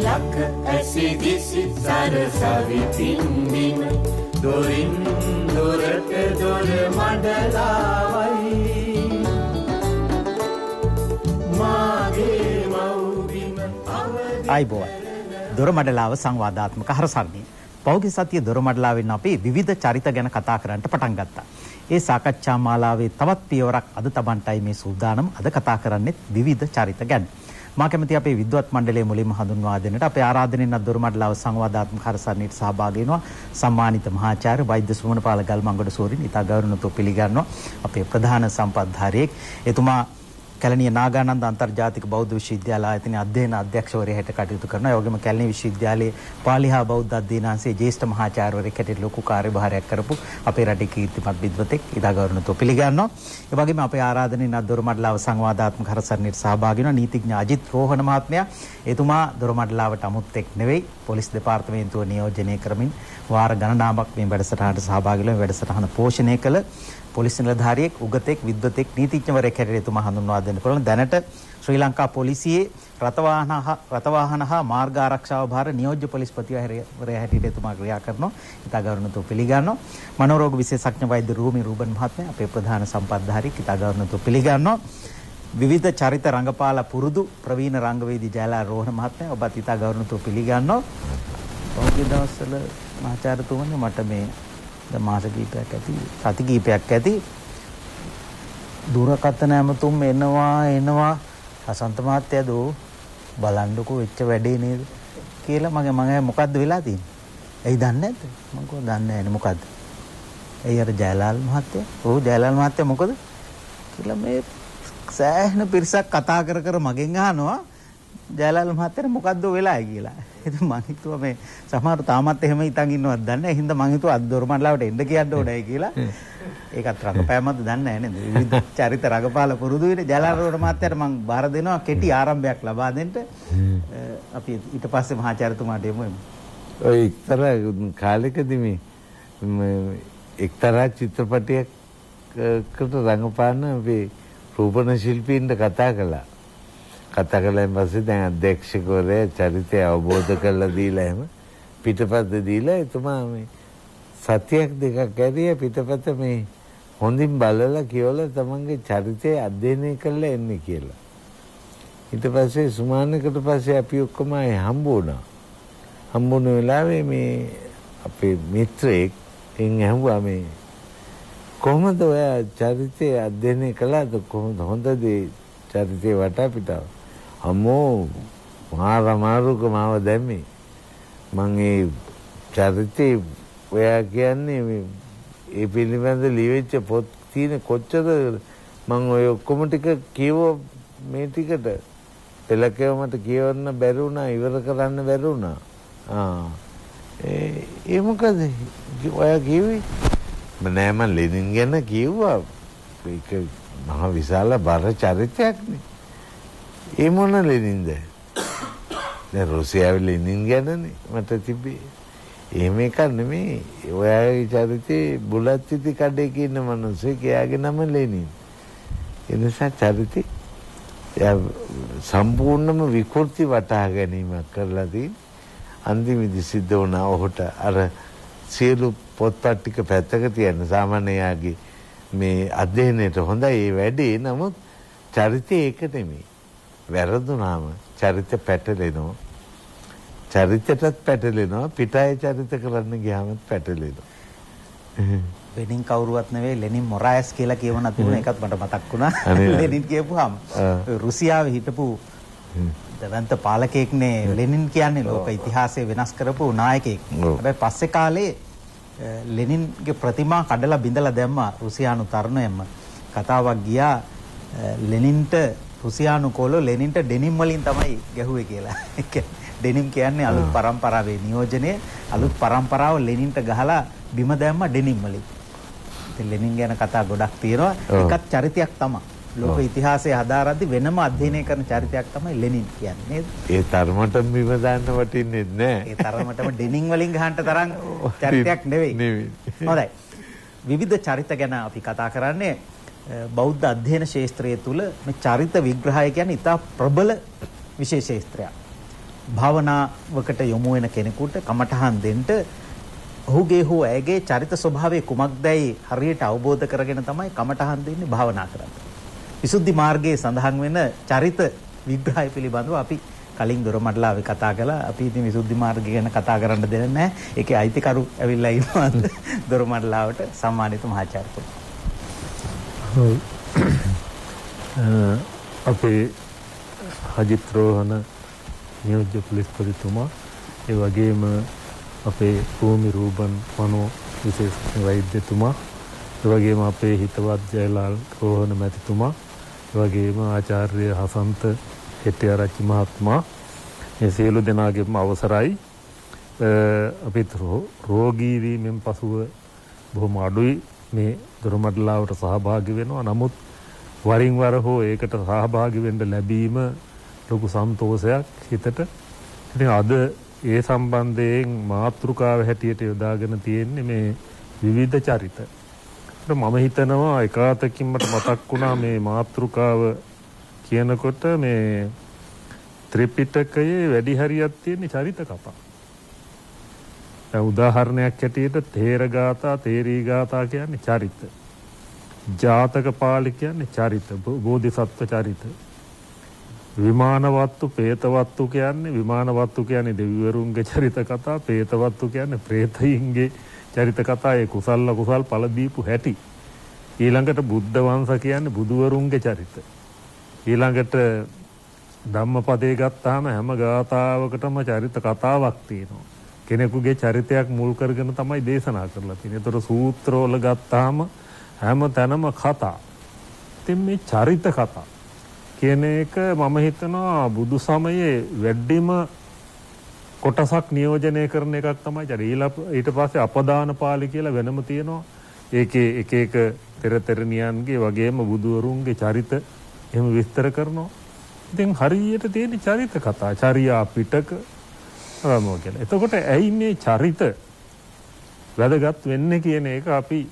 ලක ඇසි දිසි සරසවි පින්දිම දොරින් දොරට දොර මඩලාවයි මාගේ මව්බිම ආයිබෝන් දොරමඩලාව සංවාදාත්මක හරසන්නේ පෞගේ සතිය දොරමඩලාවෙන් අපි විවිධ චරිත ගැන කතා කරන්නට පටන් ගත්තා. ඒ සාකච්ඡා මාලාවේ තවත් පියවරක් අද තබන්ටයි මේ සූදානම්. අද කතා කරන්නේ විවිධ චරිත ගැන. මා කැමති අපේ විද්වත් මණ්ඩලයේ මුලින්ම හඳුන්වා දෙන්නට අපේ ආරාධනෙන් දොරමඩලාව සංවාදාත්මක හරසන්නේට සහභාගී වෙනවා සම්මානිත මහාචාර්ය වෛද්‍ය සුමනපාල ගල්මංගොඩ සෝරින් ඉතා ගෞරවණීයව පිළිගන්නවා අපේ ප්‍රධාන සම්පත්ධාරියෙක්. එතුමා කැලණිය නාගානන්ද අන්තර්ජාතික බෞද්ධ විශ්වවිද්‍යාල ආයතනයේ අධ්‍යයන අධ්‍යක්ෂවරයා හැටියට කටයුතු කරනවා. ඒ වගේම කැලණිය විශ්වවිද්‍යාලයේ පාලි හා බෞද්ධ අධ්‍යයනාංශයේ ජ්‍යෙෂ්ඨ මහාචාර්යවරයෙක් හැටියට ලොකු කාර්යභාරයක් කරපු අපේ රටේ කීර්තිමත් විද්වතෙක් ඉදා ගෞරවණීයව පිළිගන්නවා. ඒ වගේම අපේ ආරාධනෙන් දොරමඩලාව සංවාදාත්මක හරසන්නේට සහභාගී වෙනවා නීතිඥ අජිත් රෝහණ මහත්මයා. එතුමා දොරමඩලාවට අමුත්තෙක් නෙවෙයි පොලිස් දෙපාර්තමේන්තුව නියෝජනය කරමින් වාර ගණනාවක් මේ වැඩසටහනට සහභාගී වෙලා වැඩසටහන පෝෂණය කළ පොලිස් නිලධාරියෙක් උගතෙක් විද්වතෙක් නීතිඥවරයෙක් හැටියට එතුමා හඳුන්වා දෙන්න පුළුවන්. දැනට ශ්‍රී ලංකා පොලිසියේ රථවාහන හා මාර්ග ආරක්ෂාව භාර නියෝජ්‍ය පොලිස්පතිවරයා හැටියට එතුමා ක්‍රියා කරනවා. ඉතා ගෞරවණීයව පිළිගන්නවා. මනෝරෝග විශේෂඥ වෛද්‍ය රූමි රූබන් මහත්මයා අපේ ප්‍රධාන සම්පත්ධාරියෙක් ඉතා ගෞරවණීයව පිළිගන්නවා. විවිධ චරිත රංගපාලා පුරුදු ප්‍රවීණ රංගවේදී ජයලා රෝහණ මහත්මයා ඔබත් ඉතා ගෞරවණීයව පිළිගන්නවා. පහුගිය දවස්වල මහාචාර්යතුමනි මට මේ මාස කීපයක් ඇති සති කීපයක් ඇති දුරකථන ඇමතුම් එනවා හසන්ත මහත්තයා දෝ බලන්නකෝ වෙච්ච වැඩේ නේද කියලා මගේ මොකද්ද වෙලා තියෙන්නේ? ඇයි දන්නේ නැද්ද? මම කිව්වා දන්නේ නැහැ මොකද්ද? ඇයි අර ජයලාල් මහත්තයා? ඔව් ජයලාල් මහත්තයා මොකද? කියලා මේ සෑහෙන පිරිසක් කතා කර මගෙන් අහනවා ජයලාල් මහත්තයාට මොකද්ද වෙලායි කියලා. ඉතින් මං හිතුවා මේ සමහරව තාමත් එහෙම හිතන් ඉන්නවද දන්නේ නැහැ. හින්දා මං හිතුවා අද දොරමඩලාවට එන්න කියන්න ඕනේ කියලා. ඒකත් රඟපෑමක්ද දන්නේ නැහැ නේද? විවිධ චරිත රඟපාලා පුරුදු වෙන ජලාරෝණ මහත්තයාට මං බාර දෙනවා කෙටි ආරම්භයක් ලබා දෙන්න. අපි ඊට පස්සේ මහාචාර්යතුමාට එමු. ඔය එක්තරා කාලෙකදී මේ එක්තරා චිත්‍රපටයකට රඟපාන අපේ රූපණ ශිල්පීන්ට කතා කළා. කතා කළාන් පස්සේ දැන් අධ්‍යක්ෂකවරයා චරිතය අවබෝධ කරලා දීලා එහෙම පිටපත දීලා එතුමා මේ සතියක් දෙකක් ඇරිය පිටපත මේ හොඳින් බලලා කියවලා තමන්ගේ චරිතය අධ්‍යයනය කරලා එන්නේ කියලා. ඊට පස්සේ සුමානකට පස්සේ අපි ඔක්කොම හම්බ වුණා. හම්බුන වෙලාවේ මේ අපේ මිත්‍රයෙක් එන් ඇහුවා මේ කොහොමද ඔයා චරිතය අධ්‍යයනය කළාද කොහොමද හොඳද චරිතය වටාපිටාව? අම්මෝ මාරමාරුක මාව දැම්මේ. මං ඒ චරිතේ ඔයා කියන්නේ ඒ පිළිබඳ ලියවිච්ච පොත් තියෙන කොච්චර මං ඔය ඔක්කොම ටික කියව මේ ටිකට පෙළකේව මට කියවන්න බැරි වුණා ඉවර කරන්න බැරි වුණා. ඒ මොකද ඔයා කිව්වේ? නෑ මං ලෙනින් ගැන කිව්වා. ඒක මහා විශාල බර චරිතයක් නේ. ඒ මොන ලෙනින්ද? දැන් රුසියාවේ ලෙනින් ගැනනේ මට තිබ්බේ. එහෙම එකක් නෙමෙයි. ඔයාගේ චරිතේ බුලත් ඉති කඩේක ඉන්න මිනිස්සෙක් එයාගේ නම ලෙනින්. ඒ නිසා චරිතේ සම්පූර්ණම විකෘති වටහා ගැනීමක් කරලා තියෙන. අන්තිමේදී සිද්ධ වුණා ඔහුට අර සියලු පොත්පත් ටික පැත්තක තියන්න සාමාන්‍ය යාගේ මේ අධ්‍යයනයට හොඳයි ඒ වැඩේ. නමුත් චරිතය ඒක නෙමෙයි. වැරදුනාම චරිත පැටලෙනවා. චරිතයටත් පැටලෙනවා. පිටායේ චරිත කරන්න ගියාමත් පැටලෙනවා. වෙනින් කවුරුවත් නෙවෙයි ලෙනින් මොරායස් කියලා කියවන තිබුණ එකත් මට මතක් වුණා. ලෙනින් කියපුවාම රුසියාවේ හිටපු දවන්ත පාලකයෙක්නේ ලෙනින් කියන්නේ ලෝක ඉතිහාසය වෙනස් කරපු නායකයෙක්. හැබැයි පස්සේ කාලේ ලෙනින්ගේ ප්‍රතිමා කඩලා බිඳලා දැම්මා රුසියානු තරුණයෙක්ම. කතාවක් ගියා ලෙනින්ට රුසියානු කොල්ලෝ ලෙනින්ට ඩෙනිම් වලින් තමයි ගැහුවේ කියලා. ඩෙනිම් කියන්නේ අලුත් පරම්පරාවේ නියෝජනය. අලුත් පරම්පරාව ලෙනින්ට ගහලා බිම දැම්මා ඩෙනිම් වලින්. ඉතින් ලෙනින් ගැන කතා ගොඩක් තියෙනවා. ඒකත් චරිතයක් තමයි. ලෝක ඉතිහාසයේ හදාරද්දි වෙනම අධ්‍යයනය කරන චරිතයක් තමයි ලෙනින් කියන්නේ නේද? ඒ තරමටම බිම දාන්න වටින්නේ නැහැ. ඒ තරමටම ඩෙනිම් වලින් ගහන්න තරම් චරිතයක් නෙවෙයි. හොඳයි. විවිධ චරිත ගැන අපි කතා කරන්නේ බෞද්ධ අධ්‍යයන ශාස්ත්‍රයේ තුල මේ චරිත විග්‍රහය කියන්නේ ඉතා ප්‍රබල විශේෂ ශාස්ත්‍රයක්. භාවනාවකට යොමු වෙන කෙනෙකුට කමඨහන් දෙන්න ඔහුගේ හෝ ඇගේ චරිත ස්වභාවය කුමක්දයි හරියට අවබෝධ කරගෙන තමයි කමඨහන් දෙන්නේ භාවනා කරන්නේ. විසුද්ධි මාර්ගයේ සඳහන් වෙන චරිත විග්‍රහය පිළිබඳව අපි කලින් දොරමඩලාවේ කතා කළා. අපි ඉතින් විසුද්ධි මාර්ගය ගැන කතා කරන්න දෙන්නේ නැහැ. ඒකේ අයිතිකරු ඇවිල්ලා ඉන්නවා දොරමඩලාවට සම්මානිත මහාචාර්යතුමා. අපේ හජිත් රෝහණ නියෝජ්‍ය පොලිස්පතිතුමා ඒ වගේම අපේ භූමි රූබන් මනෝ විශේෂ වෛද්‍යතුමා ඒ වගේම අපේ හිතවත් ජයලාල් රෝහණ මැතිතුමා ඒ වගේම ආචාර්ය හසන්ත හෙට්ටිආරච්චි මහත්මයා මේ සියලු දෙනාගේම අවසරයි අපිට රෝගී වීමෙන් පසුව බොහොම අඩුයි මේ දොරමඩලාවට සහභාගී වෙනවා. නමුත් වරින් වර හෝ ඒකට සහභාගී වෙන්න ලැබීම ලොකු සන්තෝෂයක් හිතට. ඉතින් අද ඒ සම්බන්ධයෙන් මාතෘකාව හැටියට යොදාගෙන තියෙන්නේ මේ විවිධ චරිත. මම හිතනවා එකාතකින් මට මතක් වුණා මේ මාතෘකාව කියනකොට මේ ත්‍රිපිටකයේ වැඩි හරියක් තියෙන චරිත කතා. දැන් උදාහරණයක් හැටියට තේර ගාථා, තේරී ගාථා කියන්නේ චරිත. ජාතක පාළි කියන්නේ චරිත, බෝධිසත්ව චරිත. විමානවත්තු, ප්‍රේතවත්තු කියන්නේ දෙවිවරුන්ගේ චරිත කතා, ප්‍රේතවත්තු කියන්නේ ප්‍රේතයින්ගේ චරිත කතා. ඒ කුසල කුසල් ඵල දීපු හැටි. ඊළඟට බුද්ධ වංශ කියන්නේ බුදුවරුන්ගේ චරිත. ඊළඟට ධම්මපදේ ගත්තාම හැම ගාථාවකටම චරිත කතාවක් තියෙනවා. කෙනෙකුගේ චරිතයක් මුල් කරගෙන තමයි දේශනා කරලා තියෙන්නේ. ඒතර සූත්‍රවල ගත්තාම හැම තැනම කතා. ඉතින් මේ චරිත කතා කියන එක මම හිතනවා බුදු සමයේ වැඩිම කොටසක් නියෝජනය කරන එකක් තමයි චරිත. ඊට පස්සේ අපදාන පාළි කියලා වෙනම තියෙනවා. ඒකේ එක එක තෙරණියන්ගේ වගේම බුදුවරුන්ගේ චරිත එහෙම විස්තර කරනවා. ඉතින් හරියට තියෙන චරිත කතා, චර්යා පිටක රමෝ කියලා. එතකොට ඇයි මේ චරිත වැදගත් වෙන්නේ කියන එක අපි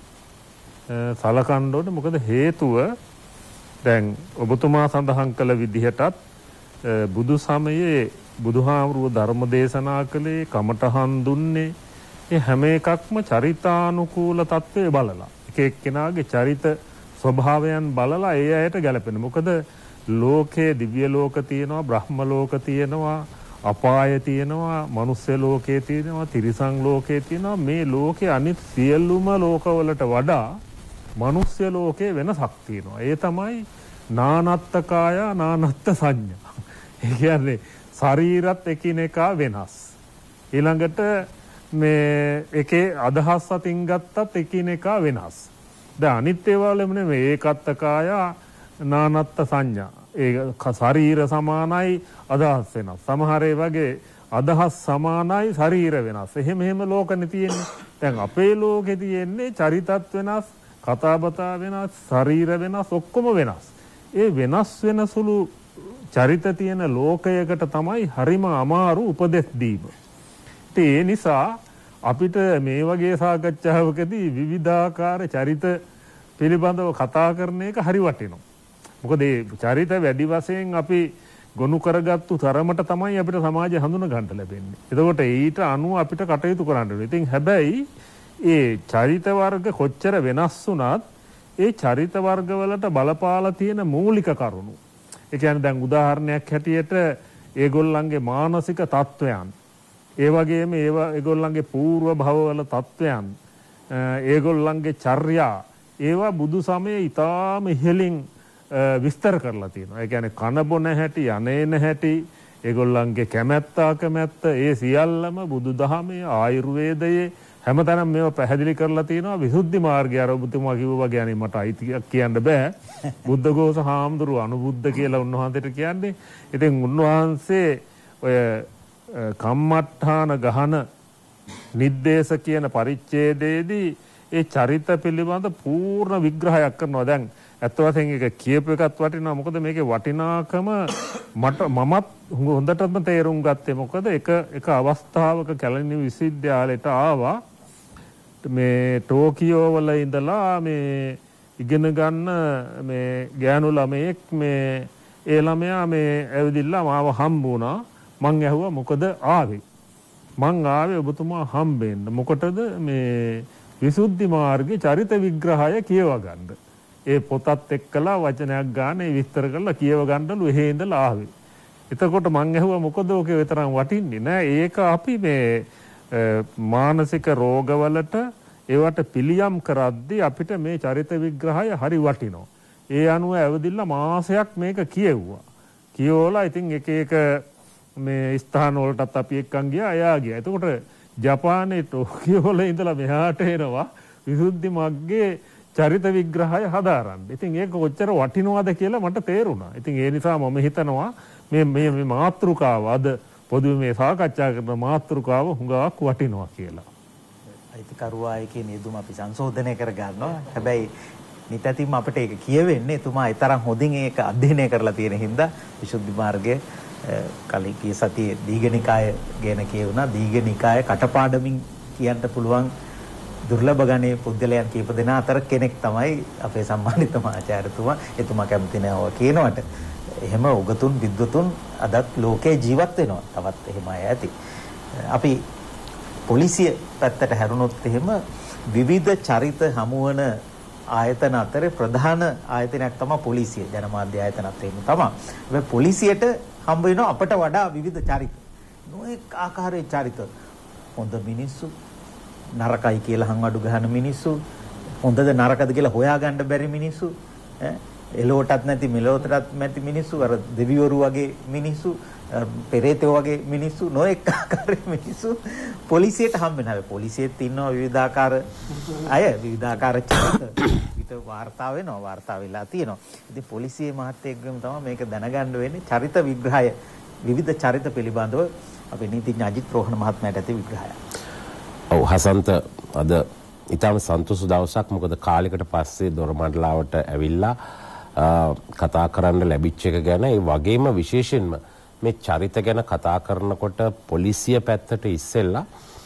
සලකන්න ඕනේ. මොකද හේතුව දැන් ඔබතුමා සඳහන් කළ විදිහටත් බුදු සමයේ බුදුහාමුදුරුවෝ ධර්ම දේශනා කළේ කමඨහන් දුන්නේ ඒ හැම එකක්ම චරිතානුකූල තත්ත්වය බලලා එක එක්කෙනාගේ චරිත ස්වභාවයන් බලලා ඒ අයට ගැලපෙන. මොකද ලෝකයේ දිව්‍ය ලෝක තියෙනවා, බ්‍රහ්ම ලෝක තියෙනවා, අපාය තියෙනවා, මනුස්ස ලෝකයේ තියෙනවා, තිරිසන් ලෝකයේ තියෙනවා. මේ ලෝකේ අනිත් සියලුම ලෝකවලට වඩා මනුස්ස ලෝකයේ වෙනසක් තියෙනවා. ඒ තමයි නානත්තකාය නානත්ත සංඥා. ඒ කියන්නේ ශරීරත් එකිනෙකා වෙනස්. ඊළඟට මේ එකේ අදහස් අතින් ගත්තත් එකිනෙකා වෙනස්. දැන් අනිත් ඒවා වලම නෙමෙයි ඒකත්තකාය නානත්ත සංඥා. ඒ ශරීර සමානයි අදහස් වෙනස්. සමහර ඒ වගේ අදහස් සමානයි ශරීර වෙනස්. එහෙම ලෝකෙ තියෙන්නේ. දැන් අපේ ලෝකෙ තියෙන්නේ චරිතත් වෙනස්, කතාබතා වෙනස්, ශරීර වෙනස්, ඔක්කොම වෙනස්. ඒ වෙනස් වෙන සුළු චරිත තියෙන ලෝකයකට තමයි හරිම අමාරු උපදෙස් දීම. ඒ නිසා අපිට මේ වගේ සාකච්ඡාවකදී විවිධාකාර චරිත පිළිබඳව කතා කරන එක හරි වටිනවා. මොකද මේ චරිත වැඩි වශයෙන් අපි ගොනු කරගත්තු තරමට තමයි අපිට සමාජය හඳුන ගන්න ලැබෙන්නේ. එතකොට ඊට අනුව අපිට කටයුතු කරන්න ඕනේ. ඉතින් හැබැයි ඒ චරිත වර්ග කොච්චර වෙනස් වුණත් ඒ චරිත වර්ග වලට බලපාලා තියෙන මූලික කරුණු. ඒ කියන්නේ දැන් උදාහරණයක් හැටියට ඒගොල්ලන්ගේ මානසික තත්වයන්, ඒ වගේම ඒගොල්ලන්ගේ పూర్ව භවවල තත්වයන්, ඒගොල්ලන්ගේ චර්යා, ඒවා බුදු සමයේ ඊටාම ඉහළින් විස්තර කරලා තියෙනවා. ඒ කියන්නේ කන බොන හැටි, යන්නේන හැටි, ඒගොල්ලන්ගේ කැමැත්ත ඒ සියල්ලම බුදුදහමේ, ආයුර්වේදයේ හැමතැනම මේවා පැහැදිලි කරලා තියෙනවා. විසුද්ධි මාර්ගය අර ඔබතුමා කිව්වා වගේ අනේ මට අයිතියක් කියන්න බෑ. බුද්ධඝෝෂ හාමුදුරුවෝ අනුබුද්ධ කියලා උන්වහන්සේට කියන්නේ. ඉතින් උන්වහන්සේ ඔය කම්මට්ඨාන ගහන නිද්දේශ කියන පරිච්ඡේදයේදී ඒ චරිත පිළිබඳ පූර්ණ විග්‍රහයක් කරනවා. දැන් ඇත්ත වශයෙන් ඒක කියපු එකත් වටිනවා. මොකද මේකේ වටිනාකම මමත් හොඳටම තේරුම් ගත්තේ. මොකද එක අවස්ථාවක කැලණි විශ්වවිද්‍යාලයට ආවා මේ ටෝකියෝ වල ඉඳලා මේ ඉගෙන ගන්න මේ ගෑනු ළමයෙක්. මේ ඒ ළමයා මේ ඇවිදිලා මාව හම්බ වුණා. මං ඇහුවා මොකද ආවේ? මං ආවේ ඔබතුමා හම්බෙන්න. මොකටද මේ විසුද්ධි මාර්ගයේ චරිත විග්‍රහය කියව ගන්න. ඒ පොතත් එක්කලා වචනයක් ගන්න ඒ විස්තර කරලා කියව ගන්නලු එහෙ ඉඳලා ආවේ. එතකොට මං ඇහුවා මොකද ඔකේ විතරක් වටින්නේ නෑ. ඒක අපි මේ මානසික රෝගවලට ඒවට පිළියම් කරද්දී අපිට මේ චරිත විග්‍රහය හරි වටිනවා. ඒ අනුව ඇවිදින්න මාසයක් මේක කියෙව්වා. කියවලා ඉතින් එක එක මේ ස්ථාන වලටත් අපි එක්කන් ගියා. එයා ගියා. එතකොට ජපානයේ ටෝකියෝ වල ඉඳලා මෙහාට එනවා විසුද්ධි මග්ගේ චරිත විග්‍රහය හදාරන්න. ඉතින් ඒක කොච්චර වටිනවද කියලා මට තේරුණා. ඉතින් ඒ නිසා මම හිතනවා මේ මාතෘකාව අද පොදුවේ මේ සාකච්ඡා කරන මාතෘකාව හුඟක් වටිනවා කියලා. අයිතිකරුවා එකේ නියුතුම අපි සංශෝධනය කර ගන්නවා. හැබැයි නිතැතිම අපිට ඒක කියවෙන්නේ එතුමා ඒ තරම් හොඳින් ඒක අධ්‍යයනය කරලා තියෙන හින්දා විසුද්ධි මාර්ගයේ කලින් කී සතියේ දීඝනිකාය ගැන කියුණා. දීඝනිකාය කටපාඩමින් කියන්න පුළුවන් දුර්ලභ ගණයේ පුද්ගලයන් කීප දෙනා අතර කෙනෙක් තමයි අපේ සම්මානිත මහාචාර්යතුමා. එතුමා කැමති නැහැ කියනවට. එහෙම උගතුන් විද්වතුන් අදත් ලෝකේ ජීවත් වෙනවා. තවත් එහෙම අය ඇති. අපි පොලිසිය පැත්තට හැරුණොත් එහෙම විවිධ චරිත හමුවන ආයතන අතරේ ප්‍රධාන ආයතනයක් තමයි පොලිසිය. ජනමාධ්‍ය ආයතනත් එහෙම තමයි. මේ පොලිසියට හම්බ වෙනවා අපට වඩා විවිධ චරිත. නොඑක ආකාරයේ චරිත. හොඳ මිනිස්සු, නරකයි කියලා හංවඩු ගහන මිනිස්සු, හොඳද නරකද කියලා හොයාගන්න බැරි මිනිස්සු, එලොවටත් නැති මෙලොවටත් නැති මිනිස්සු, අර දෙවිවරු වගේ මිනිස්සු, පෙරේතයෝ වගේ මිනිස්සු, නොඑක ආකාරයේ මිනිස්සු පොලිසියට හම්බ වෙනවා. පොලිසියෙත් ඉන්නවා විවිධාකාර අය, විවිධාකාර චරිත පිට වාර්තා වෙනවා, වාර්තා වෙලා තියෙනවා. ඉතින් පොලිසියේ මහත්යෙක්ගම තමයි මේක දැනගන්න වෙන්නේ. චරිත විග්‍රහය, විවිධ චරිත පිළිබඳව අපේ නීතිඥ අජිත් රෝහණ මහත්මයාට ඇති විග්‍රහය. ඔව් හසන්ත, අද ඊටම සන්තෝෂ දවසක්. මොකද කාලයකට පස්සේ දොරමඩලාවට ඇවිල්ලා කතා කරන්න ලැබිච්ච එක ගැන, ඒ වගේම විශේෂයෙන්ම මේ චරිත ගැන කතා කරනකොට පොලිසිය පැත්තට ඉස්සෙල්ලා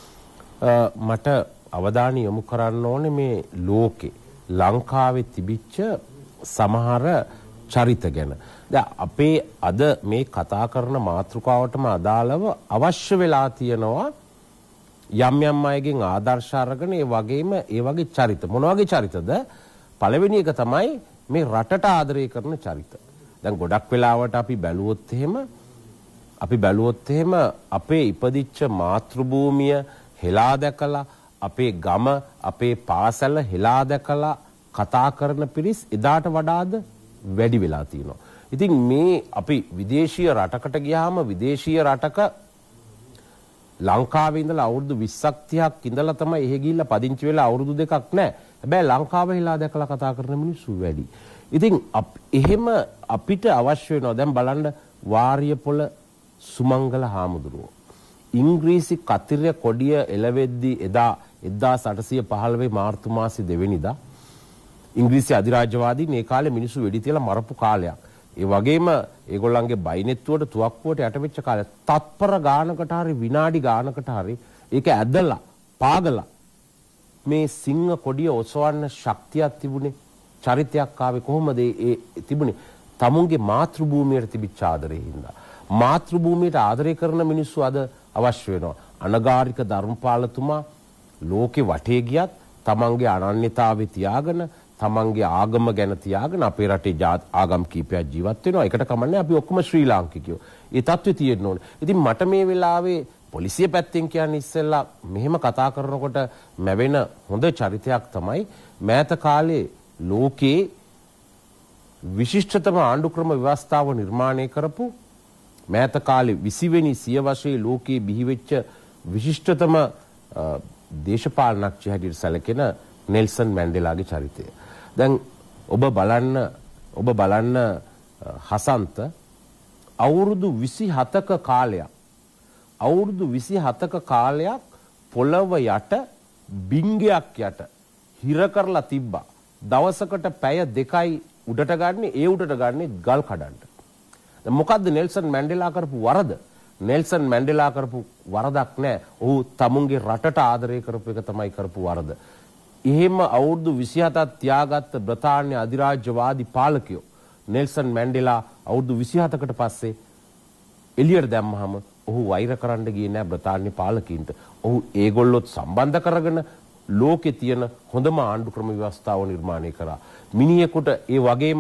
මට අවධානය යොමු කරන්න ඕනේ මේ ලෝකේ ලංකාවේ තිබිච්ච සමහර චරිත ගැන. දැන් අපේ අද මේ කතා කරන මාතෘකාවටම අදාළව අවශ්‍ය වෙලා තියෙනවා යම් යම් අයගෙන් ආදර්ශ අරගෙන ඒ වගේම ඒ වගේ චරිත. මොන වගේ චරිතද? පළවෙනි එක තමයි මේ රටට ආදරය කරන චරිත. දැන් ගොඩක් වෙලාවට අපි බැලුවොත් එහෙම අපේ ඉපදිච්ච මාතෘභූමිය හෙලා දැකලා, අපේ ගම, අපේ පාසල හෙලා දැකලා කතා කරන පිරිස් එදාට වඩාද වැඩි වෙලා තියෙනවා. ඉතින් මේ අපි විදේශීය රටකට ගියාම විදේශීය රටක ලංකාවේ ඉඳලා අවුරුදු 20ක් 30ක් ඉඳලා තමයි එහෙ ගිහිල්ලා පදිංචි වෙලා අවුරුදු දෙකක් නැහැ. හැබැයි ලංකාව හෙලා දැකලා කතා කරන මිනිස්සු වැඩි. ඉතින් එහෙම අපිට අවශ්‍ය වෙනවා. දැන් බලන්න වාරියපොළ සුමංගල හාමුදුරුවෝ ඉංග්‍රීසි කතිරය කොඩිය එළවෙද්දී එදා 1815 මාර්තු මාසේ 2 වෙනිදා ඉංග්‍රීසි අධිරාජ්‍යවාදීන් මේ කාලේ මිනිස්සු වෙඩි තියලා මරපු කාලයක්. ඒ වගේම ඒගොල්ලන්ගේ බයිනෙත්තුවට තුවක්කුවට යට වෙච්ච කාලේ තත්පර ගානකට හරි විනාඩි ගානකට හරි ඒක ඇදලා පාගලා මේ සිංහ කොඩිය ඔසවන්න ශක්තියක් තිබුණේ. චරිතයක් ආවේ කොහොමද? ඒ තිබුණේ තමුන්ගේ මාතෘභූමියට තිබිච්ච ආදරේ හින්දා. මාතෘභූමියට ආදරය කරන මිනිස්සු අද අවශ්‍ය වෙනවා. අනගාരിക ධර්මපාලතුමා ලෝකේ වටේ ගියත් තමන්ගේ අනන්‍යතාවය තියාගෙන, තමන්ගේ ආගම ගැන තියාගෙන අපේ රටේ ආගම් කීපයක් ජීවත් වෙනවා. ඒකට කමන්නේ අපි ඔක්කොම ශ්‍රී ලාංකිකයෝ. ඒ තත්ත්වය තියෙන්න ඕනේ. ඉතින් මට මේ වෙලාවේ පොලිසිය පැත්තෙන් කියන්නේ ඉස්සෙල්ලා මෙහෙම කතා කරනකොට මැවෙන හොඳ චරිතයක් තමයි මෑත කාලේ ලෝකේ විශිෂ්ටතම ආණ්ඩුක්‍රම ව්‍යවස්ථාව නිර්මාණය කරපු, මෑත කාලේ 20 වෙනි සියවසේ ලෝකේ බිහිවෙච්ච විශිෂ්ටතම දේශපාලනඥයෙක් හැටියට සැලකෙන නෙල්සන් මැන්ඩෙලාගේ චරිතය. දැන් ඔබ බලන්න හසන්ත, අවුරුදු 27ක කාලයක් පොළව යට බිංගයක් යට හිර කරලා තිබ්බා. දවසකට පැය 2යි උඩට ගන්න, ඒ උඩට ගන්නේ ගල් කඩන්න. දැන් මොකද්ද නෙල්සන් මැන්ඩෙලා කරපු වරද? නෙල්සන් මැන්ඩෙලා කරපු වරදක් නෑ. ඔහු තමුන්ගේ රටට ආදරය කරපු එක තමයි කරපු වරද. එහෙම අවුරුදු 27ක් තියාගත්ත බ්‍රිතාන්‍ය අධිරාජ්‍යවාදී පාලකයෝ නෙල්සන් මැන්ඩෙලා අවුරුදු 27කට පස්සේ එළියට දැම්මහම ඔහු වෛර කරන්න ගියේ නෑ බ්‍රිතාන්‍ය පාලකීන්ට. ඔහු ඒගොල්ලොත් සම්බන්ධ කරගෙන ලෝකේ තියෙන හොඳම ආණ්ඩු ක්‍රම ව්‍යවස්ථාව නිර්මාණය කරා. මිනිහෙකුට ඒ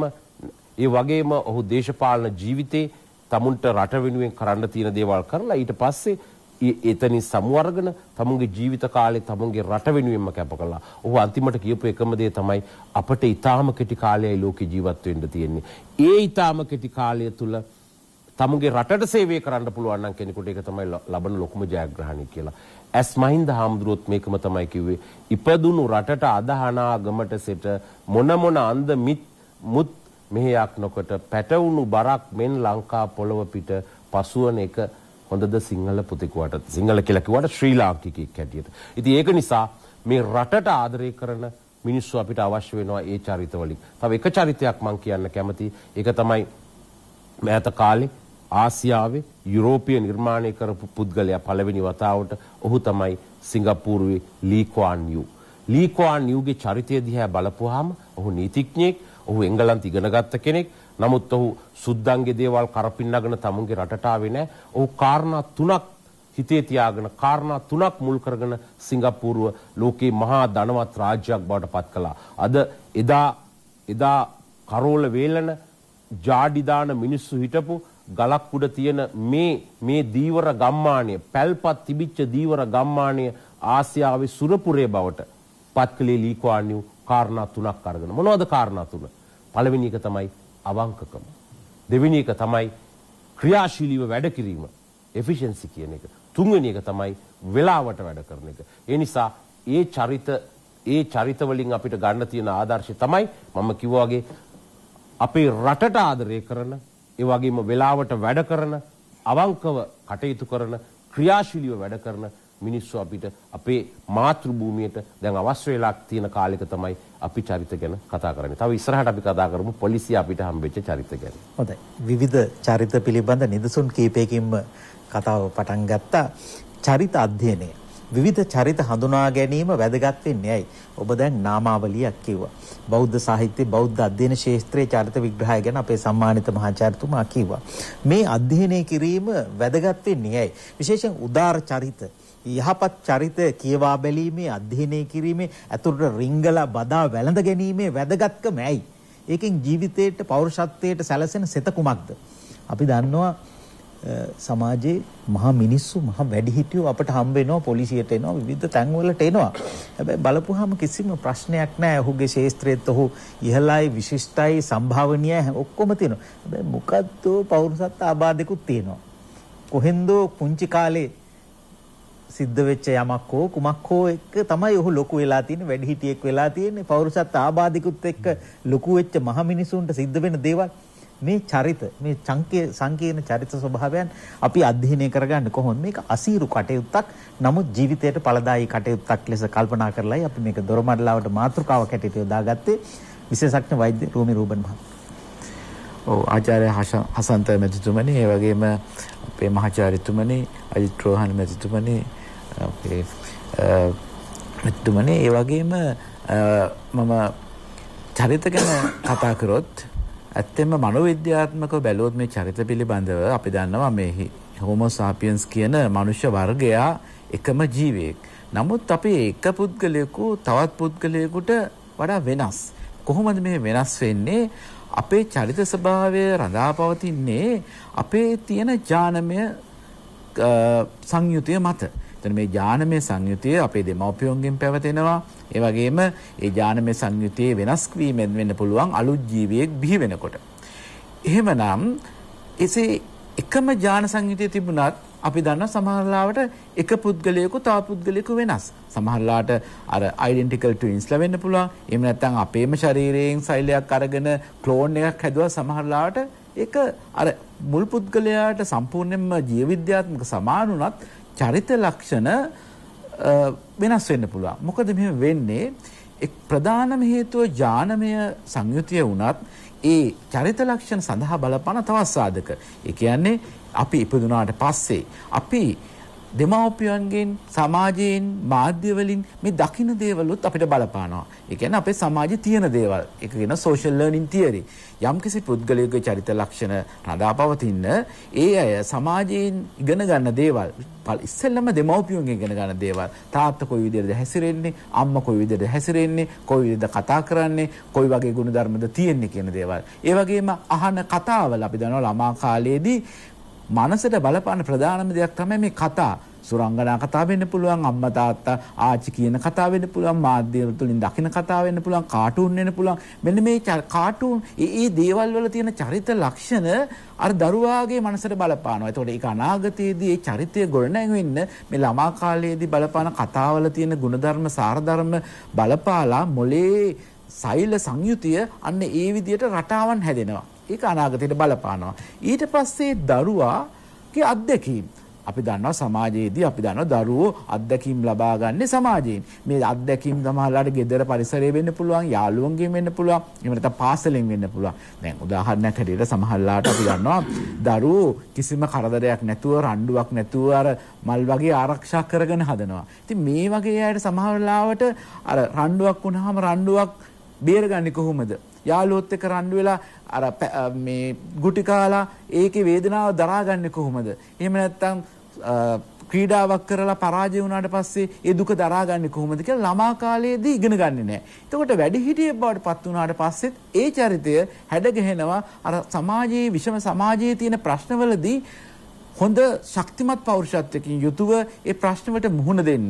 වගේම ඔහු දේශපාලන ජීවිතේ තමුන්ට රට වෙනුවෙන් කරන්න තියෙන දේවල් කරලා ඊට පස්සේ එතනින් සමුවර්ගන තමුන්ගේ ජීවිත කාලේ තමුන්ගේ රට වෙනුවෙන්ම කැප කළා. ඔහු අන්තිමට කියපු එකම දේ තමයි අපිට ඊටාම කෙටි කාලයයි ලෝකේ ජීවත් වෙන්න තියෙන්නේ. ඒ ඊටාම කෙටි කාලය තුල තමුන්ගේ රටට සේවය කරන්න පුළුවන් නම් කෙනෙකුට ඒක තමයි ලබන ලොකුම ජයග්‍රහණය කියලා. ඇස් මහින්ද හාමුදුරුවොත් මේකම තමයි කිව්වේ. ඉපදුණු රටට අදහනාගමට සිට මොන අන්ද මුත් මෙහෙයක් නොකොට පැටවුණු බරක් මෙන් ලංකා පොළව පිට පසුවන එක හොඳද සිංහල පුතෙකුට. සිංහල කියලා කිව්වට ශ්‍රී ලාංකිකයෙක් හැටියට. ඉතින් ඒක නිසා මේ රටට ආදරය කරන මිනිස්සු අපිට අවශ්‍ය වෙනවා ඒ චරිත වලින්. තව එක චරිතයක් මම කියන්න කැමතියි. ඒක තමයි මෑත කාලේ ආසියාවේ යුරෝපීය නිර්මාණය කරපු පුද්ගලයා පළවෙනි වතාවට. ඔහු තමයි සිංගප්පූරුවේ ලී කුවාන් යූ. ලී කුවාන් යූගේ චරිතය දිහා බලපුවාම ඔහු නීතිඥයෙක්, ඔහු එංගලන්ත ඉගෙනගත්ත කෙනෙක්. නමුත් ඔහු සුද්දන්ගේ දේවල් කරපින්නගෙන තමුන්ගේ රටට ආවේ නැහැ. ඔහු කාරණා තුනක් හිතේ තියාගෙන කාරණා තුනක් මුල් කරගෙන සිංගප්පූරුව ලෝකේ මහා ධනවත් රාජ්‍යයක් බවට පත් කළා. අද එදා කරෝල වේලන ජාඩි දාන මිනිස්සු හිටපු ගලක් උඩ තියෙන මේ දීවර ගම්මානය, පැල්පත් තිබිච්ච දීවර ගම්මානය ආසියාවේ සුරපුරේ බවට පත් කළේ ලී කුවාන් යූ කාරණා තුනක් අරගෙන. මොනවද කාරණා තුන? පළවෙනි එක තමයි අවංකකම. දෙවෙනි එක තමයි ක්‍රියාශීලීව වැඩ කිරීම, efficiency කියන එක. තුන්වෙනි එක තමයි වෙලාවට වැඩ කරන එක. ඒ නිසා ඒ චරිත වලින් අපිට ගන්න තියෙන ආදර්ශය තමයි මම කිව්වා වගේ අපේ රටට ආදරය කරන, ඒ වගේම වෙලාවට වැඩ කරන, අවංකව කටයුතු කරන, ක්‍රියාශීලීව වැඩ කරන මිනිස්සු අපිට අපේ මාතෘ භූමියට දැන් අවශ්‍ය වෙලා තියෙන කාලෙක තමයි අපි චරිත ගැන කතා කරන්නේ. තව ඉස්සරහට අපි කතා කරමු පොලිසිය අපිට හම්බෙච්ච චරිත ගැන. හොඳයි. විවිධ චරිත පිළිබඳ නිදසුන් කීපයකින්ම කතාව පටන් ගත්තා. චරිත අධ්‍යයනය. විවිධ චරිත හඳුනා ගැනීම වැදගත් වෙන්නේ ඇයි? ඔබ දැන් නාමාවලියක් කිව්වා. බෞද්ධ සාහිත්‍ය බෞද්ධ අධ්‍යයන ක්ෂේත්‍රයේ චරිත විග්‍රහය ගැන අපේ සම්මානිත මහාචාර්යතුමා කිව්වා. මේ අධ්‍යයනය කිරීම වැදගත් වෙන්නේ ඇයි? විශේෂයෙන් උදාර චරිත, යහපත් චරිත කියවා බැලීමේ, අධ්‍යයනය කිරීමේ, අතුරට රිංගලා බදා වැළඳ ගැනීමේ වැදගත්කම ඇයි? ඒකෙන් ජීවිතයට පෞරුෂත්වයට සැලසෙන සෙත කුමක්ද? අපි දන්නවා සමාජයේ මහා මිනිස්සු, මහා වැඩිහිටියෝ අපට හම්බ වෙනවා, පොලිසියට එනවා, විවිධ තැන්වලට එනවා. හැබැයි බලපුවාම කිසිම ප්‍රශ්නයක් නැහැ. ඔහුගේ ශාස්ත්‍රයේත් ඔහු ඉහළයි, විශිෂ්ටයි, සම්භාවනීයයි ඔක්කොම තියෙනවා. හැබැයි මොකද්ද පෞරුෂත්ව ආබාධිකුත් තියෙනවා. කොහෙන්දෝ පුංචි කාලේ සිද්ධ වෙච්ච යමක් හෝ කුමක් හෝ එක්ක තමයි ඔහු ලොකු වෙලා තියෙන්නේ, වැඩිහිටියෙක් වෙලා තියෙන්නේ. පෞරුෂත්ව ආබාධිකුත් එක්ක ලොකු වෙච්ච මහ මිනිසුන්ට සිද්ධ වෙන දේවල්. මේ චරිත, මේ සංකීර්ණ චරිත ස්වභාවයන් අපි අධ්‍යයනය කරගන්න කොහොමද? මේක අසීරු කටයුත්තක්, නමුත් ජීවිතයට ඵලදායී කටයුත්තක් ලෙස කල්පනා කරලායි අපි මේක දොරමඩලාවට මාතෘකාවක් හැටියට යොදාගත්තේ. විශේෂඥ වෛද්‍ය රෝමි රූබන් මහත්මයා. ඔව්, ආචාර්ය හසන්ත මැතිතුමනි, ඒ වගේම අපේ මහාචාර්යතුමනි, අජිත් රෝහණ මැතිතුමනි, අපේ මැතිතුමනි, ඒ වගේම මම චරිත ගැන කතා කරොත් ඇත්තෙන්ම මනෝවිද්‍යාත්මකව බැලුවොත් මේ චරිත පිළිබඳව අපි දන්නවා මේ හෝමෝ සාපියන්ස් කියන මනුෂ්‍ය වර්ගයා එකම ජීවියෙක්. නමුත් අපි එක පුද්ගලයෙකු තවත් පුද්ගලයෙකුට වඩා වෙනස්. කොහොමද මේ වෙනස් වෙන්නේ? අපේ චරිත ස්වභාවය රඳාපවතින්නේ අපේ තියෙන ඥානමය සංයුතිය මත. එතන මේ ඥානමය සංයුතිය අපේ දෙමව්පියන්ගෙන් පැවතෙනවා. ඒ වගේම ඒ ඥානමය සංයුතියේ වෙනස් වීමෙන් වෙන්න පුළුවන් අලුත් ජීවියෙක් බිහි වෙනකොට. එහෙමනම් එසේ එකම ඥාන සංයුතිය තිබුණත් අපි දන්නවා සමහරවිට එක පුද්ගලයෙකු තව පුද්ගලයෙකු වෙනස්. සමහරවිට අර ඩෙන්ටිකල් ට්වින්ස්ලා වෙන්න පුළුවන්. එහෙම නැත්නම් අපේම ශරීරයෙන් සෛලයක් අරගෙන ක්ලෝන් එකක් හැදුවා සමහරවිට ඒක අර මුල් පුද්ගලයාට සම්පූර්ණයෙන්ම ජීව විද්‍යාත්මක සමාන වුණත් චරිත ලක්ෂණ වෙනස් වෙන්න පුළුවන්. මොකද මෙහෙම වෙන්නේ? එක් ප්‍රධානම හේතුව ඥානමය සංයුතිය වුණත් ඒ චරිත ලක්ෂණ සඳහා බලපාන තවත් සාධක. ඒ කියන්නේ අපි ඉපදුනාට පස්සේ අපි දෙමව්පියන්ගෙන් සමාජයෙන් මාධ්‍ය වලින් මේ දකින්න දේවලුත් අපිට බලපානවා. ඒ කියන්නේ අපේ සමාජයේ තියෙන දේවල්. ඒක කියන social learning theory. යම්කිසි පුද්ගලයෙකුගේ චරිත ලක්ෂණ රඳාපවතින ඒ අය සමාජයෙන් ඉගෙන ගන්න දේවල් ඉස්සෙල්ලම දෙමව්පියන්ගෙන් ඉගෙන ගන්න දේවල්. තාත්තා කොයි විදිහටද හැසිරෙන්නේ, අම්මා කොයි විදිහටද හැසිරෙන්නේ, කොයි විදිහටද කතා කරන්නේ, කොයි වගේ ගුණධර්මද තියෙන්නේ කියන දේවල්. ඒ වගේම අහන කතාවල අපි දන්නවා ළමා කාලයේදී මනසට බලපාන ප්‍රධානම දෙයක් තමයි මේ කතා. සුරංගනා කතා වෙන්න පුළුවන්, අම්මා තාත්තා ආච්චි කියන කතා වෙන්න පුළුවන්, මාධ්‍ය තුලින් දකින කතා වෙන්න පුළුවන්, කාටූන් වෙන්න පුළුවන්. මෙන්න මේ කාටූන් ඒ දේවල් වල තියෙන චරිත ලක්ෂණ අර දරුවාගේ මනසට බලපානවා. ඒතකොට ඒක අනාගතයේදී ඒ චරිතය ගොඩනැගෙන්න මේ ළමා කාලයේදී බලපාන කතාවල තියෙන ගුණධර්ම සාරධර්ම බලපාලා මොලේ සෛල සංයුතිය අන්න ඒ විදිහට රටාවන් හැදෙනවා. ඒක අනාගතයට බලපානවා. ඊට පස්සේ දරුවාගේ අත්දැකීම් අපි දන්නවා සමාජයේදී අපි දන්නවා දරුවෝ අත්දැකීම් ලබා ගන්න සමාජයෙන්. මේ අත්දැකීම් සමහරලාට ගෙදර පරිසරයේ වෙන්න පුළුවන්, යාළුවන්ගෙන් වෙන්න පුළුවන්, එහෙම නැත්නම් පාසලෙන් වෙන්න පුළුවන්. දැන් උදාහරණයක් හැටියට සමහරලාට අපි දන්නවා දරුවෝ කිසිම කරදරයක් නැතුව, රණ්ඩුවක් නැතුව අර මල් වගේ ආරක්ෂා කරගෙන හදනවා. ඉතින් මේ වගේ අයට සමහරලාවට අර රණ්ඩුවක් වුණාම රණ්ඩුවක් බේරගන්නේ කොහොමද? යාළුවොත් එක්ක රණ්ඩු වෙලා අර මේ ගුටි කාලා ඒකේ වේදනාව දරාගන්නේ කොහොමද? එහෙම නැත්නම් ක්‍රීඩාවක් කරලා පරාජය වුණාට පස්සේ ඒ දුක දරාගන්නේ කොහොමද කියලා ළමා කාලයේදී ඉගෙන ගන්නේ නැහැ. එතකොට වැඩිහිටියෙක් බවට පත් වුණාට පස්සෙත් ඒ චරිතය හැඩගැහෙනවා අර සමාජයේ විෂම සමාජයේ තියෙන ප්‍රශ්නවලදී හොඳ ශක්තිමත් පෞරුෂත්වයකින් යුතුව ඒ ප්‍රශ්නවලට මුහුණ දෙන්න.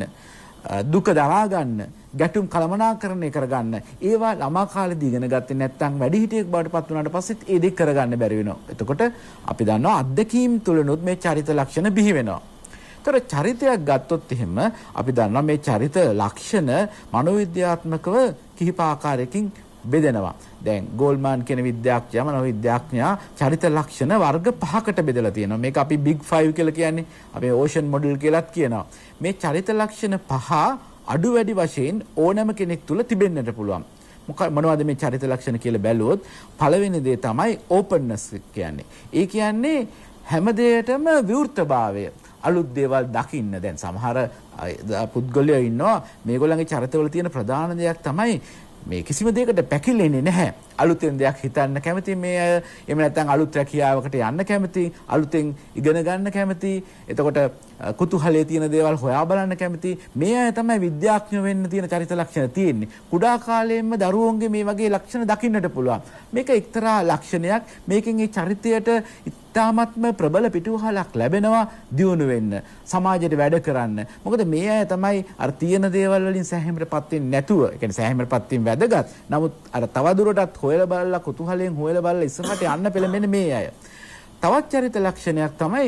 දුක දරා ගන්න, ගැටුම් කළමනාකරණය කරගන්න. ඒවා ළමා කාලේදී ඉගෙන ගත්තේ නැත්නම් වැඩිහිටියෙක් බවට පත් වුණාට පස්සෙත් ඒ දෙක කරගන්න බැරි වෙනවා. එතකොට අපි දන්නවා අත්දැකීම් තුලනොත් මේ චරිත ලක්ෂණ බිහි වෙනවා. ඒතර චරිතයක් ගත්තොත් එහෙම අපි දන්නවා මේ චරිත ලක්ෂණ මනෝවිද්‍යාත්මකව කිහිප ආකාරයකින් බෙදෙනවා. දැන් ගෝල්මාන් කියන විද්‍යාඥයා මනෝවිද්‍යාඥයා චරිත ලක්ෂණ වර්ග 5කට බෙදලා තියෙනවා. මේක අපි big 5 කියලා කියන්නේ. අපි ඕෂන් මොඩල් කියලාත් කියනවා. මේ චරිත ලක්ෂණ 5 අඩු වැඩි වශයෙන් ඕනෑම කෙනෙක් තුල තිබෙන්නට පුළුවන්. මොනවද මේ චරිත ලක්ෂණ කියලා බැලුවොත් පළවෙනි දේ තමයි openness කියන්නේ. ඒ කියන්නේ හැම දෙයකටම විවෘතභාවය. අලුත් දේවල් දකින්න. දැන් සමහර පුද්ගලයෝ ඉන්නවා මේගොල්ලන්ගේ චරිතවල තියෙන ප්‍රධාන දෙයක් තමයි මේ කිසිම දෙයකට පැකිලෙන්නේ නැහැ. අලුතෙන් දෙයක් හිතන්න කැමති මේ අය. එහෙම නැත්නම් අලුත් රැකියාවකට යන්න කැමති, අලුතෙන් ඉගෙන ගන්න කැමති. එතකොට කුතුහලයේ තියෙන දේවල් හොයා බලන්න කැමති. මේ අය තමයි විද්‍යාඥයෝ වෙන්න තියෙන චරිත ලක්ෂණ තියෙන්නේ. කුඩා කාලයෙන්ම දරුවෝන්ගේ මේ වගේ ලක්ෂණ දකින්නට පුළුවන්. මේක එක්තරා ලක්ෂණයක්. මේකෙන් ඒ චරිතයට ඉතාමත්ම ප්‍රබල පිටුවහලක් ලැබෙනවා දියුණු වෙන්න, සමාජයට වැඩ කරන්න. මොකද මේ අය තමයි අර තියෙන දේවල් වලින් සෑහීමටපත් වෙන්නේ නැතුව, ඒ කියන්නේ සෑහීමටපත් වීම වැදගත්. නමුත් අර තවදුරටත් හොයලා බලලා කුතුහලයෙන් හොයලා බලලා ඉස්සරහට යන්න පෙළඹෙන මේ අය. තවත් චරිත ලක්ෂණයක් තමයි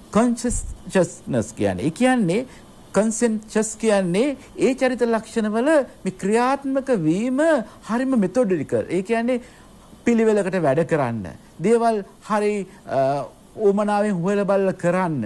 consciousness කියන්නේ. ඒ කියන්නේ conscious කියන්නේ ඒ චරිත ලක්ෂණවල මේ ක්‍රියාත්මක වීම හරිම methodical. ඒ කියන්නේ පිළිවෙලකට වැඩ කරන්න. දේවල් හරි ඕමනාවෙන් හොයලා බලලා කරන්න.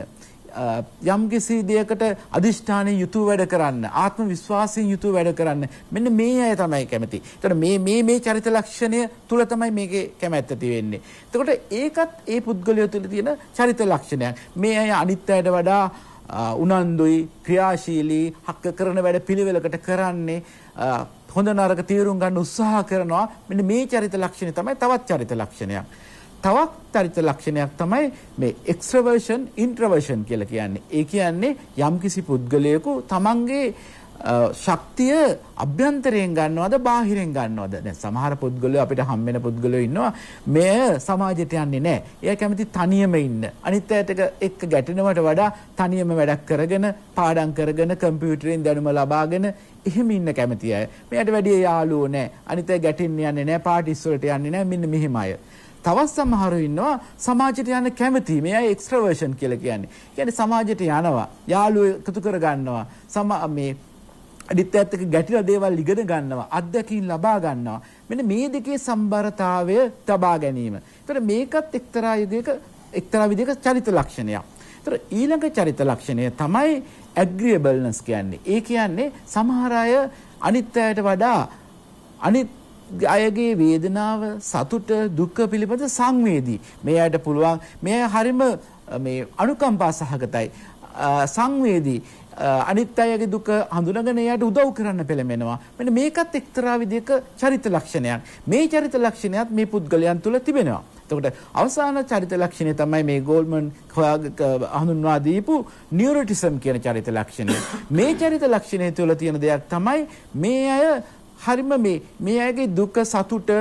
යම්කිසි දෙයකට අදිෂ්ඨානයෙන් යුතුව වැඩ කරන්න, ආත්ම විශ්වාසයෙන් යුතුව වැඩ කරන්න. මෙන්න මේ අය තමයි කැමති. එතකොට මේ චරිත ලක්ෂණය තුල තමයි මේකේ කැමැත්ත තියෙන්නේ. එතකොට ඒකත් ඒ පුද්ගලයා තුළ තියෙන චරිත ලක්ෂණයක්. මේ අය අනිත් අයට වඩා උනන්දුයි, ක්‍රියාශීලී, හක්ක කරන වැඩ පිළිවෙලකට කරන්නේ, හොඳ නරක තීරුම් ගන්න උත්සාහ කරනවා. මෙන්න මේ චරිත ලක්ෂණය තමයි තවත් චරිත ලක්ෂණයක්. තවත් චරිත ලක්ෂණයක් තමයි මේ එක්ස්ට්‍රවර්ෂන් ඉන්ට්‍රවර්ෂන් කියලා කියන්නේ. ඒ කියන්නේ යම්කිසි පුද්ගලයෙකු තමන්ගේ ශක්තිය අභ්‍යන්තරයෙන් ගන්නවද බාහිරෙන් ගන්නවද? දැන් සමහර පුද්ගලයෝ අපිට හම් වෙන පුද්ගලයෝ ඉන්නවා මේ සමාජයට යන්නේ නැහැ. එයා කැමති තනියම ඉන්න. අනිත් අයට එක්ක ගැටෙනවට වඩා තනියම වැඩක් කරගෙන, පාඩම් කරගෙන, කම්පියුටරෙන් දැනුම ලබාගෙන එහෙම ඉන්න කැමති අය. මෙයාට වැඩි යාළුවෝ නැහැ. අනිත් අය ගැටෙන්න යන්නේ නැහැ, පාටිස් වලට යන්නේ නැහැ. මෙන්න මෙහෙම අය. තවත් සමහරව ඉන්නවා සමාජයට යන්න කැමති. මේ අය එක්ස්ට්‍රවර්ෂන් කියලා කියන්නේ. කියන්නේ සමාජයට යනවා, යාළුවෝ එකතු කර ගන්නවා, මේ අනිත්‍යත් එක්ක ගැටිලා දේවල් ඉගෙන ගන්නවා, අත්දැකීම් ලබා ගන්නවා. මෙන්න මේ දෙකේ සම්බරතාවය තබා ගැනීම. ඒතර මේකත් එක්තරා විදිහක චරිත ලක්ෂණයක්. ඒතර ඊළඟ චරිත ලක්ෂණය තමයි agreeableness කියන්නේ. ඒ කියන්නේ සමහර අය අනිත් අයට වඩා අනිත් අයගේ වේදනාව, සතුට, දුක පිළිබඳ සංවේදී. මේ අයට පුළුවන් මේ හරිම මේ අනුකම්පා සහගතයි. සංවේදී අනිත් අයගේ දුක හඳුනගෙන එයාට උදව් කරන්න පෙළඹෙනවා. මෙන්න මේකත් එක්තරා විදිහක චරිත ලක්ෂණයක්. මේ චරිත ලක්ෂණයත් මේ පුද්ගලයන් තුළ තිබෙනවා. එතකොට අවසාන චරිත ලක්ෂණය තමයි මේ ගෝල්මන් හඳුන්වා දීපු නියුරොටිසම් කියන චරිත ලක්ෂණය. මේ චරිත ලක්ෂණය තුළ තියෙන දෙයක් තමයි මේ අය හරිම මේ අයගේ දුක සතුට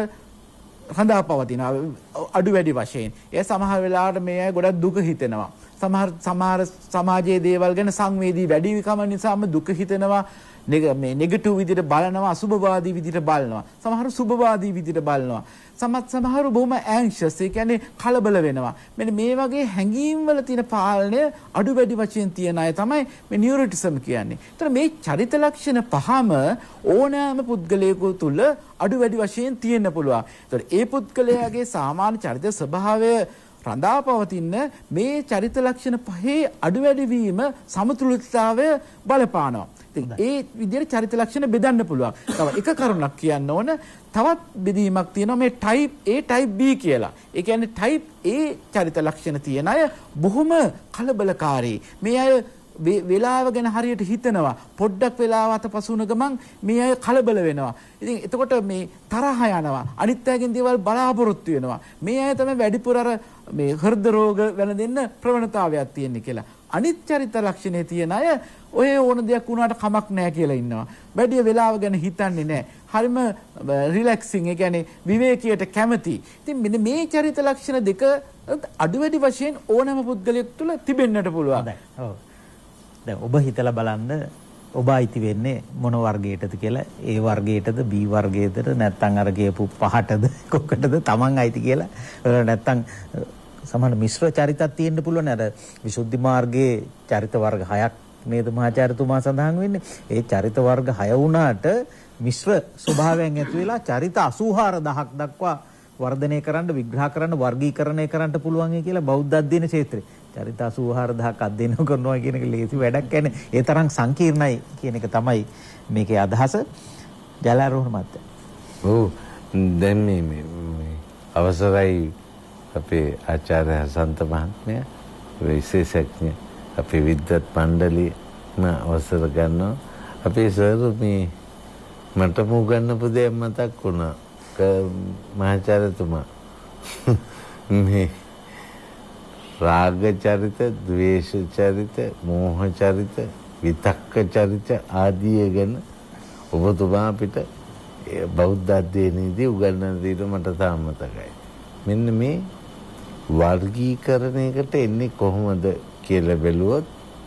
රඳා පවතිනවා අඩු වැඩි වශයෙන්. ඒ සමහර වෙලාවට මේ අය ගොඩක් දුක හිතෙනවා. සමහර සමාජයේ දේවල් ගැන සංවේදී වැඩිකම නිසාම දුක හිතෙනවා. මේ නෙගටිව් විදිහට බලනවා, අසුභවාදී විදිහට බලනවා. සමහරු සුභවාදී විදිහට බලනවා. සමහරු බොහොම ඇන්ක්ෂස්, ඒ කියන්නේ කලබල වෙනවා. මෙන්න මේ වගේ හැඟීම් වල තියෙන පාලනය අඩු වැඩි වශයෙන් තියන අය තමයි මේ නියුරොටිසම් කියන්නේ. ඒතර මේ චරිත ලක්ෂණ පහම ඕනෑම පුද්ගලයෙකු තුළ අඩු වැඩි වශයෙන් තියෙන්න පුළුවන්. ඒතර ඒ පුද්ගලයාගේ සාමාන්‍ය චරිත ස්වභාවය රඳා පවතින මේ චරිත ලක්ෂණ පහේ අඩු වැඩි වීම සමතුලිතතාවය බලපානවා. ඒ විදිහට චරිත ලක්ෂණ බෙදන්න පුළුවන්. තව එක කරුණක් කියන්න ඕන. තවත් බෙදීමක් තියෙනවා මේ type A type B කියලා. ඒ කියන්නේ type A චරිත ලක්ෂණ තියෙන අය බොහොම කලබලකාරී. මේ අය වෙලාව ගැන හරියට හිතනවා. පොඩ්ඩක් වෙලාව අතපසු වුණ ගමන් මේ අය කලබල වෙනවා. ඉතින් එතකොට මේ තරහ යනවා. අනිත් අයගෙන් දේවල් බලාපොරොත්තු වෙනවා. මේ අය තමයි වැඩිපුර මේ හෘද රෝග වෙන දෙන්න ප්‍රවණතාවයක් තියෙන්නේ කියලා. අනිත් චරිත ලක්ෂණේ තියෙන අය ඔය ඕන දෙයක් වුණාට කමක් නැහැ කියලා ඉන්නවා. වැඩි වෙලාව ගැන හිතන්නේ නැහැ. හරිම රිලැක්සිං, ඒ කියන්නේ විවේකීයට කැමති. ඉතින් මෙන්න මේ චරිත ලක්ෂණ දෙක අඩු වැඩි වශයෙන් ඕනෑම පුද්ගලයෙක් තුළ තිබෙන්නට පුළුවන්. ඔව්. දැන් ඔබ හිතලා බලන්න ඔබ අයිති වෙන්නේ මොන වර්ගයටද කියලා. ඒ වර්ගයටද B වර්ගයටද නැත්නම් අර කියපු පහටද කොකටද Taman අයිති කියලා. නැත්නම් සමහර මිශ්‍ර චරිතක් තියෙන්න පුළුවන්. අර විසුද්ධි මාර්ගයේ චරිත වර්ග 6ක් නේද මහාචාර්යතුමා සඳහන් වෙන්නේ. ඒ චරිත වර්ග 6 වුණාට මිශ්‍ර ස්වභාවයෙන් ඇති වෙලා චරිත 84000ක් දක්වා වර්ධනය කරන්න, විග්‍රහ කරන්න, වර්ගීකරණය කරන්න පුළුවන් කියලා බෞද්ධ අධ්‍යයන ක්ෂේත්‍රේ චරිත 84000ක් අධ්‍යයනය කරනවා කියන එක ලේසි වැඩක් නැහැ. ඒ තරම් සංකීර්ණයි කියන එක තමයි මේකේ අදහස. ජලාරෝහණ මහත්තයා. ඔව් දැන් මේ අවසරයි අපේ ආචාර්ය හසන්ත මහත්මයා විශේෂඥ අපේ විද්වත් මණ්ඩලයේම අවසර ගන්නවා. අපේ සර් මේ මට මුගන්නපු දෙයක් මතක් වුණා. මහාචාර්යතුමා මේ රාග චරිත, ද්වේෂ චරිත, මෝහ චරිත, විතක්ක චරිත ආදී ගැන ඔබතුමා අපිට බෞද්ධ අධ්‍යයනයේදී උගන්වන දේ මට තාම මතකයි. මෙන්න මේ වර්ගීකරණයකට එන්නේ කොහොමද කියලා බැලුවොත්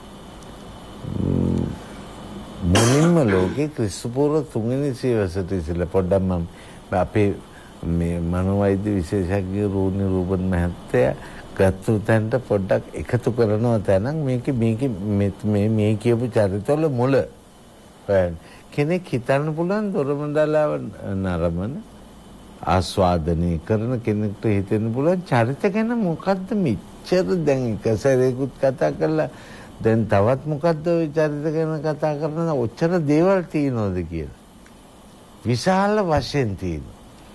මුලින්ම ලෝකේ ක්‍රිස්තු පූර්ව 3 වෙනි සියවසට ඉස්සෙල්ලා පොඩ්ඩක් මම අපේ මේ මනෝවෛද්‍ය විශේෂඥ රෝනි රූබන් මහත්තයා ගත්තු තැනට පොඩ්ඩක් එකතු කරනවා තැනක් මේ කියපු චරිතවල මුල කෙනෙක් හිතන්න පුළුවන් දොරමඩලාව නරඹන ආස්වාදනය කරන කෙනෙක්ට හිතෙන්න පුළුවන් චරිත ගැන මොකද්ද මෙච්චර දැන් එක සැරේකුත් කතා කරලා දැන් තවත් මොකද්ද ওই චරිත ගැන කතා කරන ඔච්චර දේවල් තියෙනවද කියලා. විශාල වශයෙන් තියෙනවා.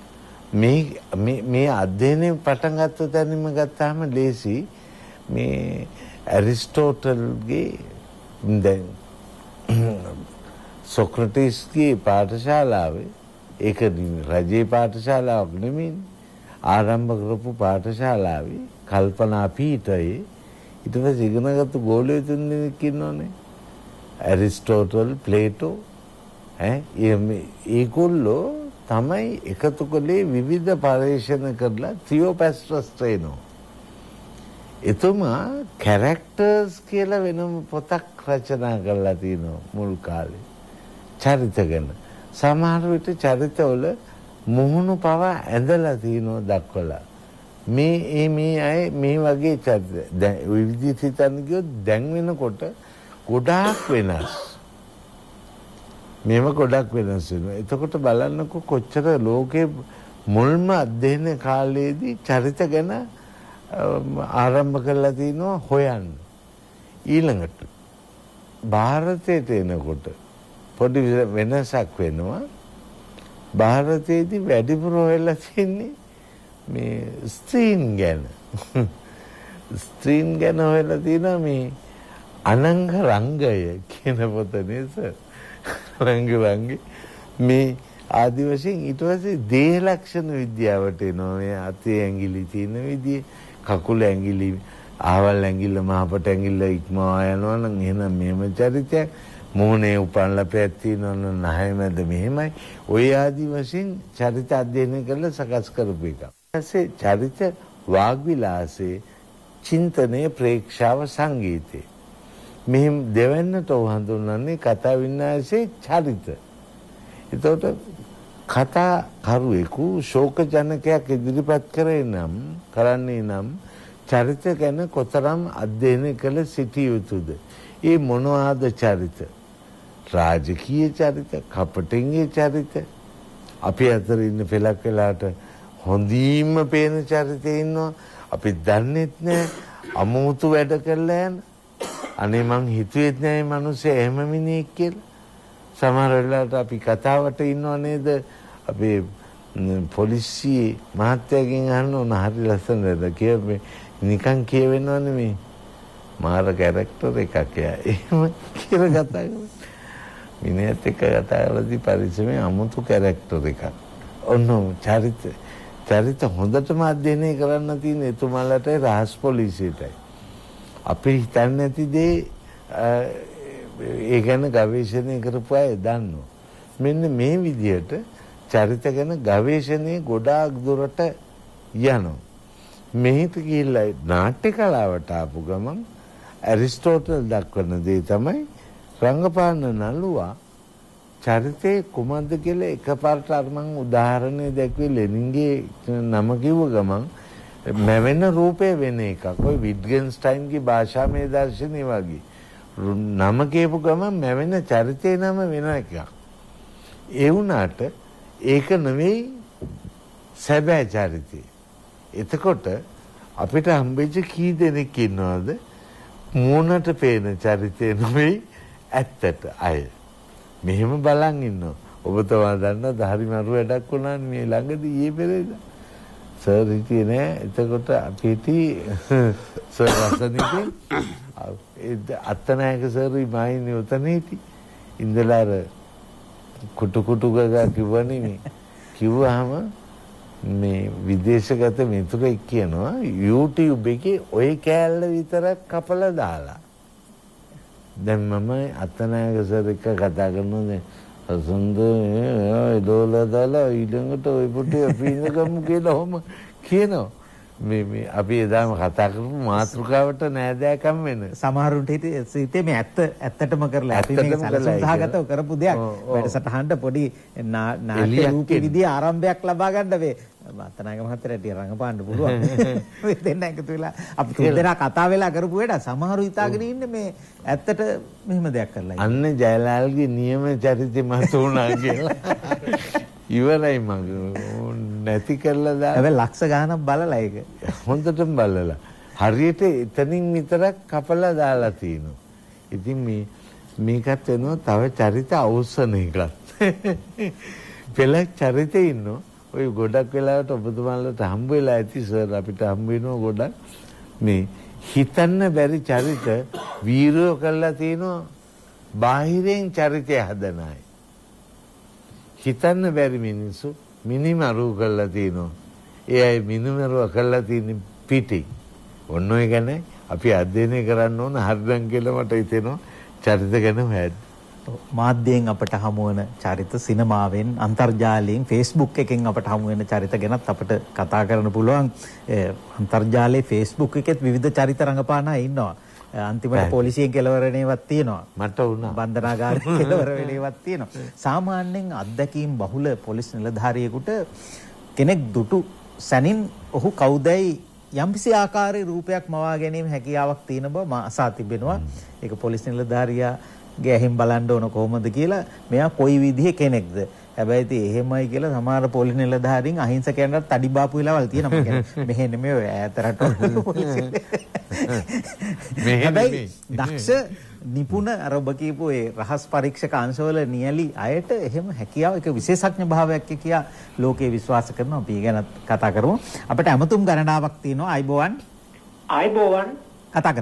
මේ අධ්‍යයනය පටන් ගත්ත තැනින්ම ගත්තාම ලේසි. මේ ඇරිස්ටෝටල්ගේ දැන් සොක්‍රටිස්ගේ පාඨශාලාවේ ඒක රජයේ පාඨශාලාවක් නෙමෙයි. ආරම්භ කරපු පාඨශාලාවේ කල්පනා පීඨයේ ඊට පස්සේ ඉගෙනගත්තු ගෝලයෝ 3 දෙනෙක් ඉන්නෝනේ. ඇරිස්ටෝටල්, ප්ලේටෝ ඒගොල්ලෝ තමයි එකතු කළේ විවිධ පරීක්ෂණ කරලා තියෝපැස්ට්‍රස් ට්‍රේනෝ. එතුමා කැරක්ටර්ස් කියලා වෙනම පොතක් රචනා කරලා තිනවා මුල් කාලේ. චරිත ගැන. සමහර විට චරිතවල මුහුණු පවා ඇඳලා තිනවා දක්වලා. මේ අය මේ වගේ චරිත දැන් ওই විදිහට හිතන්න ගියොත් දැන් වෙනකොට ගොඩාක් වෙනස්. මේව ගොඩක් වෙනස් වෙනවා. එතකොට බලන්නකො කොච්චර ලෝකේ මුල්ම අධ්‍යයන කාලයේදී චරිත ගැන ආරම්භ කරලා තිනවා හොයන්න. ඊළඟට ಭಾರತයට එනකොට පොඩි වෙනසක් වෙනවා. ಭಾರತයේදී වැඩිපුර හොයලා තින්නේ මේ ස්ත්‍රීන් ගැන. ස්ත්‍රීන් ගැන හොයලා තිනවා මේ අනංග රංගය කියන පොත නේද? රංග මේ ආදි වශයෙන් ඊට පස්සේ දේහ ලක්ෂණ විද්‍යාවට එනවා. මේ අතේ ඇඟිලි තියෙන විදිය, කකුල ඇඟිලි, ආවල් ඇඟිල්ල, මහපට ඇඟිල්ල ඉක්මවා යනවා නම් එහෙනම් මෙහෙම චරිතයක්. මොහොනේ උපන්ලා පැත්තිනන නැහැ මැද මෙහෙමයි. ඔය ආදි වශයෙන් චරිත අධ්‍යයනය කරලා සකස් කරපු එක. ඊපස්සේ චරිත වාග් විලාසේ, චින්තනයේ, ප්‍රේක්ෂාව, සංගීතේ. මෙහෙම දෙවන්නට හඳුන්වන්නේ කතා වින්‍යාසයේ චරිත. එතකොට කතා කරුවෙකු ශෝක ජනකයක් ඉදිරිපත් කරන්නේ නම් චරිත ගැන කොතරම් අධ්‍යයනය කළ සිටිය යුතුද? ඒ මොනවාද චරිත? රාජකීය චරිත, කපටින්ගේ චරිත, අපි අතර ඉන්න පෙලක් වෙලාට හොඳින්ම පේන චරිතේ ඉන්නවා. අපි දන්නෙත් නෑ අමුතු වැඩ කරලා යන. අනේ මං හිතුවේත් නෑ මේ මිනිස්සේ එහෙම මිනිහෙක් කියලා. සමහර වෙලාවට අපි කතාවට ඉන්නව නේද? අපේ පොලිසිය මහත්තයාගෙන් අහන්න ඕන හරි ලස්සනද කියලා. නිකන් කියවෙනව නෙමෙයි. මාර කැරක්ටර් එකක් යා. එහෙම කියලා කතා කරනවා. මිනිහත් එක්ක කතා කරද්දී පරිස්සමෙන් අමුතු කැරක්ටර් එකක්. ඔන්න චරිත හොඳටම අධ්‍යයනය කරන්න තියෙන එතුමාලට රහස් පොලිසියටයි. අපි හිතන්නේ නැති දේ ඒ ගැන ගවේෂණය කරපු අය දන්නවා. මෙන්න මේ විදිහට චරිත ගැන ගවේෂණයේ ගොඩාක් දුරට යනවා. මෙහිට ගිහිල්ලා නාට්‍ය කලාවට ආපු ගමන් ඇරිස්ටෝටල් දක්වන දේ තමයි රංගපාන නළුවා චරිතේ කුමක්ද කියලා එකපාරට අර මං උදාහරණයක් දැක්වේ ලෙනින්ගේ නම කිව්ව ගමන් මැවෙන රූපේ වෙන එකක්. ඔය විට්ගෙන්ස්ටයින්ගේ භාෂාමය දර්ශනය වගේ. නම කියපු ගමන් මැවෙන චරිතේ නම වෙන එකක්. ඒ වුණාට ඒක නෙවෙයි සැබෑ චරිතය. එතකොට අපිට හම්බෙච්ච කී දෙනෙක් ඉන්නවද මූණට පේන චරිතය නෙවෙයි ඇත්තට අය. මෙහෙම බලන් ඉන්නවා. ඔබතුමා දන්නවද හරි මරු වැඩක් වුණා මේ ළඟදී ඊයේ පෙරේද? සර් හිටියේ නෑ. එතකොට අපි හිටියේ සර් රසනිකේ අත්තනායක සර් ඉමයින් උතන හිටි. ඉඳලා අර කුටු ගගා කිව්වනේ මේ. කිව්වහම මේ විදේශගත මිතුරෙක් කියනවා YouTube එකේ ඔය කෑල්ල විතරක් කපලා දාලා. දැන් මම අත්තනායක සර් එක්ක කතා කරනවා අසුන්ද ඩෝලා දාලා ඊළඟට ඔය පුටේ අපි ඉඳගමු කියලා ඔහම කියනවා. මේ අපි එදාම කතා කරපු මාතෘකාවට නෑදෑකම් වෙන සමහරුන්ට හිතේ මේ ඇත්තටම කරලා අපි මේක සලසුදාගතව කරපු දෙයක්. වැඩසටහනට පොඩි නාට්‍ය රූප විදිය ආරම්භයක් ලබා ගන්න වේ. අත්තනායක මහත්තයාට රංගපාන්න පුළුවන්. මේ දෙන්න එකතු වෙලා අපි තුන්දෙනා කතා වෙලා කරපු වැඩ සමහරු හිතාගෙන ඉන්නේ මේ ඇත්තට මෙහෙම දෙයක් කරලා. අන්න ජයලාල්ගේ නියම චරිතෙ මත උනා කියලා. ඉවරයි මග නැති කරලා දාලා. හැබැයි ලක්ෂ ගාණක් බලලා ඒක. හොඳටම බලලා. හරියට එතනින් විතරක් කපලා දාලා තිනවා. ඉතින් මේකත් වෙනවා තව චරිත අවසන එකක්. පෙළක් චරිතේ ඉන්නෝ. ඔය ගොඩක් වෙලාවට ඔබතුමාලට හම්බ වෙලා ඇති සර් අපිට හම්බ වෙනවා ගොඩක්. මේ හිතන්න බැරි චරිත වීරයෝ කරලා තිනවා බාහිරෙන් චරිතය හදන අය. හිතන්න බැරි මිනිස්සු මිනිමරු කරලා තිනවා. ඒ අය මිනිමරුව කරලා තියෙන පිටි. ඔන්න ඔය ගැන අපි අධ්‍යයනය කරන්න ඕන හරිනම් කියලා මට හිතෙනවා චරිත ගැන හොයන්න. මාධ්‍යයෙන් අපට හමු වෙන චරිත, සිනමාවෙන්, අන්තර්ජාලයෙන්, Facebook එකෙන් අපට හමු වෙන චරිත ගැනත් අපිට කතා කරන්න පුළුවන්. අන්තර්ජාලයේ Facebook එකෙත් විවිධ චරිත රඟපාන අය ඉන්නවා. අන්තිමට පොලිසියෙන් කෙලවර වෙනේවත් තියෙනවා. මට වුණා. බන්ධනාගාරයෙන් කෙලවර වෙනේවත් තියෙනවා. සාමාන්‍යයෙන් අත්දැකීම් බහුල පොලිස් නිලධාරියෙකුට කෙනෙක් දුටු සැනින් ඔහු කවුදයි යම්කිසි ආකාරයේ රූපයක් මවා ගැනීම හැකියාවක් තියෙන බව මා අසා තිබෙනවා. ඒක පොලිස් නිලධාරියාගේ ඇහිම් බලන්න ඕන කොහොමද කියලා මෙයා කොයි විදිහේ කෙනෙක්ද. හැබැයි ඉතින් එහෙමයි කියලා සමහර පොලිස් නිලධාරීන් අහිංසකයන්ට තඩි බාපු වෙලාවල් තියෙනවා. මෙහෙ නෙමෙයි ඔය ඈත රටවල පොලිසිය. හැබැයි දක්ෂ නිපුණ අර ඔබ කියපු ඒ රහස් පරීක්ෂක අංශවල නියලි අයට එහෙම හැකියාව එක විශේෂඥ භාවයක් කියා ලෝකේ විශ්වාස කරනවා. අපි ගැන කතා කරමු. අපිට අමතුම් ගණනාවක් තියෙනවා. අයිබෝවන් අයිබෝවන් කතා කරමු.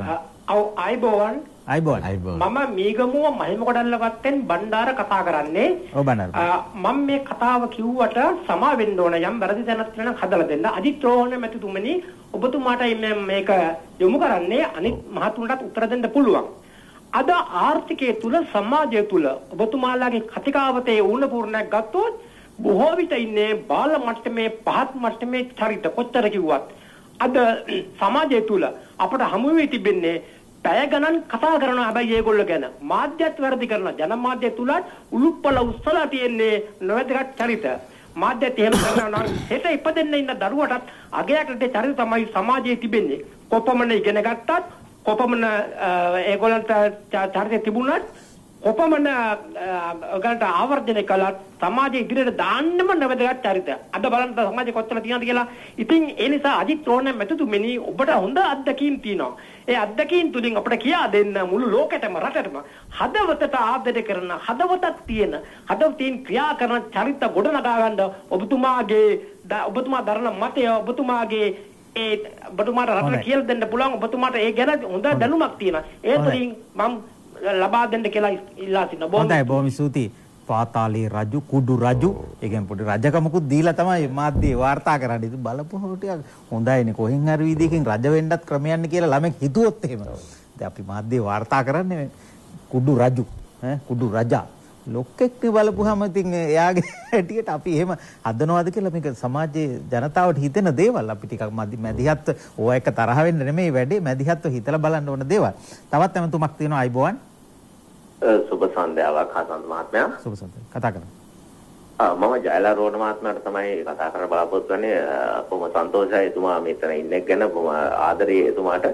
අයිබෝවන් මම මීගමුව මහිමකොඩල්ල වත්තෙන් බණ්ඩාර කතා කරන්නේ. ඔව් බණ්ඩාර. මම මේ කතාව කිව්වට සමා වෙන්න ඕන යම් වැරදි දැනක් තියෙනවා හදලා දෙන්න. අජිත් රෝහණ මැතිතුමනි ඔබතුමාටයි මම මේක යොමු කරන්නේ අනිත් මහතුන්ටත් උත්තර දෙන්න පුළුවන්. අද ආර්ථිකයේ තුල සමාජය තුල ඔබතුමාලාගේ කතිකාවතේ වුණ පූර්ණයක් ගත්තොත් බොහෝ විට ඉන්නේ බාල මට්ටමේ පහත් මට්ටමේ චරිත කොච්චර කිව්වත් අද සමාජය තුල අපට හමු වෙ තිබෙන්නේ පැය ගණන් කතා කරනවා. හැබැයි ඒගොල්ලෝ ගැන මාධ්‍යත් වැඩි කරනවා. ජනමාධ්‍ය තුලත් උලුප්පල උස්සලා තියෙන්නේ නොවැදගත් චරිත. මාධ්‍යත් එහෙම කරනවා නම් හෙට ඉපදෙන්න ඉන්න දරුවටත් අගයකට චරිත තමයි සමාජයේ තිබෙන්නේ. කොපමණ ඉගෙන ගත්තත් කොපමණ ඒගොල්ලන්ට චරිතය තිබුණත් කොපමණ ඔයගලට ආවර්ජනය කළත් සමාජයේ ඉදිරියට දාන්නම නැවදගත් චරිත. අද බලන්න සමාජය කොච්චර තියෙනවද කියලා. ඉතින් ඒ නිසා අජිත් රෝහණ මැතිතුමනි ඔබට හොඳ අත්දැකීම් තියෙනවා. ඒ අත්දැකීම් තුලින් අපිට කියා දෙන්න මුළු ලෝකෙටම රටටම හදවතට ආදරය කරන හදවතක් තියෙන හදවතින් ක්‍රියා කරන චරිත ගොඩනගා ගන්න ඔබතුමා දරන මතය ඔබතුමාගේ ඒ ඔබතුමාට රටට කියලා දෙන්න පුළුවන්. ඔබතුමාට ඒ ගැන හොඳ දැනුමක් තියෙනවා. ඒ තුලින් මම ලබා දෙන්න කියලා ඉල්ලා සිටිනවා. හොඳයි බොහොම ස්තුතියි. පාතාලේ රජු කුඩු රජු ඒ කියන්නේ පොඩි රජකමකුත් දීලා තමයි මාධ්‍යයේ වාර්තා කරන්නේ. ඉතින් බලපුවම ටිකක් හොඳයිනේ. කොහෙන් හරි විදිහකින් රජ වෙන්නත් ක්‍රමයන්නේ කියලා ළමෙක් හිතුවොත් එහෙම. දැන් අපි මාධ්‍යයේ වාර්තා කරන්නේ කුඩු රජු කුඩු රජා ලොක්ෙක්නේ බලපුවාම ඉතින් එයාගේ හැටියට අපි එහෙම හදනවාද කියලා මේක සමාජයේ ජනතාවට හිතෙන දේවල්. අපි ටිකක් මැදිහත් ඕවා එක තරහ වෙන්න නෙමෙයි වැඩේ. මැදිහත්ව හිතලා බලන්න ඕන දේවල්. තවත් එමතුමක් තියෙනවා. අයිබෝවන්. සුබ සන්ධ්‍යාවක් හසන්ත මහත්මයා. සුබ සන්ධ්‍යාවක්. කතා කරමු. මම ජයලා රෝණ මහත්මයාට තමයි කතා කරන්න බලාපොරොත්තු වෙන්නේ. බොහොම සන්තෝෂයි එතුමා මෙතන ඉන්න එක ගැන. බොහොම ආදරේ එතුමාට.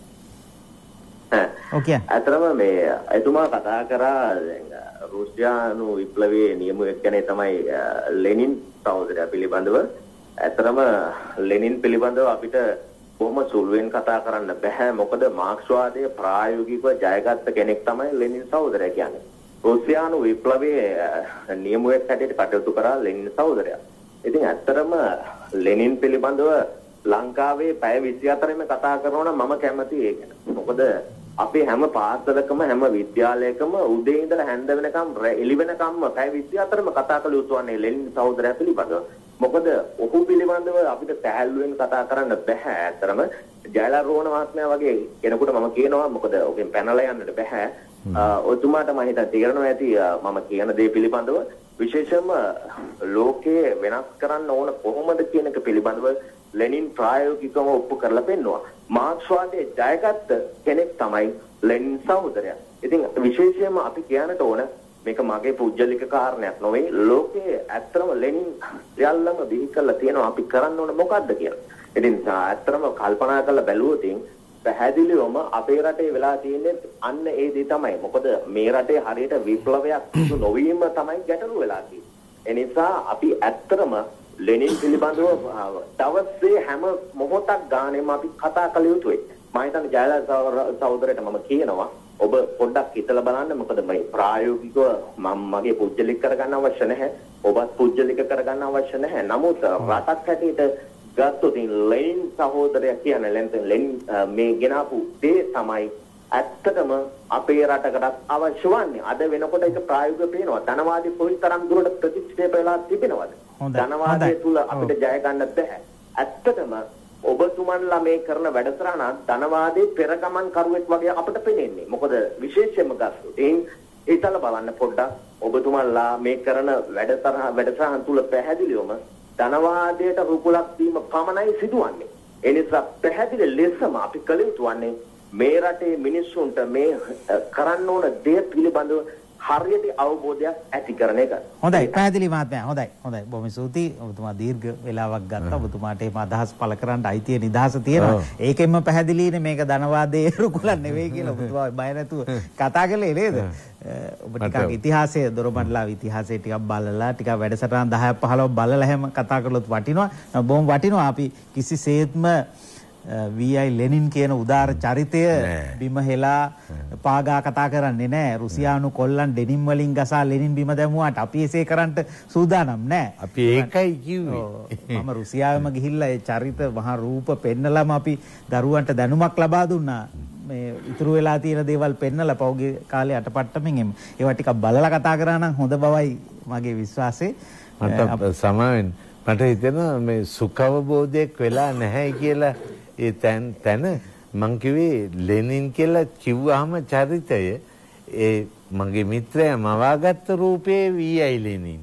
ඕකේ. අතරම මේ එතුමා කතා කරා රුසියානු විප්ලවයේ නියමුවෙක් ගැන තමයි ලෙනින් සහෝදරයා පිළිබඳව. අතරම ලෙනින් පිළිබඳව අපිට බොහොම සුළුවෙන් කතා කරන්න බෑ. මොකද මාක්ස්වාදයේ ප්‍රායෝගිකව ජයගත්ත කෙනෙක් තමයි ලෙනින් සහෝදරයා කියන්නේ. රුසියානු විප්ලවයේ නියමුවෙක් හැටියට කටයුතු කරා ලෙනින් සහෝදරයා. ඉතින් ඇත්තටම ලෙනින් පිළිබඳව ලංකාවේ පැය 24ෙම කතා කරනවා නම් මම කැමතියි ඒක. මොකද අපේ හැම පාසලකම හැම විද්‍යාලයකම උදේ ඉඳලා හැන්ද වෙනකම් එළි වෙනකම්ම පැය 24ෙම කතා කළ යුතු වන්නේ ලෙනින් සහෝදරයා පිළිබඳව. මොකද ඔහු පිළිබඳව අපිට සෑහළුවෙන් කතා කරන්න බෑ. ඇත්තටම ජයලා රෝණ මහත්මයා වගේ කෙනෙකුට මම කියනවා මොකද ඔකෙන් පැනලා යන්නට බෑ. ඔතුමාට මම හිතා තේරෙනවා ඇති මම කියන දේ පිළිබඳව විශේෂයෙන්ම ලෝකයේ වෙනස් කරන්න ඕන කොහොමද කියන එක පිළිබඳව ලෙනින් ප්‍රායෝගිකව ඔප්පු කරලා පෙන්නවා. මාක්ස්වාදයේ ජයගත්ත කෙනෙක් තමයි ලෙනින් සහෝදරයා. ඉතින් විශේෂයෙන්ම අපි කියන්නට ඕන මේක මගේ පුජ්‍යලික කාරණයක් නොවේ. ලෝකයේ ඇත්තම ලෙනින් සියල්ලම බිහි කරලා තියෙනවා අපි කරන්න ඕන මොකද්ද කියලා. ඉතින් ඇත්තම කල්පනා කරලා බැලුවොත් පැහැදිලිවම අපේ රටේ වෙලා තියෙන්නේ අන්න ඒ දේ තමයි. මොකද මේ රටේ හරියට විප්ලවයක් නොවීම තමයි ගැටලුව වෙලා තියෙන්නේ. ඒ නිසා අපි ඇත්තම ලෙනින් පිළිබඳව දවසේ හැම මොහොතක් ගානෙම අපි කතා කළ යුතුයි. මම හිතන්නේ ජයලා සහෝදරයට මම කියනවා ඔබ පොඩ්ඩක් හිතලා බලන්න. මොකද මේ ප්‍රායෝගිකව මම මගේ පුජ්‍යලික කරගන්න අවශ්‍ය නැහැ. ඔබත් පුජ්‍යලික කරගන්න අවශ්‍ය නැහැ. නමුත් රටක් හැටියට ගත්තොත් ලෙනින් සහෝදරයා කියන ලෙනින් මේ ගෙනාපු දේ තමයි ඇත්තටම අපේ රටකට අවශ්‍ය වන්නේ. අද වෙනකොට ඒක ප්‍රායෝගිකව පේනවා. ධනවාදී කොයිතරම් දුරට ප්‍රතික්ෂේප වෙලා තිබෙනවද? ධනවාදයේ තුල අපිට ජය ගන්න බැහැ. ඇත්තටම ඔබතුමන්ලා මේ කරන වැඩසටහන ධනවාදයේ පෙරගමන් කරුවෙක් වගේ අපිට පේන්නේ. මොකද විශේෂයෙන්ම ගත්තොත් හිතලා බලන්න පොඩ්ඩක් ඔබතුමන්ලා මේ කරන වැඩසටහන තුල පැහැදිලිවම ධනවාදයට රුකුලක් දීම පමණයි සිදුවන්නේ. ඒ නිසා පැහැදිලි ලෙසම අපි කළ යුතු වන්නේ මේ රටේ මිනිස්සුන්ට මේ කරන්න ඕන දේ පිළිබඳව හරියට අවබෝධයක් ඇති කරන එක. හොඳයි පැහැදිලි මහත්මයා. හොඳයි. බොහොම ස්තුතියි. ඔබතුමා දීර්ඝ වේලාවක් ගත්තා. ඔබතුමාට මේ අදහස් පළ කරන්න අයිතිය නිදහස තියෙනවා. ඒකෙන්ම පැහැදිලිනේ මේක ධනවාදයේ රුකුලක් නෙවෙයි කියලා ඔබතුමා බය නැතුව කතා කළේ නේද? ඔබ ටිකක් ඉතිහාසයේ දොරමඩලාව ඉතිහාසයේ ටිකක් බලලා ටිකක් වැඩසටහන් 10ක් 15ක් බලලා හැම කතා කළොත් වටිනවා. බොහොම වටිනවා. අපි කිසිසේත්ම VI ලෙනින් කියන උදාර චරිතය බිම හෙලා පාගා කතා කරන්නේ නැහැ. රුසියානු කොල්ලන් ඩෙනිම් වලින් ගසා ලෙනින් බිම දැමුවාට අපි එසේ කරන්න සූදානම් නැහැ. අපි ඒකයි කිව්වේ. මම රුසියාවෙම ගිහිල්ලා ඒ චරිත මහා රූප පෙන්නලම අපි දරුවන්ට දැනුමක් ලබා දුන්නා. මේ ඉතුරු වෙලා තියෙන දේවල් පෙන්නලා පෞගේ කාලේ අටපට්ටමින් එමු. ඒවා ටිකක් බලලා කතා කරා නම් හොඳ බවයි මගේ විශ්වාසය. මට සමාවෙන් මට හිතෙනවා මේ සුඛවබෝධයක් වෙලා නැහැ කියලා ඒ තැන මං කිව්වේ ලෙනින් කියලා කිව්වහම චරිතය ඒ මගේ මිත්‍රයා මවාගත්ත රූපේ වීයි ලෙනින්.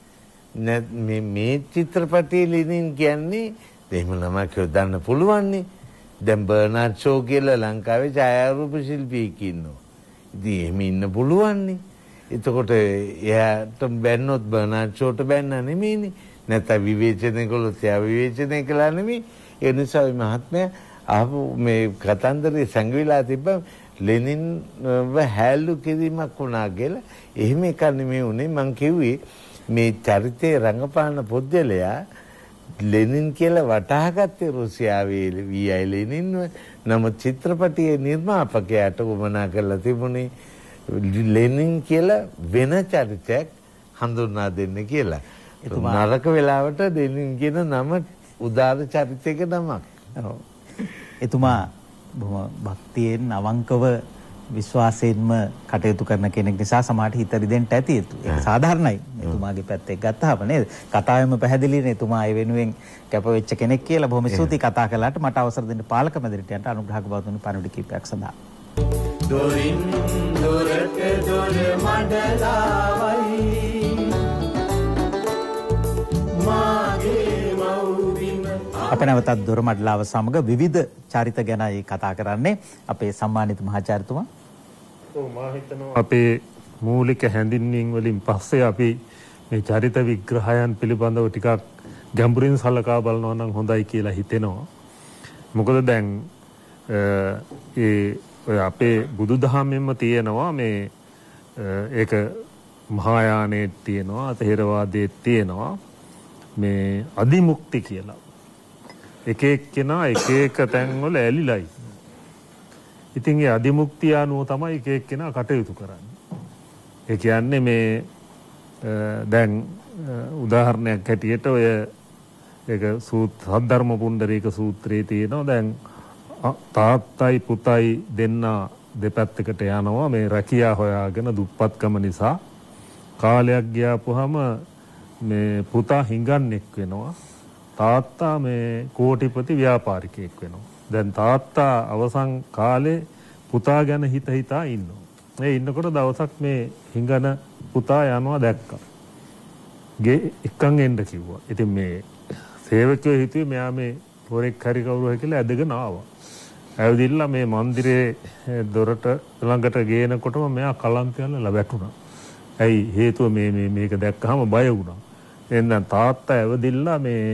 මේ චිත්‍රපටයේ ලෙනින් කියන්නේ එහෙම ළමයි කියන්න පුළුවන්නේ. දැන් බර්නාඩ් ෂෝ කියලා ලංකාවේ ඡායාරූප ශිල්පියෙක් ඉන්නවා. ඉතින් එහෙම ඉන්න පුළුවන්නේ. එතකොට එයාට බැන්නොත් බර්නාඩ් ෂෝට බැන්න නෙමෙයිනේ. නැත්නම් විවේචනය කළොත් එයා විවේචනය කළා නෙමෙයි. ඒ නිසා මේ මහත්මයා ආපු මේ කතන්දරේ සංගවිලා තිබ්බ ලෙනින් හැලු කිරීමක් වුණා කියලා. එහෙම එකක් නෙමෙයි උනේ. මං කිව්වේ මේ චරිතේ රංගපාන පුද්ගලයා ලෙනින් කියලා වටහාගත්තේ රුසියාවේ වීයි ලෙනින්ව. නමුත් චිත්‍රපටයේ නිර්මාපකයාට උවමනා කරලා තිබුණේ ලෙනින් කියලා වෙන චරිතයක් හඳුන්වා දෙන්න කියලා. නරක වෙලාවට ලෙනින් කියන නම උදාර චරිතයක නමක්. එතුමා බොහොම භක්තියෙන් අවංකව විශ්වාසයෙන්ම කටයුතු කරන කෙනෙක් නිසා සමාජයට හිත රිදෙන්න ඇති. ඒක සාධාරණයි. එතුමාගේ පැත්තෙන් ගත්තාම නේද? කතාවෙම පැහැදිලිනේ එතුමා ඒ වෙනුවෙන් කැප වෙච්ච කෙනෙක් කියලා. බොහොම ස්තුතියි කතා කළාට. මට අවසර දෙන්න පාලක මැදිරියට අනුග්‍රහක බවතුනි පණිවිඩ කීපයක් සඳහා. දොරින් දොරට දොර මඩලාවයි මාගේ මව්බිම. අප නැවතත් දොරමඩලාව සමග විවිධ චරිත ගැනයි කතා කරන්නේ අපේ සම්මානිත මහාචාර්යතුමා. මම හිතනවා අපේ මූලික හැඳින්වීම් වලින් පස්සේ අපි මේ චරිත විග්‍රහයන් පිළිබඳව ටිකක් ගැඹුරින් සලකා බලනවා නම් හොඳයි කියලා හිතෙනවා. මොකද දැන් ඔය අපේ බුදුදහමෙන්ම තියෙනවා මේ ඒක මහායානයේ තියෙනවා, ථේරවාදයේ තියෙනවා මේ අදිමුක්ති කියලා. එක එක්කෙනා එක එක තැන්වල ඇලිලයි. ඉතින් ඒ අදිමුක්තිය අනුව තමයි එක එක්කෙනා කටයුතු කරන්නේ. ඒ කියන්නේ මේ දැන් උදාහරණයක් හැටියට ඔය ඒක සද්ධර්ම පුණ්ඩරීක සූත්‍රයේ තියෙනවා. දැන් තාත්තයි පුතයි දෙන්න දෙපැත්තකට යනවා මේ රැකියා හොයාගෙන දුප්පත්කම නිසා. කාලයක් ගියාපුවාම මේ පුතා හිඟන්නෙක් වෙනවා. තාත්තා මේ කෝටිපති ව්‍යාපාරිකයෙක් වෙනවා. දැන් තාත්තා අවසන් කාලේ පුතා ගැන හිතා ඉන්නවා. ඒ ඉන්නකොට දවසක් මේ හිඟන පුතා යනවා දැක්කා. ගේ එක්කන් එන්න කිව්වා. ඉතින් මේ සේවකයෝ හිතුවේ මෙයා මේ හොරෙක් හරි කවුරු හරි කියලා ඇදගෙන ආවා. ඇවිදින්න මේ මන්දිරේ දොරට ළඟට ගේනකොටම මෙයා කලන්ත යනලා වැටුණා. ඇයි හේතුව මේක දැක්කහම බය වුණා. එහෙනම් තාත්තා ඇවිදින්න මේ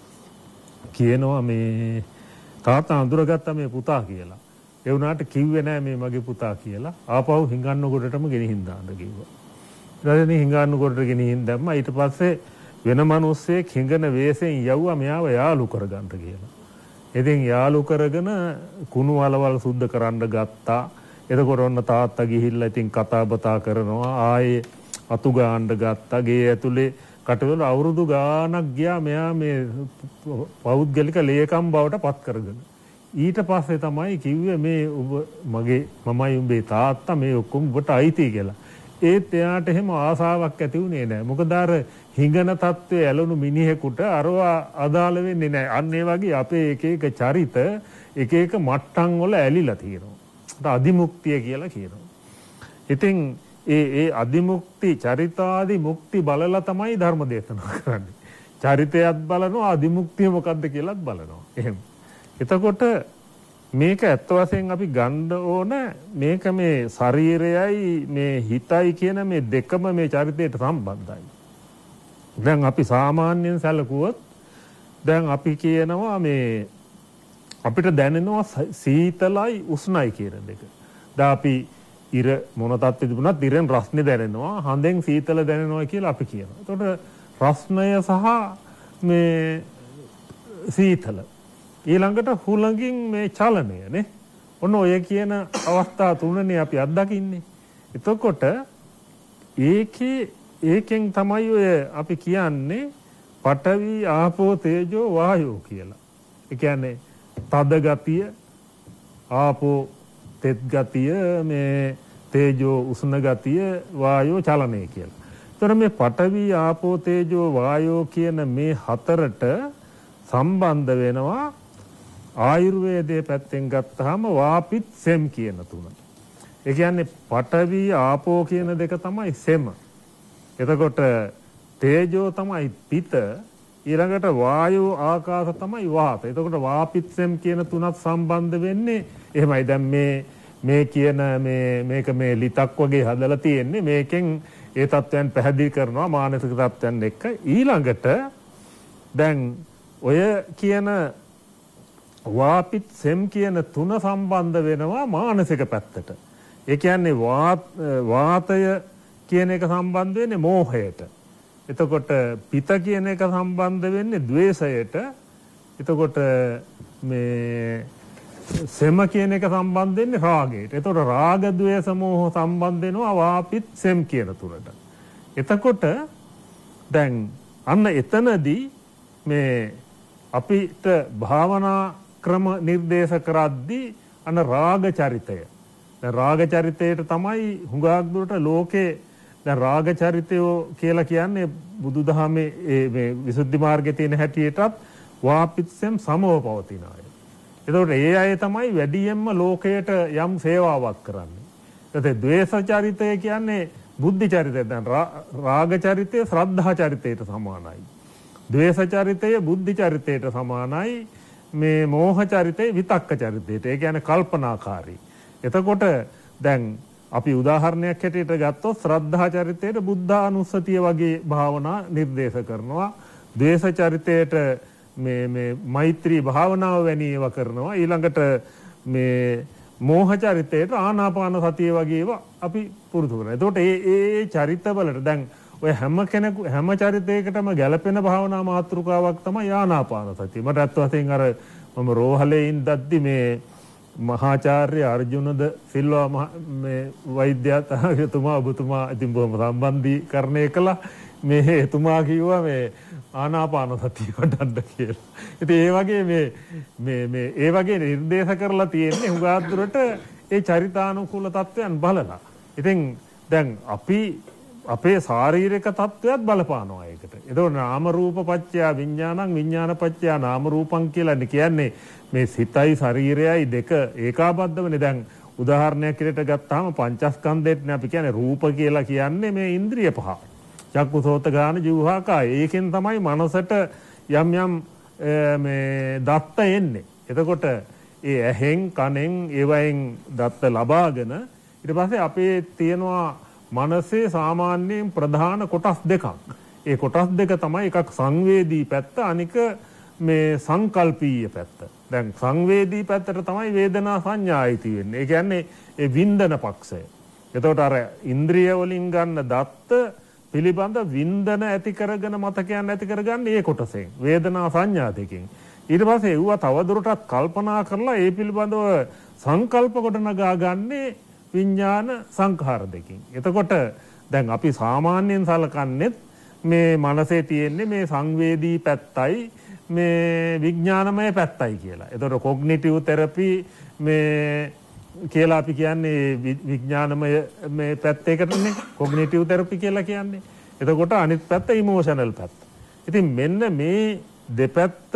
කියනවා මේ තාත්තා අඳුරගත්තා මේ පුතා කියලා. ඒ වුණාට කිව්වේ නෑ මේ මගේ පුතා කියලා. ආපහු හිඟන්න කොටටම ගෙනිහින් දාන්න කිව්වා. ඊට පස්සේ හිඟන්න කොටට ගෙනිහින් දැම්මා. ඊට පස්සේ වෙන මිනිස්සෙක් හිඟන වෙස්යෙන් යවුවා මෙයාව යාළු කරගන්න කියලා. ඉතින් යාළු කරගෙන කුණු වලවල් සුද්ධ කරන්න ගත්තා. එතකොට ඔන්න තාත්තා ගිහිල්ලා ඉතින් කතා බතා කරනවා. ආයේ අතු ගාන්න ගත්තා. ගේ ඇතුලේ කටවල අවුරුදු ගාණක් ගියා මෙයා මේ පෞද්ගලික ලේකම් බවට පත් කරගෙන. ඊට පස්සේ තමයි කිව්වේ මේ ඔබ මමයි උඹේ තාත්තා මේ ඔක්කොම ඔබට අයිති කියලා. ඒත් එයාට එහෙම ආසාවක් ඇති වුණේ නැහැ. මොකද අර හිඟන තත්ත්වයේ ඇලුණු මිනිහෙකුට අරවා අදාළ වෙන්නේ නැහැ. අන්න ඒ වගේ අපේ එක එක චරිත එක එක මට්ටම් වල ඇලිලා තියෙනවා. අදිමුක්තිය කියලා කියනවා. ඉතින් ඒ අදිමුක්ති චරිතාදි මුක්ති බලලා තමයි ධර්ම දේශනා කරන්නේ. චරිතයත් බලනවා අදිමුක්තිය මොකද්ද කියලාත් බලනවා. එහෙම. එතකොට මේක ඇත්ත වශයෙන් අපි ගන්න ඕන මේක මේ ශරීරයයි මේ හිතයි කියන මේ දෙකම මේ චරිතයට සම්බන්ධයි. දැන් අපි සාමාන්‍යයෙන් සැලකුවොත් දැන් අපි කියනවා මේ අපිට දැනෙනවා සීතලයි උෂ්ණයි කියන දෙක. දැන් අපි ඉර මොන තත්ත්වෙ තිබුණත් ඉරෙන් රස්නේ දැනෙනවා, හඳෙන් සීතල දැනෙනවා කියලා අපි කියනවා. එතකොට රස්නය සහ මේ සීතල ඊළඟට හුළඟින් මේ චලනය නේ. ඔන්න ඔය කියන අවස්ථා තුනනේ අපි අත්දකින්නේ. එතකොට ඒකෙන් තමයි ඔය අපි කියන්නේ පඨවි ආපෝ තේජෝ වායෝ කියලා. ඒ කියන්නේ තද ගතිය, ආපෝ තෙත් ගතිය, මේ තේජෝ උෂ්ණ ගතිය, වායෝ චලනය කියලා. ඒතර මේ පඨවි ආපෝ තේජෝ වායෝ කියන මේ හතරට සම්බන්ධ වෙනවා ආයුර්වේදයේ පැත්තෙන් ගත්තාම වාපිත් සෙම් කියන තුන. ඒ කියන්නේ පඨවි ආපෝ කියන දෙක තමයි සෙම. එතකොට තේජෝ තමයි පිත, ඊළඟට වායෝ ආකාශ තමයි වාත. එතකොට වාපිත් සෙම් කියන තුනත් සම්බන්ධ වෙන්නේ එහෙමයි. දැන් මේ කියන මේක මේ ලිතක් වගේ හදලා තියෙන්නේ. මේකෙන් ඒ තත්ත්වයන් පැහැදිලි කරනවා මානසික තත්ත්වයන් එක්ක. ඊළඟට දැන් ඔය කියන වාපිත් සෙම් කියන තුන සම්බන්ධ වෙනවා මානසික පැත්තට. ඒ කියන්නේ වාතය කියන එක සම්බන්ධ වෙන්නේ මෝහයට. එතකොට පිත කියන එක සම්බන්ධ වෙන්නේ ද්වේෂයට. එතකොට මේ සෙම කියන එක සම්බන්ධ වෙන්නේ රාගයට. එතකොට රාග ද්වේෂ මෝහ සම්බන්ධ වෙනවා වාපිත් සෙම් කියන තුනට. එතකොට දැන් අන්න එතනදී මේ අපිට භාවනා ක්‍රම නිර්දේශ කරද්දී අන්න රාග චරිතය. දැන් රාග චරිතයට තමයි හුඟක් දුරට ලෝකේ දැන් රාග චරිතය කියලා කියන්නේ බුදුදහමේ මේ විසුද්ධි මාර්ගයේ තියෙන හැටියටත් වාපිත්සෙම් සමව පවතින අය. එතකොට ඒ අය තමයි වැඩියෙන්ම ලෝකයට යම් සේවාවක් කරන්නේ. ඒතේ ද්වේෂ චරිතය කියන්නේ බුද්ධි චරිතය. දැන් රාග චරිතය ශ්‍රද්ධා චරිතයට සමානයි. ද්වේෂ චරිතය බුද්ධි චරිතයට සමානයි. මේ මෝහ චරිතය විතක්ක චරිතයට. ඒ කියන්නේ කල්පනාකාරී. එතකොට දැන් අපි උදාහරණයක් හැටියට ගත්තොත් ශ්‍රද්ධා චරිතයට බුද්ධානුස්සතිය වගේ භාවනා නිර්දේශ කරනවා. ද්වේෂ චරිතයට මේ මෛත්‍රී භාවනාව වැනි ඒවා කරනවා. ඊළඟට මේ මෝහ චරිතයට ආනාපාන සතිය වගේ ඒවා අපි පුරුදු කරනවා. එතකොට ඒ චරිතවලට දැන් ඔය හැම චරිතයකටම ගැළපෙන භාවනා මාතෘකාවක් තමයි ආනාපාන සතිය. මට අත් වශයෙන් අර මම රෝහලේ ඉඳද්දි මේ මහාචාර්ය අර්ජුනද සිල්වා මේ වෛද්‍යතුමා ඔබතුමා ඉතින් බොහොම සම්බන්ධීකරණය කළා. මේ එතුමා කිව්වා මේ ආනාපාන සතිය වඩන්න කියලා. ඉතින් ඒ වගේ මේ ඒ වගේ නිර්දේශ කරලා තියෙන්නේ හුඟක් දුරට ඒ චරිතානුකූල තත්වයන් බලලා. ඉතින් දැන් අපි අපේ ශාරීරික තත්වයක් බලපානවා ඒකට. ඒතකොට නාම රූප පත්‍ය විඥානං විඥාන පත්‍ය නාම රූපං කියලා කියන්නේ මේ සිතයි ශරීරයයි දෙක ඒකාබද්ධවනේ. දැන් උදාහරණයක් විදිහට ගත්තාම පංචස්කන්ධෙත්නේ අපි කියන්නේ රූප කියලා කියන්නේ මේ ඉන්ද්‍රිය පහ. චක්කු සෝත ගාන જીවහා කාය. ඒකෙන් තමයි මනසට යම් මේ දත්ත එන්නේ. එතකොට ඒ ඇහෙන් කනෙන් ඒවයින් දත්ත ලබාගෙන ඊට පස්සේ අපේ තියෙනවා මනසේ සාමාන්‍යයෙන් ප්‍රධාන කොටස් දෙකක්. ඒ කොටස් දෙක තමයි එකක් සංවේදී පැත්ත, අනික මේ සංකල්පීය පැත්ත. දැන් සංවේදී පැත්තට තමයි වේදනා සංඥා අයිති වෙන්නේ. ඒ කියන්නේ ඒ වින්දන පක්ෂය. එතකොට අර ඉන්ද්‍රිය වලින් ගන්න දත්ත පිළිබඳ වින්දන ඇති කරගෙන මතකයන් ඇති කරගන්නේ ඒ කොටසෙන්. වේදනා සංඥා දෙකෙන්. ඊට පස්සේ ඒවා තවදුරටත් කල්පනා කරලා ඒ පිළිබඳව සංකල්ප කොට නගා ගන්නේ විඥාන සංඛාර දෙකෙන්. එතකොට දැන් අපි සාමාන්‍යයෙන් සලකන්නේ මේ මනසේ තියෙන්නේ මේ සංවේදී පැත්තයි මේ විඥානමය පැත්තයි කියලා. එතකොට කොග්නිටිව් තෙරපි මේ කියලා අපි කියන්නේ විඥානමය මේ පැත්තකටනේ කොග්නිටිව් තෙරපි කියලා කියන්නේ. එතකොට අනිත් පැත්ත ඉමෝෂනල් පැත්ත. ඉතින් මෙන්න මේ දෙපැත්ත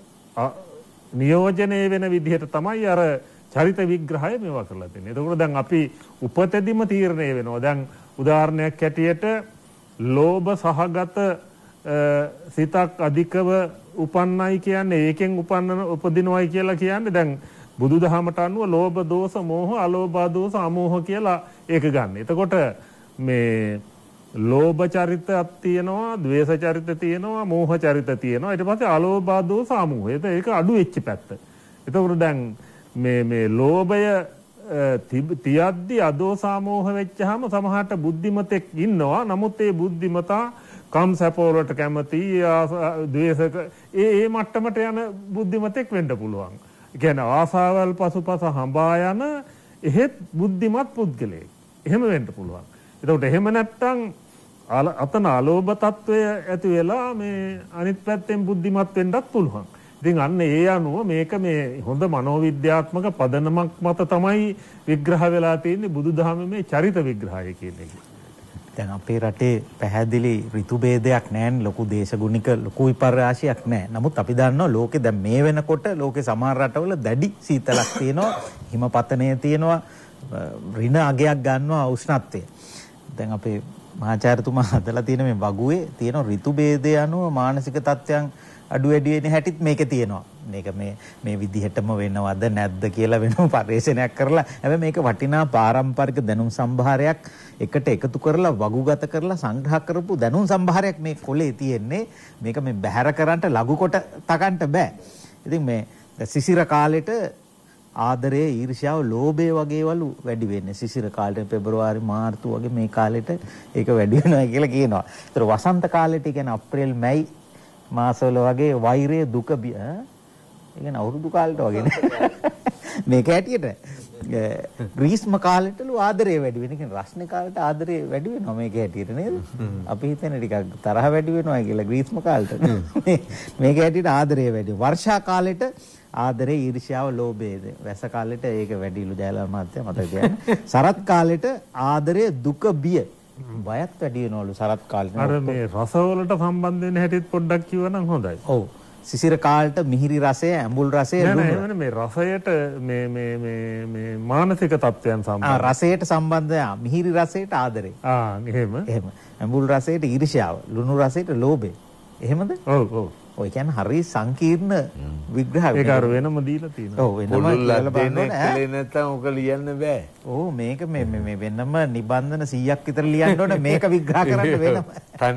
නියෝජනය වෙන විදිහට තමයි අර චරිත විග්‍රහය මේවා කරලා තියෙන්නේ. එතකොට දැන් අපි උපතෙදිම තීරණය වෙනවා. දැන් උදාහරණයක් ඇටියට ලෝභ සහගත සිතක් අධිකව උපන්නයි කියන්නේ ඒකෙන් උපදිනවයි කියලා කියන්නේ දැන් බුදුදහමට අනුව ලෝභ දෝෂ මෝහ අලෝභ දෝෂ අමෝහ කියලා ඒක ගන්න. එතකොට මේ ලෝභ චරිතයක් තියෙනවා, ද්වේෂ චරිත තියෙනවා, මෝහ චරිත තියෙනවා. ඊට පස්සේ අලෝභ දෝෂ අමෝහ. ඒක අඩු වෙච්ච පැත්ත. එතකොට දැන් මේ ලෝභය තියද්දි අදෝසාමෝහ වෙච්චාම සමහරට බුද්ධිමතෙක් ඉන්නවා. නමුත් ඒ බුද්ධිමතා කම් සැපවලට කැමති ද්වේෂක ඒ මට්ටමට යන බුද්ධිමතෙක් වෙන්න පුළුවන්. ඒ කියන්නේ ආසාවල් පසුපස හඹා යන එහෙත් බුද්ධිමත් පුද්ගලයෙක්. එහෙම වෙන්න පුළුවන්. එතකොට එහෙම නැත්තම් අතන අලෝභ తত্ত্বය ඇති වෙලා මේ අනිත් පැත්තෙන් බුද්ධිමත් වෙන්නත් පුළුවන්. ඉතින් අන්න ඒ අනුව මේක මේ හොඳ මනෝවිද්‍යාත්මක පදනමක් මත තමයි විග්‍රහ වෙලා තියෙන්නේ බුදුදහමේ මේ චරිත විග්‍රහය කියන එක. දැන් අපේ රටේ පැහැදිලි ඍතු ભેදයක් නැහැ, ලොකු දේශගුණික ලොකු විපර්යාසයක් නැහැ. නමුත් අපි දන්නවා ලෝකේ දැන් මේ වෙනකොට ලෝකේ සමහර රටවල දැඩි සීතලක් තියෙනවා, හිමපතනය තියෙනවා, ඍණ අගයක් ගන්නවා උෂ්ණත්වය. දැන් අපේ මහාචාර්යතුමා හදලා තියෙන මේ වගුවේ තියෙන ඍතු ભેදය අනුව මානසික තත්ත්වයන් අඩු වැඩි වෙන හැටිත් මේකේ තියෙනවා. මේක මේ විදිහටම වෙනවද නැද්ද කියලා වෙනම පරිශීලනයක් කරලා හැබැයි මේක වටිනා පාරම්පරික දැනුම් සම්භාරයක් එකට එකතු කරලා වගුගත කරලා සංග්‍රහ කරපු දැනුම් සම්භාරයක් මේ කොලේ තියෙන්නේ. මේක මේ බැහැර කරන්ට ලඝු කොට තකන්න බෑ. ඉතින් මේ සිසිර කාලෙට ආදරය, ඊර්ෂ්‍යාව, ලෝභය වගේවලු වැඩි වෙන්නේ. සිසිර කාලේ පෙබරවාරි මාර්තු වගේ මේ කාලෙට ඒක වැඩි වෙනවා කියලා කියනවා. ඒතර වසන්ත කාලෙට කියන්නේ අප්‍රේල් මැයි මාසවල වගේ වෛරය, දුක, බිය ඒ කියන්නේ අවුරුදු කාලෙට වගේ නේ. මේක ඇටියට ග්‍රීස්ම කාලෙටලු ආදරය වැඩි වෙන. කියන්නේ රස්නේ කාලෙට ආදරය වැඩි වෙනවා මේක ඇටියට නේද? අපි හිතන්නේ ටිකක් තරහ වැඩි වෙනවා කියලා ග්‍රීස්ම කාලෙට. මේක ඇටියට ආදරය වැඩි. වර්ෂා කාලෙට ආදරේ, ඊර්ෂ්‍යාව, ලෝභය. වැස කාලෙට ඒක වැඩිලු ජයලාල් මහත්තයා මතක තියාගන්න. සරත් කාලෙට ආදරය, දුක, බිය. බයත් වැඩි වෙනවලු සරත් කාලෙට. අර මේ රසවලට සම්බන්ධ වෙන හැටිත් පොඩ්ඩක් කිව්වනම් හොඳයි. ඔව්. සිසිර කාලට මිහිරි රසය, ඇඹුල් රසය, නෑ මේ රසයට මේ මානසික තත්ත්වයන් සම්බන්ධ. රසයට සම්බන්ධ මිහිරි රසයට ආදරේ. එහෙම. ඇඹුල් රසයට ඊර්ෂ්‍යාව, ලුණු රසයට ලෝභය. එහෙමද? ඔව් ඔව්. ඔය කියන්නේ හරි සංකීර්ණ විග්‍රහයක්. ඒක අර වෙනම දීලා තියෙනවා. ඔව් වෙනම කියලා බලන්න ඕනේ නැත්නම් ඔක ලියන්න බෑ. ඔව් මේක මේ වෙනම නිබන්ධන 100ක් විතර ලියන්න ඕනේ මේක විග්‍රහ කරන්න වෙනම.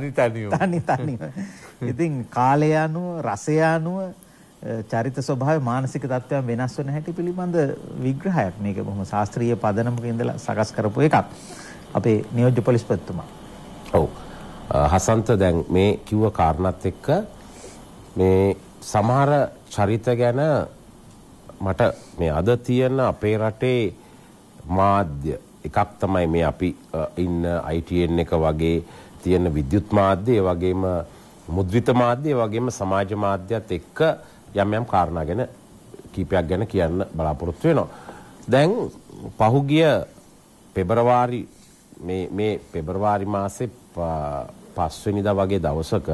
තනි. ඉතින් කාලය අනුව, රසය අනුව, චරිත ස්වභාවය, මානසික තත්ත්වයන් වෙනස් වෙන හැටි පිළිබඳ විග්‍රහයක්. මේක බොහොම ශාස්ත්‍රීය පදනමක ඉඳලා සකස් කරපු එකක්. අපේ නියෝජ්‍ය පොලිස්පතිතුමා. ඔව්. හසන්ත දැන් මේ කිව්ව කාරණාත් එක්ක මේ සමහර චරිත ගැන මට මේ අද තියෙන අපේ රටේ මාධ්‍ය එකක් තමයි මේ අපි ඉන්න ITN එක වගේ තියෙන විද්‍යුත් මාධ්‍ය, ඒ වගේම මුද්‍රිත මාධ්‍ය, ඒ වගේම සමාජ මාධ්‍යත් එක්ක යම් කාරණා ගැන කීපයක් ගැන කියන්න බලාපොරොත්තු වෙනවා. දැන් පහුගිය පෙබරවාරි මේ පෙබරවාරි මාසේ 5 වෙනිදා වගේ දවසක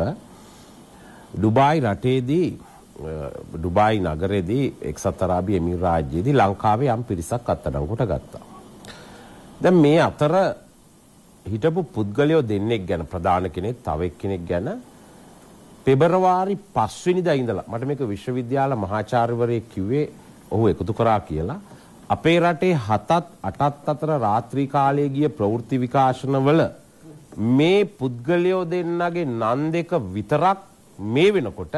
ඩුබායි රටේදී, ඩුබායි නගරේදී, එක්සත් අරාබි එමිරාජ්‍යයේදී ලංකාවේ යම් පිරිසක් අත්අඩංගුවට ගත්තා. දැන් මේ අතර හිටපු පුද්ගලයෝ දෙන්නෙක් ගැන, ප්‍රධාන කෙනෙක් තව එක්කෙනෙක් ගැන පෙබරවාරි 5 වෙනිදා ඉඳලා මට මේක විශ්වවිද්‍යාල මහාචාර්යවරයෙක් කිව්වේ ඔහු එකතු කරා කියලා. අපේ රටේ 7ත් 8ත් අතර රාත්‍රී කාලයේ ගිය ප්‍රවෘත්ති විකාශනවල මේ පුද්ගලයෝ දෙන්නගේ නන් දෙක විතරක් මේ වෙනකොට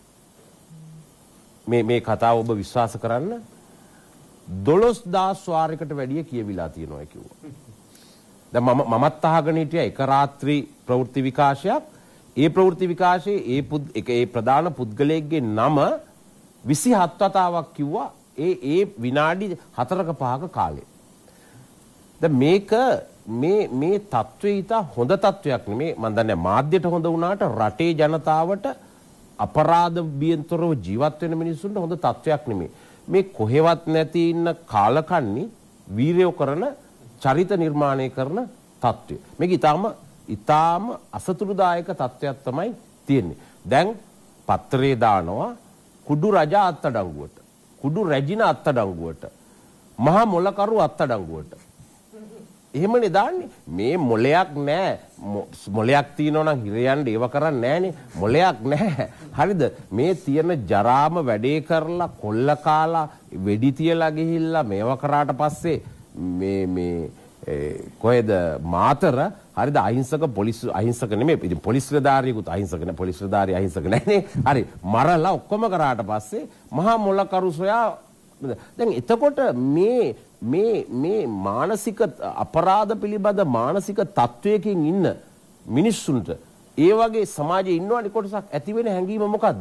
මේ කතාව ඔබ විශ්වාස කරන්න 12000 වාරයකට වැඩිය කියවිලා තියෙනවා කිව්වා. දැන් මමත් අහගෙන හිටියා එක රාත්‍රී ප්‍රවෘත්ති විකාශයක්. ඒ ප්‍රවෘත්ති විකාශයේ ඒ ප්‍රධාන පුද්ගලයෙක්ගේ නම 27 වතාවක් කිව්වා ඒ විනාඩි 4ක 5ක කාලේ. දැන් මේක මේ තත්ත්වය ඉතා හොඳ තත්ත්වයක් නෙමේ. මම දන්නේ මාධ්‍යට හොඳ වුණාට රටේ ජනතාවට අපරාධ බියන්තරව ජීවත් වෙන මිනිස්සුන්ට හොඳ තත්ත්වයක් නෙමේ. මේ කොහෙවත් නැති ඉන්න කාලකන්ණි වීරයෝ කරන චරිත නිර්මාණය කරන තත්ත්වය. මේක ඊටාම අසතුරුදායක තත්ත්වයක් තමයි තියෙන්නේ. දැන් පත්‍රේ දානවා කුඩු රජා අත්අඩංගුවට, කුඩු රැජින අත්අඩංගුවට, මහා මොලකරු අත්අඩංගුවට. එහෙමනේ දාන්නේ. මේ මොලයක් නෑ. මොලයක් තියෙනවා නම් හිරයන්ට ඒව කරන්නේ නෑනේ. මොලයක් නෑ. හරිද? මේ තියෙන ජරාම වැඩේ කරලා කොල්ල කාලා වෙඩි තියලා ගිහිල්ලා මේව කරාට පස්සේ මේ කොහෙද මාතර හරිද අහිංසක අහිංසක නෙමෙයි. ඉතින් පොලිස් නිලධාරියෙකුත් අහිංසක නෑ. පොලිස් නිලධාරිය අහිංසක නෑනේ. හරි. මරලා ඔක්කොම කරාට පස්සේ මහා මොලකරු සොයා දැන් එතකොට මේ මානසික අපරාධ පිළිබඳ මානසික තත්වයකින් ඉන්න මිනිස්සුන්ට ඒ වගේ සමාජයේ ඉන්නවනේ කොටසක් ඇති වෙන හැඟීම මොකද්ද?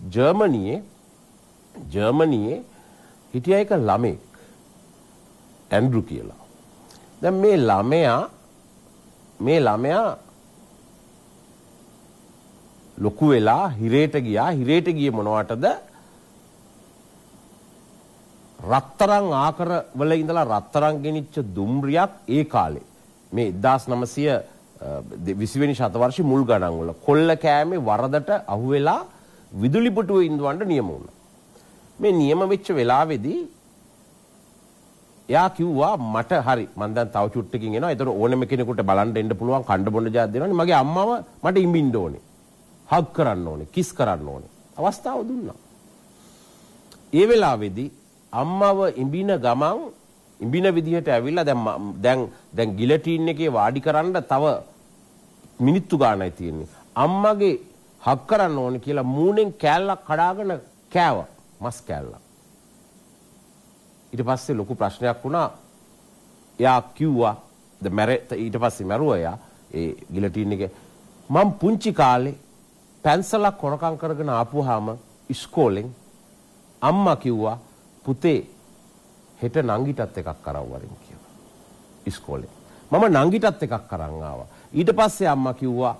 ජර්මනියේ හිටිය එක ළමෙක් ඇන්ඩ්‍රු කියලා. දැන් මේ ළමයා ලොකු වෙලා හිරේට ගියා. හිරේට ගියේ මොනවටද? රත්තරන් ආකර වල ඉඳලා රත්තරන් ගෙනිච්ච දුම්රියක් ඒ කාලේ මේ 1920 වෙනි ශතවර්ෂයේ මුල් ගණන් වල කොල්ල කෑමේ වරදට අහුවෙලා විදුලි පුටුවේ ඉඳවන්න නියම වුණා. මේ නියම වෙච්ච වෙලාවේදී එයා කිව්වා මට හරි මම දැන් තව චුට්ටකින් එනවා. ඒතර ඕනෙම කෙනෙකුට බලන්න එන්න පුළුවන් කණ්ඩ බොන්න ජාත් දෙනවනේ. මගේ අම්මව මට ඉඹින්න ඕනේ. හග් කරන්න ඕනේ. කිස් කරන්න ඕනේ. අවස්ථාව දුන්නා. ඒ වෙලාවේදී අම්මව ඉඹින ගමන් ඉඹින විදිහට ඇවිල්ලා දැන් ගිලටින් එකේ වාඩි කරන්න තව මිනිත්තු ගාණයි තියෙන්නේ. අම්මගේ හග් කරන්න ඕනේ කියලා මූණෙන් කෑල්ලක් කඩාගෙන කෑවා. මස් කෑල්ලක්. ඊට පස්සේ ලොකු ප්‍රශ්නයක් වුණා. එයා කිව්වා ඊට පස්සේ මැරුවා එයා ඒ ගිලටින් එකේ. මම පුංචි කාලේ පැන්සලක් හොරකම් කරගෙන ආපුවාම ඉස්කෝලෙන් අම්මා කිව්වා පුතේ හෙට නංගිටත් එකක් අරන් වරින් කියලා. ඉස්කෝලේ. මම නංගිටත් එකක් අරන් ආවා. ඊට පස්සේ අම්මා කිව්වා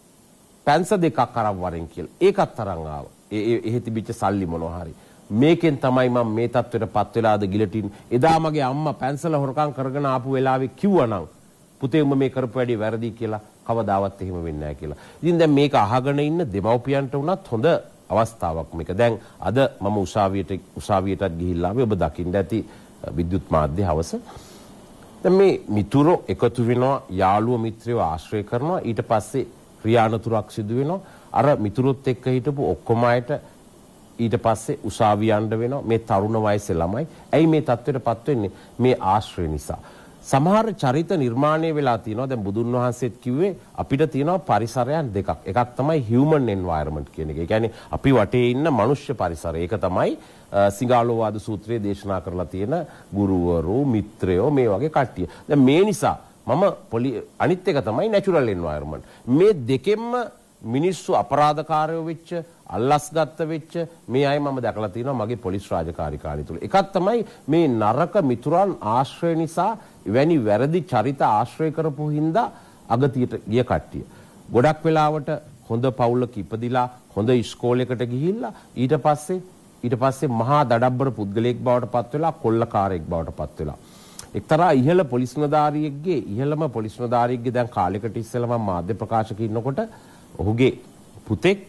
පැන්ස දෙකක් අරන් වරින් කියලා. ඒකත් අරන් ආවා. එහෙ තිබිච්ච සල්ලි මොනවා හරි. මේකෙන් තමයි මම මේ තත්ත්වයටපත් වෙලාද ගිලටින්. එදා මගේ අම්මා පැන්සල හොරකම් කරගෙන ආපු වෙලාවේ කිව්වනම් පුතේ උඹ මේ කරපු වැඩේ වැරදි කියලා කවදාවත් එහෙම වෙන්නේ නැහැ කියලා. ඉතින් දැන් මේක අහගෙන ඉන්න දෙමව්පියන්ට උනත් හොඳ අවස්ථාවක් මේක. දැන් අද මම උසාවියටත් ගිහිල්ලා ඔබ දකින්න ඇති විද්‍යුත් මාධ්‍ය හවස. දැන් මේ මිතුරෝ එකතු වෙනවා, යාළුවෝ මිත්‍රයෝ ආශ්‍රය කරනවා. ඊට පස්සේ ක්‍රියානතුරක් සිදු වෙනවා. අර මිතුරොත් එක්ක හිටපු ඔක්කොම අයට ඊට පස්සේ උසාවිය යන්න වෙනවා. මේ තරුණ වයසේ ළමයි. ඇයි මේ තත්ත්වයටපත් වෙන්නේ? මේ ආශ්‍රය නිසා. සමහර චරිත නිර්මාණය වෙලා තියෙනවා. දැන් බුදුන් වහන්සේත් කිව්වේ අපිට තියෙනවා පරිසරයන් දෙකක්. එකක් තමයි human environment කියන එක. ඒ කියන්නේ අපි වටේ ඉන්න මනුෂ්‍ය පරිසරය. ඒක තමයි සිඟාලෝවාද සූත්‍රයේ දේශනා කරලා තියෙන ගුරුවරු, මිත්‍රයෝ මේ වගේ කට්ටිය. දැන් මේ නිසා මම අනිත් එක තමයි natural environment. මේ දෙකෙන්ම මිනිස්සු අපරාධකාරයෝ වෙච්ච, අල්ලස්ගත්ත වෙච්ච මේ අය මම දැකලා තියෙනවා මගේ පොලිස් රාජකාරී කාලය තුල. එකක් තමයි මේ නරක මිතුරන් ආශ්‍රය නිසා එවැනි වැරදි චරිත ආශ්‍රය කරපු හින්දා අගතියට ගිය කට්ටිය. ගොඩක් වෙලාවට හොඳ පවුලක ඉපදිලා හොඳ ඉස්කෝලේකට ගිහිල්ලා ඊට පස්සේ මහා දඩබ්බර පුද්ගලයෙක් බවට පත් වෙලා කොල්ලකාරයෙක් බවට පත් වෙලා. එක්තරා ඉහළ පොලිස් ඉහළම පොලිස් නිලධාරියෙක්ගේ දැන් කාලයකට ඉස්සෙල්ලා මම මාධ්‍ය ප්‍රකාශක ඉන්නකොට ඔහුගේ පුතෙක්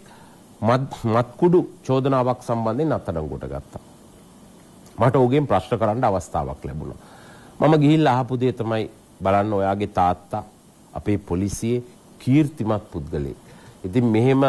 මත්කුඩු චෝදනාවක් සම්බන්ධයෙන් අත්අඩංගුවට ගත්තා. මට ඔහුගෙන් ප්‍රශ්න කරන්න අවස්ථාවක් ලැබුණා. මම ගිහිල්ලා අහපු දේ තමයි බලන්න ඔයාගේ තාත්තා අපේ පොලිසියේ කීර්තිමත් පුද්ගලයෙක්. ඉතින් මෙහෙම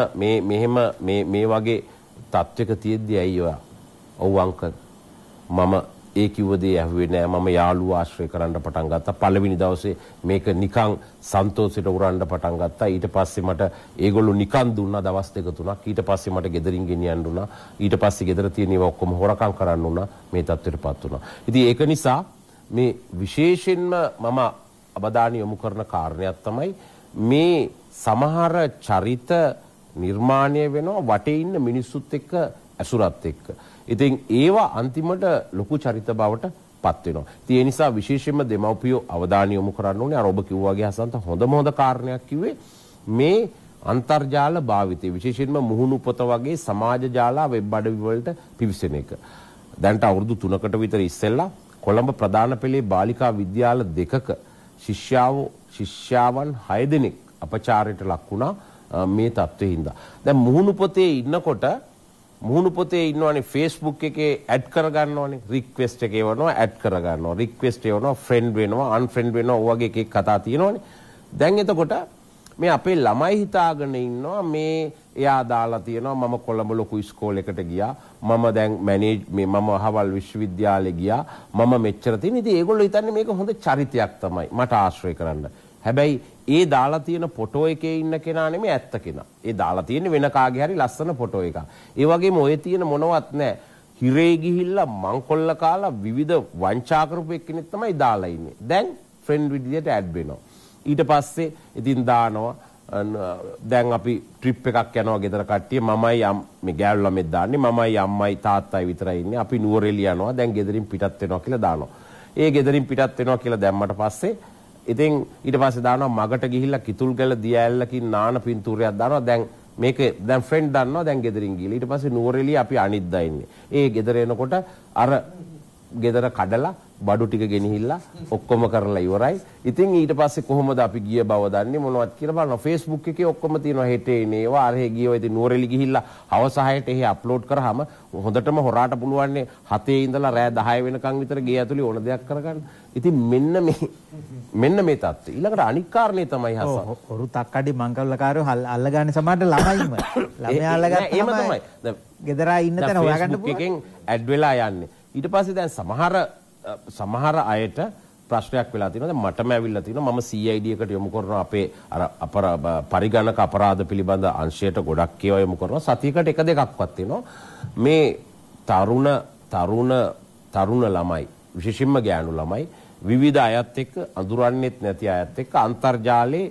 මේ වගේ තත්වයක තියෙද්දි ඇයි ඔයා? ඔව් අංකල්. මම ඒ කිව්ව දේ ඇහුවේ නෑ. මම යාළුවා ආශ්‍රය කරන්න පටන් ගත්තා. පළවෙනි දවසේ මේක නිකන් සන්තෝෂෙට උරන්න පටන් ගත්තා. ඊට පස්සේ මට ඒගොල්ලෝ නිකන් දුන්නා දවස් දෙක තුනක්. ඊට පස්සේ මට ගෙදරින් ගෙනියන්න උනා. ඊට පස්සේ ගෙදර තියෙන ඒවා ඔක්කොම හොරකම් කරන්න උනා. මේ තත්ත්වයටපත් වුණා. ඉතින් ඒක නිසා මේ විශේෂයෙන්ම මම අවධානය යොමු කරන කාරණයක් තමයි මේ සමහර චරිත නිර්මාණය වෙනවා වටේ ඉන්න මිනිස්සුත් එක්ක ඇසුරත් එක්ක. ඉතින් ඒවා අන්තිමට ලොකු චරිත බවට පත් වෙනවා. ඉතින් ඒ නිසා විශේෂයෙන්ම දෙමව්පියෝ අවධානය යොමු කරන්න ඕනේ. අර ඔබ කිව්වා වගේ හසන්ත හොඳ කාරණයක් කිව්වේ මේ අන්තර්ජාල භාවිතය. විශේෂයෙන්ම මුහුණු පොත වගේ සමාජ ජාල වෙබ් අඩවි වලට පිවිසෙන එක. දැන්ට අවුරුදු 3කට විතර ඉස්සෙල්ලා කොළඹ ප්‍රධාන පෙළේ බාලිකා විද්‍යාල දෙකක ශිෂ්‍යාවන් 6 දෙනෙක් අපචාරයට ලක් වුණා මේ තත්ත්වෙ හින්දා. දැන් මුහුණු පොතේ ඉන්නවනේ Facebook එකේ ඇඩ් කරගන්නවනේ. රික්වෙස්ට් එක එවනවා ඇඩ් කරගන්නවා. රික්වෙස්ට් එවනවා ෆ්‍රෙන්ඩ් වෙනවා අන්ෆ්‍රෙන්ඩ් වෙනවා ඔය වගේ කතා තියෙනවනේ. දැන් එතකොට මේ අපේ ළමයි හිතාගෙන ඉන්නවා මේ එයා දාලා තියෙනවා මම කොළඹ ලොකු ඉස්කෝලේකට ගියා. මම දැන් මම අහවල් විශ්වවිද්‍යාලේ ගියා. මම මෙච්චර තියෙන. ඉතින් ඒගොල්ලෝ හිතන්නේ මේක හොඳ චරිතයක් තමයි මට ආශ්‍රය කරන්න. හැබැයි ඒ දාලා තියෙන ෆොටෝ එකේ ඉන්න කෙනා නෙමෙයි ඇත්ත කෙනා. ඒ දාලා තියෙන්නේ වෙන කාගේ හරි ලස්සන ෆොටෝ එකක්. ඒ වගේම ඔය තියෙන මොනවත් නැහැ. හිරේ ගිහිල්ලා මංකොල්ල කාලා විවිධ වංචා කරපු එක්කෙනෙක් තමයි දාලා ඉන්නේ. දැන් ෆ්‍රෙන්ඩ් විදියට ඇඩ් වෙනවා. ඊට පස්සේ ඉතින් දානවා දැන් අපි ට්‍රිප් එකක් යනවා ගෙදර කට්ටිය මමයි මේ ගෑනු ළමෙක් දාන්නේ මමයි අම්මයි තාත්තයි විතරයි ඉන්නේ. අපි නුවරඑළිය යනවා දැන් ගෙදරින් පිටත් වෙනවා කියලා දානවා. ඒ ගෙදරින් පිටත් වෙනවා කියලා දැම්මට පස්සේ ඉතින් ඊට පස්සේ දානවා මගට ගිහිල්ලා කිතුල් ගල දියැලකින් නාන පින්තූරයක් දානවා. දැන් මේක දැන් ෆ්‍රෙන්ඩ් දන්නවා දැන් ගෙදරින් ගිහලා ඊට පස්සේ නුවරඑළිය අපි අනිද්දා ඉන්නේ. ඒ ගෙදර එනකොට අර ගෙදර කඩලා බඩු ටික ගෙනහිල්ලා ඔක්කොම කරලා ඉවරයි. ඉතින් ඊට පස්සේ කොහොමද අපි ගිය බව දන්නේ මොනවද කියලා බලනවා. Facebook එකේ ඔක්කොම තියෙනවා හෙටේ නේවා අරහෙ ගියෝ. ඉතින් නුවරඑලි ගිහිල්ලා හවස 6ට එහෙ අප්ලෝඩ් කරාම හොඳටම හොරාට පුළුවන් 7 ඉඳලා රෑ 10 වෙනකන් විතර ගේ ඇතුලේ ඕන දෙයක් කරගන්න. ඉතින් මෙන්න මේ තත්ත්වය. ඊළඟට අනික් කාරණේ තමයි හසන්. හොරු තක්කඩි මංගල්ලකාරයෝ අල්ලගන්නේ සමහරට ළමයිම. ළමයා අල්ලගත්තාම තමයි ගෙදර ඉන්න තැන හොයාගන්න පුළුවන්. එකෙන් ඇඩ් වෙලා යන්නේ. ඊට පස්සේ දැන් සමහර අයට ප්‍රශ්නයක් වෙලා තියෙනවා. දැන් මටම ඇවිල්ලා තියෙනවා. මම CID එකට යොමු කරනවා අපේ අර පරිගණක අපරාධ පිළිබඳ අංශයට ගොඩක් ඒවා යොමු කරනවා. සතියකට එක දෙකක්වත් තියෙනවා. මේ තරුණ ළමයි විශේෂයෙන්ම ගෑනු ළමයි විවිධ අයත් එක්ක අඳුරන්නේත් නැති අයත් එක්ක අන්තර්ජාලයේ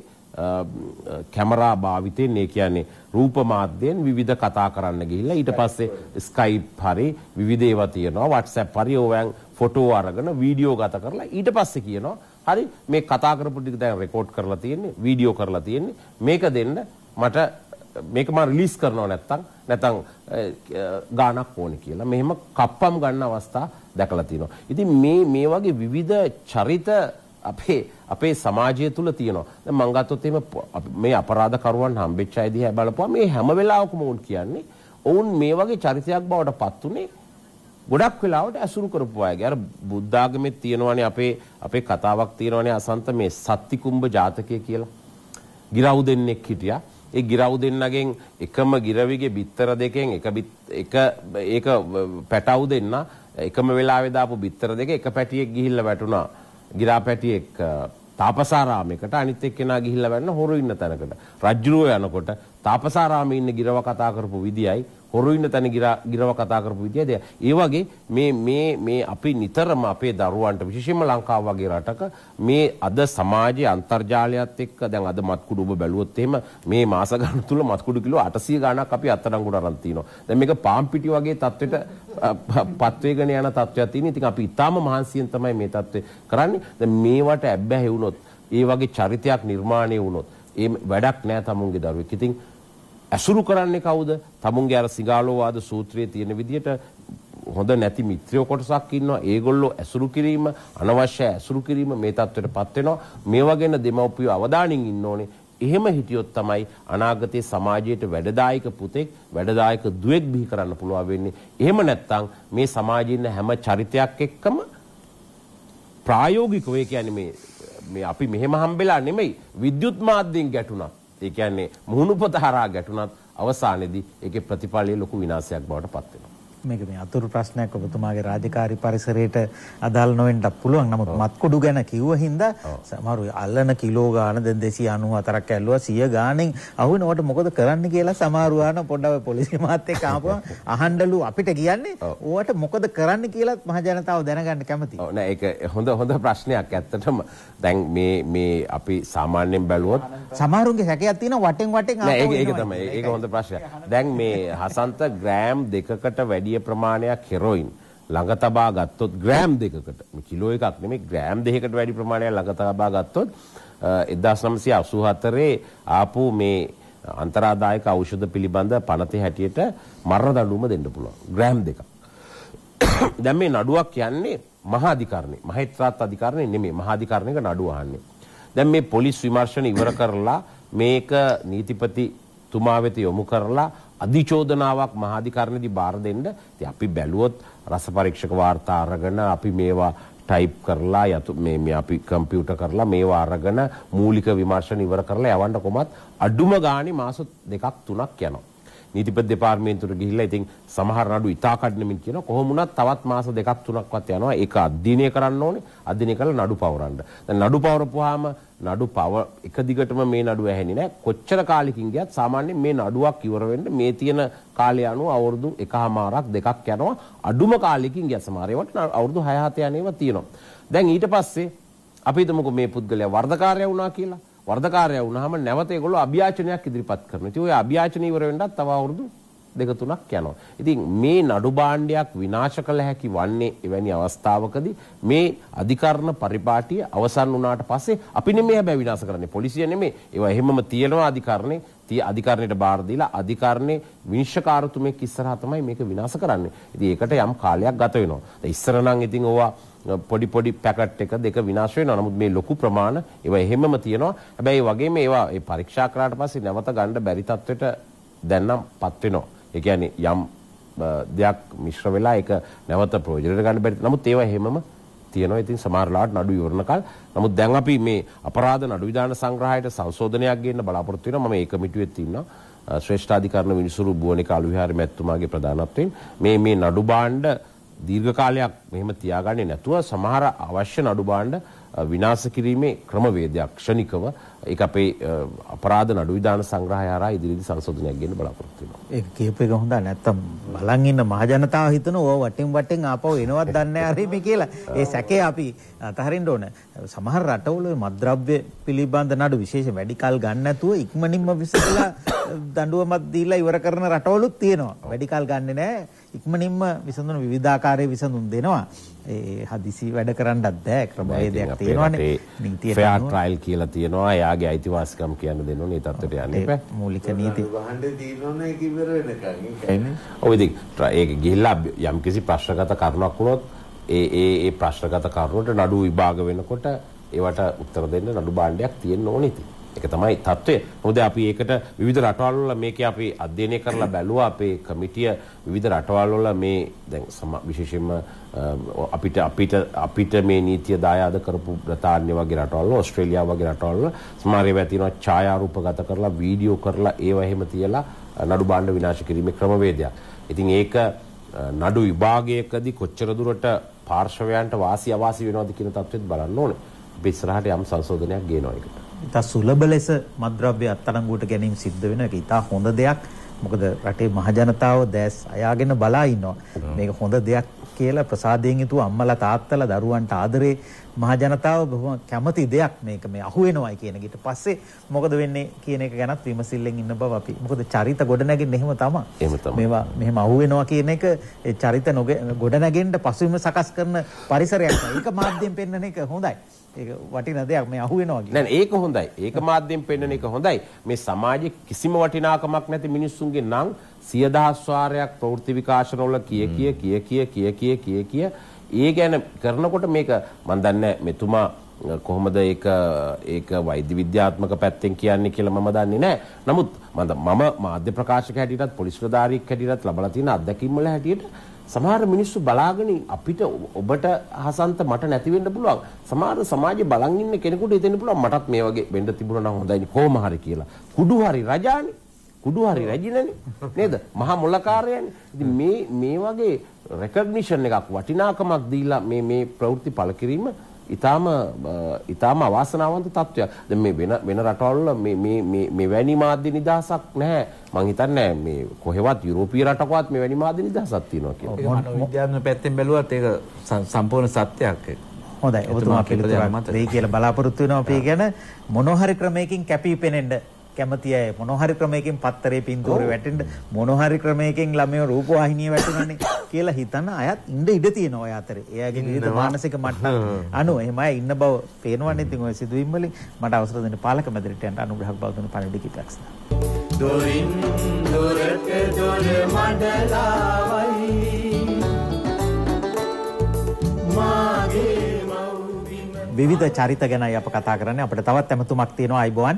කැමරා භාවිතයෙන් ඒ කියන්නේ රූප මාධ්‍යයෙන් විවිධ කතා කරන්න ගිහිල්ලා ඊට පස්සේ Skype හරි විවිධ ඒවා තියෙනවා WhatsApp හරි ඕවෙන් ෆොටෝ අරගෙන වීඩියෝ ගත කරලා ඊට පස්සේ කියනවා හරි මේ කතා කරපු ටික දැන් රෙකෝඩ් කරලා තියෙන්නේ වීඩියෝ කරලා තියෙන්නේ මේක දෙන්න මට මේක මම රිලීස් කරනවා නැත්තම් ගානක් ඕනේ කියලා මෙහෙම කප්පම් ගන්න අවස්ථා දැකලා තියෙනවා. ඉතින් මේ වගේ විවිධ චරිත අපේ සමාජය තුල තියෙනවා. දැන් මම ගත්තොත් එහෙම මේ අපරාධකරුවන් හම්බෙච්ච අය දිහා බලපුවා මේ හැම වෙලාවකම උන් කියන්නේ ඔවුන් මේ වගේ චරිතයක් බවට පත් උනේ ගොඩක් වෙලාවට ඇසුරු කරපු අයගේ. අර බුද්ධ ආගමේ තියෙනවානේ අපේ කතාවක් තියෙනවානේ අසන්ත මේ සත්තිකුම්භ ජාතකය කියලා. ගිරව් දෙන්නෙක් හිටියා. ඒ ගිරව් දෙන්නගෙන් එකම ගිරවිගේ බිත්තර දෙකෙන් ඒක පැටව් දෙන්න එකම වෙලාවේ දාපු බිත්තර දෙක එක පැටියෙක් ගිහිල්ලා වැටුණා. ගිරා පැටියෙක් තාපසාරාමයකට අනිත් එක්කෙනා ගිහිල්ලා වැන්න හොරු ඉන්න තැනකට. රජ්ජුරුව යනකොට තාපසාරාමේ ඉන්න ගිරව කතා කරපු විදියයි හොරු ඉන්න තැන ගිරව කතා කරපු විදියයි. ඒ වගේ මේ අපි නිතරම අපේ දරුවන්ට විශේෂයෙන්ම ලංකාව වගේ රටක මේ අද සමාජයේ අන්තර්ජාලයත් එක්ක දැන් අද මත්කුඩු ඔබ බැලුවොත් එහෙම මේ මාස ගණන තුල මත්කුඩු කිලෝ 800 ගණක් අපි අත්අඩංගුවට අරන් තිනවා. දැන් මේක පාම් පිටි වගේ තත්වෙට පත් වේගන යන තත්ත්වයක් තියෙන. ඉතින් අපි ඊටාම මහන්සියෙන් තමයි මේ තත්ත්වේ කරන්නේ. දැන් මේවට ඇබ්බැහි වුණොත් ඒ වගේ චරිතයක් නිර්මාණය වුණොත් ඒ වැඩක් නෑ තමුන්ගේ දරුවෙක්. ඉතින් ඇසුරු කරන්නේ කවුද? තමුන්ගේ අර සිගාලෝවාද සූත්‍රයේ තියෙන විදිහට හොඳ නැති මිත්‍රයෝ කොටසක් ඉන්නවා. ඒගොල්ලෝ ඇසුරු කිරීම, අනවශ්‍ය ඇසුරු කිරීම මේ තත්ත්වයටපත් වෙනවා. මේවා ගැන දෙමව්පියෝ අවධානයෙන් ඉන්න ඕනේ. එහෙම හිටියොත් තමයි අනාගතයේ සමාජයට වැඩදායක පුතෙක්, වැඩදායක දුවෙක් බිහි කරන්න පුළුවන් වෙන්නේ. එහෙම නැත්නම් මේ සමාජයේ ඉන්න හැම චරිතයක් එක්කම ප්‍රායෝගිකව ඒ කියන්නේ මේ අපි මෙහෙම හම්බෙලා නෙමෙයි විද්‍යුත් මාධ්‍යයෙන් ගැටුණා. ඒ කියන්නේ මුහුණුපොත හරහා ගැටුණත් අවසානයේදී ඒකේ ප්‍රතිඵලය ලොකු විනාශයක් බවට පත් වෙනවා. මේක මේ අතුරු ප්‍රශ්නයක් ඔබතුමාගේ රාජකාරී පරිසරයට අදාළ නොවෙන්නත් පුළුවන්. නමුත් මත්කුඩු ගැන කිව්ව හින්දා සමහරු අල්ලන කිලෝ ගාන දැන් 294ක් ඇල්ලුවා 100 ගානෙන් අහුවෙනකොට මොකද කරන්න කියලා සමහරු ආන පොඩ්ඩක් පොලිසිය මාත් එක්ක ආපුවා අහන්නලු අපිට කියන්නේ ඕවට මොකද කරන්න කියලා මහ ජනතාව දැනගන්න කැමතියි. ඔව් නෑ ඒක හොඳ ප්‍රශ්නයක් ඇත්තටම. දැන් මේ අපි සාමාන්‍යයෙන් බැලුවොත් සමහරුන්ගේ හැකයක් තියෙනවා වටෙන් නෑ ඒක තමයි. ඒක හොඳ ප්‍රශ්නයක්. දැන් මේ හසන්ත ග්‍රෑම් 2කට වැඩි ප්‍රමාණයක් හෙරොයින් ළඟ තබා ගත්තොත් ග්‍රෑම් 2කට මේ කිලෝ එකක් නෙමෙයි ග්‍රෑම් 2කට වැඩි ප්‍රමාණයක් ළඟ තබා ගත්තොත් 1984 ආපු මේ අන්තරාදායක ඖෂධ පිළිබඳ පනතේ හැටියට මරණ දඬුවම දෙන්න පුළුවන් ග්‍රෑම් 2ක්. දැන් මේ නඩුවක් කියන්නේ මහා අධිකරණේ මහේත්‍රාත් අධිකරණේ නෙමෙයි මහා අධිකරණයක නඩුව අහන්නේ. දැන් මේ පොලිස් විමර්ශන ඉවර කරලා මේක නීතිපති තුමා වෙත යොමු කරලා අධිචෝදනාවක් මහාධිකරණයේදී බාර දෙන්න. ඉතින් අපි බැලුවොත් රස පරීක්ෂක වාර්තා අරගෙන අපි මේවා ටයිප් කරලා මේ අපි කම්පියුටර් කරලා මේවා අරගෙන මූලික විමර්ශන ඉවර කරලා යවන්න කොහොමත් අඩුම ගානේ මාස 2ක් 3ක් යනවා. නීතිපති දෙපාර්තමේන්තුවට ගිහිල්ලා ඉතින් සමහර නඩු ඉතා කඩනමින් කියනවා කොහොම වුණත් තවත් මාස 2ක් 3ක්වත් යනවා. ඒක අධ්‍යයනය කරන්න ඕනේ. අධ්‍යයනය කරලා නඩු පවරන්න. දැන් නඩු පවරපුවාම නඩු එක දිගටම මේ නඩුව ඇහෙන්නේ නැහැ. කොච්චර කාලෙකින් ගියත් සාමාන්‍යයෙන් මේ නඩුවක් ඉවර වෙන්න මේ තියෙන කාලය අනුව අවුරුදු 1මාරක් 2ක් යනවා. අඩුම කාලෙකින් ගියත් සමහර ඒවාට අවුරුදු 6-7 යන ඒවා තියෙනවා. දැන් ඊට පස්සේ අපි හිතමුකෝ මේ පුද්ගලයා වර්ධකාරයා වුණා කියලා. වර්ධකාරයා වුණාම නැවත ඒගොල්ලෝ අභියාචනයක් ඉදිරිපත් කරනවා. ඉතින් ওই අභියාචන ඉවර වෙන්නත් තව අවුරුදු 2-3ක් යනවා. ඉතින් මේ නඩු භාණ්ඩයක් විනාශ කළ හැකි වන්නේ එවැනි අවස්ථාවකදී මේ අධිකරණ පරිපාටිය අවසන් වුණාට පස්සේ අපි නෙමෙයි හැබැයි විනාශ කරන්නේ. පොලිසිය නෙමෙයි. ඒවා එහෙමම තියෙනවා අධිකරණේ අධිකරණයට බාර දීලා අධිකරණයේ විනිශ්චයකාරතුමෙක් ඉස්සරහා තමයි මේක විනාශ කරන්නේ. ඉතින් ඒකට යම් කාලයක් ගත වෙනවා. දැන් ඉස්සර නම් ඉතින් ඕවා පොඩි පැකට් එක දෙක විනාශ වෙනවා. නමුත් මේ ලොකු ප්‍රමාණ ඒවා එහෙමම තියෙනවා. හැබැයි ඒ වගේම ඒවා ඒ පරීක්ෂා කරාට පස්සේ නැවත ගන්න බැරි තත්ත්වයට දැන් නම් පත් වෙනවා. ඒ කියන්නේ යම් දෙයක් මිශ්‍ර වෙලා ඒක නැවත ප්‍රයෝජනයට ගන්න බැරි. නමුත් ඒවා එහෙමම තියෙනවා. ඉතින් සමහර ලාට නඩු ඉවරනකල්. නමුත් දැන් අපි මේ අපරාධ නඩු විධාන සංග්‍රහයට සංශෝධනයක් ගේන්න බලාපොරොත්තු වෙනවා. මම ඒ කමිටුවෙත් ඉන්නවා. ශ්‍රේෂ්ඨාධිකරණ විනිසුරු බුවනිකා අලුවිහාර මැතිතුමාගේ ප්‍රධානත්වයෙන් මේ නඩු භාණ්ඩ දීර්ඝ කාලයක් මෙහෙම තියාගන්නේ නැතුව සමහර අවශ්‍ය නඩු භාණ්ඩ විනාශ කිරීමේ ක්‍රමවේදයක් ක්ෂණිකව ඒක අපේ අපරාධ නඩු විධාන සංග්‍රහය හරහා ඉදිරියේදී සංශෝධනයක් ගේන්න බලාපොරොත්තු වෙනවා. ඒක කියප එක හොඳ නැත්තම් බලන් ඉන්න මහජනතාව හිතන ඕව වටින් ආපහු එනවත් දන්නේ නැහැ හරි මේ කියලා. ඒ සැකේ අපි අතහරින්න ඕන. සමහර රටවල මත්ද්‍රව්‍ය පිළිබඳ නඩු විශේෂ වැඩි කල් ගන්න නැතුව ඉක්මනින්ම විසඳලා දඬුවමක් දීලා ඉවර කරන රටවලුත් තියෙනවා. වැඩි කල් ගන්නෙ නැහැ. ඉක්මනින්ම විසඳන විවිධාකාරයේ විසඳුම් දෙනවා. ඒ හදිසි වැඩ කරන්නත් බෑ. ක්‍රමවේදයක් තියෙනවානේ. නීතියට ෆෙයාර් ට්‍රයිල් කියලා තියෙනවා. එයාගේ අයිතිවාසිකම් කියන්න දෙන්න ඕනේ. ඒ තත්ත්වයට යන්න එපා. මූලික නීති වහන්න තියෙනවනේ ඒක ඉවර වෙනකන්. ඒකයිනේ. ඔව් ඉතින් ඒක ගිහිල්ලා යම්කිසි ප්‍රශ්නගත කරුණක් වුණොත් ඒ ප්‍රශ්නගත කරුණට නඩු විභාග වෙනකොට ඒවට උත්තර දෙන්න නඩු භාණ්ඩයක් තියෙන්න ඕනේ ඉතින්. ඒක තමයි තත්ත්වය. මොකද අපි ඒකට විවිධ රටවල් වල මේකේ අපි අධ්‍යයනය කරලා බැලුවා අපේ කමිටිය විවිධ රටවල් වල මේ දැන් විශේෂයෙන්ම අපිට මේ නීතිය දායාද කරපු බ්‍රතාන්‍ය වගේ රටවල් වල ඕස්ට්‍රේලියාව වගේ රටවල් වල සමහර ඒවා තියෙනවා ඡායාරූපගත කරලා වීඩියෝ කරලා ඒවා එහෙම තියලා නඩු භාණ්ඩ විනාශ කිරීමේ ක්‍රමවේදයක්. ඉතින් ඒක නඩු විභාගයකදී කොච්චර දුරට පාර්ශවයන්ට වාසි අවාසි වෙනවද කියන තත්ත්වෙත් බලන්න ඕනේ. අපි ඉස්සරහට යම් සංශෝධනයක් ගේනවා ඒකට. ඉතා සුලභ ලෙස මත්ද්‍රව්‍ය අත්අඩංගුවට ගැනීම සිද්ධ වෙන එක ඉතා හොඳ දෙයක්. මොකද රටේ මහජනතාව දැස් අයාගෙන බලා ඉන්නවා. මේක හොඳ දෙයක් කියලා ප්‍රසාදයෙන් යුතුව අම්මලා තාත්තලා දරුවන්ට ආදරේ මහජනතාව බොහොම කැමති දෙයක් මේක මේ අහු වෙනවයි කියන එකට පස්සේ මොකද වෙන්නේ කියන එක ගැනත් විමසිල්ලෙන් ඉන්න බව අපි මොකද චරිත ගොඩනැගෙන්නේ එහෙම තමයි. මේවා මෙහෙම අහු වෙනවා කියන එක ඒ චරිත ගොඩනැගෙන්න පසුබිම සකස් කරන පරිසරයක්. ඒක මාධ්‍යයෙන් පෙන්වන එක හොඳයි. ඒක වටින දෙයක් මේ අහු වෙනවා කියන්නේ. නෑ ඒක හොඳයි. ඒක මාධ්‍යයෙන් පෙන්වන එක හොඳයි. මේ සමාජයේ කිසිම වටිනාකමක් නැති මිනිස්සුන්ගේ නම් 100,000 වාරයක් ප්‍රවෘත්ති විකාශනවල කිය ඒ ගැන කරනකොට මේක මම දන්නේ මෙතුමා කොහොමද ඒක වෛද්‍ය විද්‍යාත්මක පැත්තෙන් කියන්නේ කියලා මම දන්නේ නැහැ. නමුත් මම මාධ්‍ය ප්‍රකාශක හැටියටත් පොලිස් ප්‍රධාරියෙක් හැටියටත් ලබලා තියෙන අත්දැකීම් වල හැටියට සමහර මිනිස්සු බලාගෙන අපිට ඔබට හසන්ත මට නැති වෙන්න පුළුවන්. සමහර සමාජයේ බලන් ඉන්න කෙනෙකුට හිතෙන්න පුළුවන් මටත් මේ වගේ වෙන්න තිබුණා නම් හොඳයිනේ කොහොම හරි කියලා. කුඩු හරි රජානේ. කුඩු හරි රජිනනේ නේද? මහා මොලකාරයනේ. ඉතින් මේ වගේ රෙකග්නිෂන් එකක් වටිනාකමක් දීලා මේ ප්‍රවෘත්ති පළ කිරීම ඊටාම අවාසනාවන්ත තත්ත්වයක්. දැන් මේ වෙන රටවල් වල මේ වැනි මාධ්‍ය නිදහසක් නැහැ. මං හිතන්නේ මේ කොහෙවත් යුරෝපීය රටකවත් මේ වැනි මාධ්‍ය නිදහසක් තියෙනවා කියලා. ඒක මනෝවිද්‍යාත්මක පැත්තෙන් බැලුවත් ඒක සම්පූර්ණ සත්‍යයක්. හොඳයි. ඔබතුමා පිළිතුරක් දෙයි කියලා බලාපොරොත්තු වෙනවා අපි ගැන මොන හරි ක්‍රමයකින් කැපී පෙනෙන්න කැමති අය මොන හරි ක්‍රමයකින් පත්තරේ පින්තූරේ වැටෙන්න මොන හරි ක්‍රමයකින් ළමයෝ රූපවාහිනිය වැටුණානේ කියලා හිතන අයත් ඉඳ තියෙනවා ඔය අතරේ. එයාගේ විවිධ මානසික මට්ටම් අනු එහෙමයි ඉන්න බව පේනවනේ. ඉතින් ඔය සිදුවීම් වලින් මට අවසර දෙන්න පාලක මැදිරියට යන්න අනුග්‍රහක බව දුන්න පණිවිඩ කිපයක්. දොරින් දොරට දොර මඩලාවයි මාගේ මව්බිම. විවිධ චරිත ගැනයි අප කතා කරන්නේ. අපිට තවත් ඇමතුමක් තියෙනවා. අයිබෝන්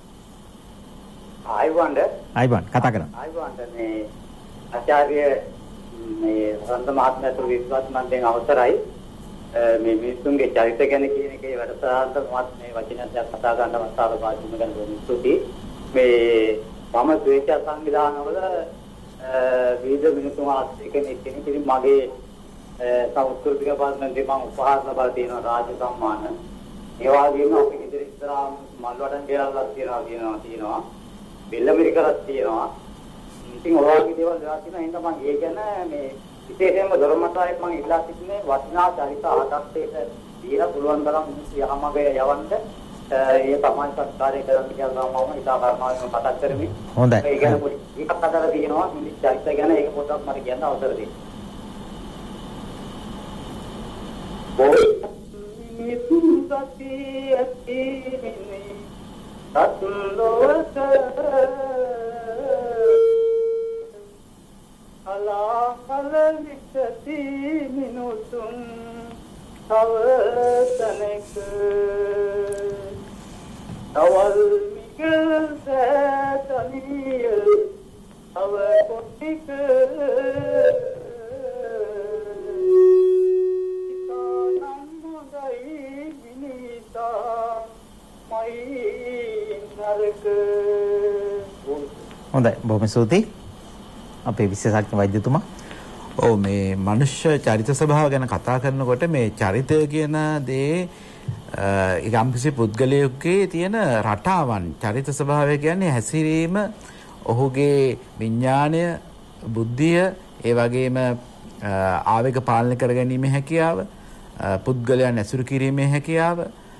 අයිබෝන් කතා කරමු. අයිබෝන් මේ ආචාර්ය මේ රන්ද මහත්මයාට විශ්වාස මන්දෙන් අවසරයි මේ මිනිසුන්ගේ චරිත ගැන කියන එකේ වැඩසටහනට මත් මේ වචනයක් කතා ගන්න අවස්ථාව පාදින්න ගැන බොහොම ස්තුතියි. මේ මම ද්වේෂ සංවිධානවල විවිධ මිනිසුන් ආශ්‍රය කෙනෙක් ඉතින් මගේ සෞඛ්‍ය දෙපාර්තමේන්තුවේ මම උපහාර ලබා තියෙනවා රාජ්‍ය සම්මාන. ඒ වගේම අපි ඉදිරි ඉස්සරහා මල් වඩන් ගෙරල්ලා තියෙනවා. බෙල්ලමිරිකරක් තියෙනවා. ඉතින් ඔයගේ දේවල් දෙකක් තියෙනවා. එහෙනම් මම ඒ ගැන මේ විශේෂයෙන්ම දොරමඩලාවේ මම ඉල්ලා සිටින්නේ වටිනා චරිත ආදත්තේට දීලා පුළුවන් තරම් මිනිස්සු යහමගේ යවන්න ඒ සමාජ සත්කාරය කරන්න කියලා මම ඉතා කර්මාවෙන් මතක් කරමි. හොඳයි. ඒ ගැන පොඩි එකක් අදලා තියෙනවා. මිනිස් චරිත ගැන ඒක පොඩ්ඩක් මට කියන්න අවසර දෙන්න. සත්ලෝක කලලිකති මිනුතුන් තව තනක තවල් මිගල් සතනිය තව කොටික හොඳයි බොහොම ස්තුතියි අපේ විශේෂඥ වෛද්‍යතුමා. ඔව් මේ මනුෂ්‍ය චරිත ස්වභාව ගැන කතා කරනකොට මේ චරිතය කියන දේ යම්කිසි පුද්ගලයෙකුගේ තියෙන රටාවන් චරිත ස්වභාවය කියන්නේ හැසිරීම ඔහුගේ විඥාණය බුද්ධිය ඒ වගේම ආවේග පාලනය කර ගැනීමේ හැකියාව පුද්ගලයන් ඇසුරු කිරීමේ හැකියාව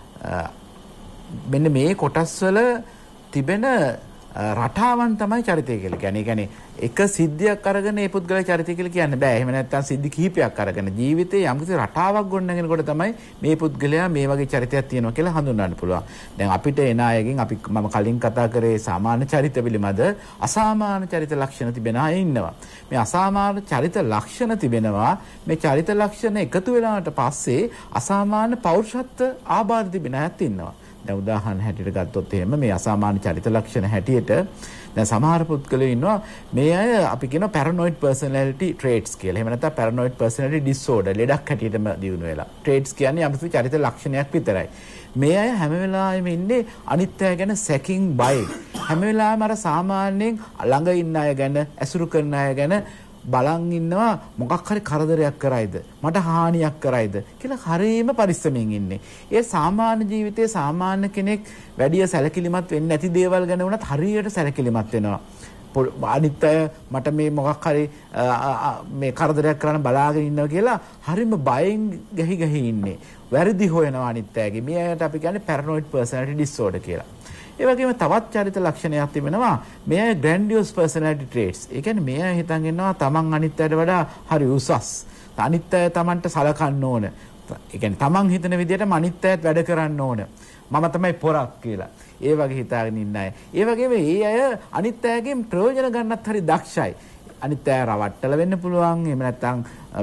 මෙන්න මේ කොටස් වල තිබෙන රටාවන් තමයි චරිතය කියලා කියන්නේ. ඒ කියන්නේ එක සිද්ධියක් අරගෙන ඒ පුද්ගලයා චරිතය කියලා කියන්න බෑ. එහෙම නැත්නම් සිද්ධි කිහිපයක් අරගෙන ජීවිතේ යම්කිසි රටාවක් ගොඩනගෙනකොට තමයි මේ පුද්ගලයා මේ වගේ චරිතයක් තියෙනවා කියලා හඳුන්වන්න පුළුවන්. දැන් අපිට එන අයගෙන් මම කලින් කතා කරේ සාමාන්‍ය චරිත පිළිබඳ අසාමාන්‍ය චරිත ලක්ෂණ තිබෙන අය ඉන්නවා. මේ අසාමාන්‍ය චරිත ලක්ෂණ තිබෙනවා. මේ චරිත ලක්ෂණ එකතු වෙනාට පස්සේ අසාමාන්‍ය පෞරුෂත්ව ආබාධ තිබෙන අයත් ඉන්නවා. දැන් උදාහරණ හැටියට ගත්තොත් එහෙම මේ අසාමාන්‍ය චරිත ලක්ෂණ හැටියට දැන් සමහර පුද්ගලයෝ ඉන්නවා මේ අය අපි කියනවා paranoid personality traits කියලා. එහෙම නැත්නම් paranoid personality disorder ලෙඩක් හැටියටම දිනු වෙලා. traits කියන්නේ යම්කිසි චරිත ලක්ෂණයක් විතරයි. මේ අය හැම වෙලාවෙම ඉන්නේ අනිත් අය ගැන සැකින් බයි. හැම වෙලාවෙම අර සාමාන්‍යයෙන් ළඟ ඉන්න අය ගැන ඇසුරු කරන අය ගැන බලන් ඉන්නවා මොකක් හරි කරදරයක් කරයිද මට හානියක් කරයිද කියලා හරීම පරිස්සමෙන් ඉන්නේ. ඒ සාමාන්‍ය ජීවිතයේ සාමාන්‍ය කෙනෙක් වැඩි සැලකිලිමත් වෙන්නේ නැති දේවල් ගැන වුණත් හරියට සැලකිලිමත් වෙනවා. අනිත් අය මට මේ මොකක් හරි මේ කරදරයක් කරන්න බලාගෙන ඉන්නවා කියලා හරිම බයෙන් ගහි ඉන්නේ. වැරදි හොයනවා අනිත් අයගේ. මේ අයට අපි කියන්නේ paranoid personality disorder කියලා. ඒ වගේම තවත් චරිත ලක්ෂණයක් තිබෙනවා මේ අය grandiose personality traits. ඒ කියන්නේ මේ අය හිතන් ඉන්නවා තමන් අනිත් අයට වඩා හරි උසස්. අනිත් අය තමන්ට සලකන්න ඕන. ඒ කියන්නේ තමන් හිතන විදිහටම අනිත් අයත් වැඩ කරන්න ඕන. මම තමයි පොරක් කියලා. ඒ වගේ හිතාගෙන ඉන්න අය. ඒ වගේම මේ අය අනිත් අයගෙන් ප්‍රයෝජන ගන්නත් හරි දක්ෂයි. අනිත් අය රවට්ටල වෙන්න පුළුවන්. එහෙම නැත්නම්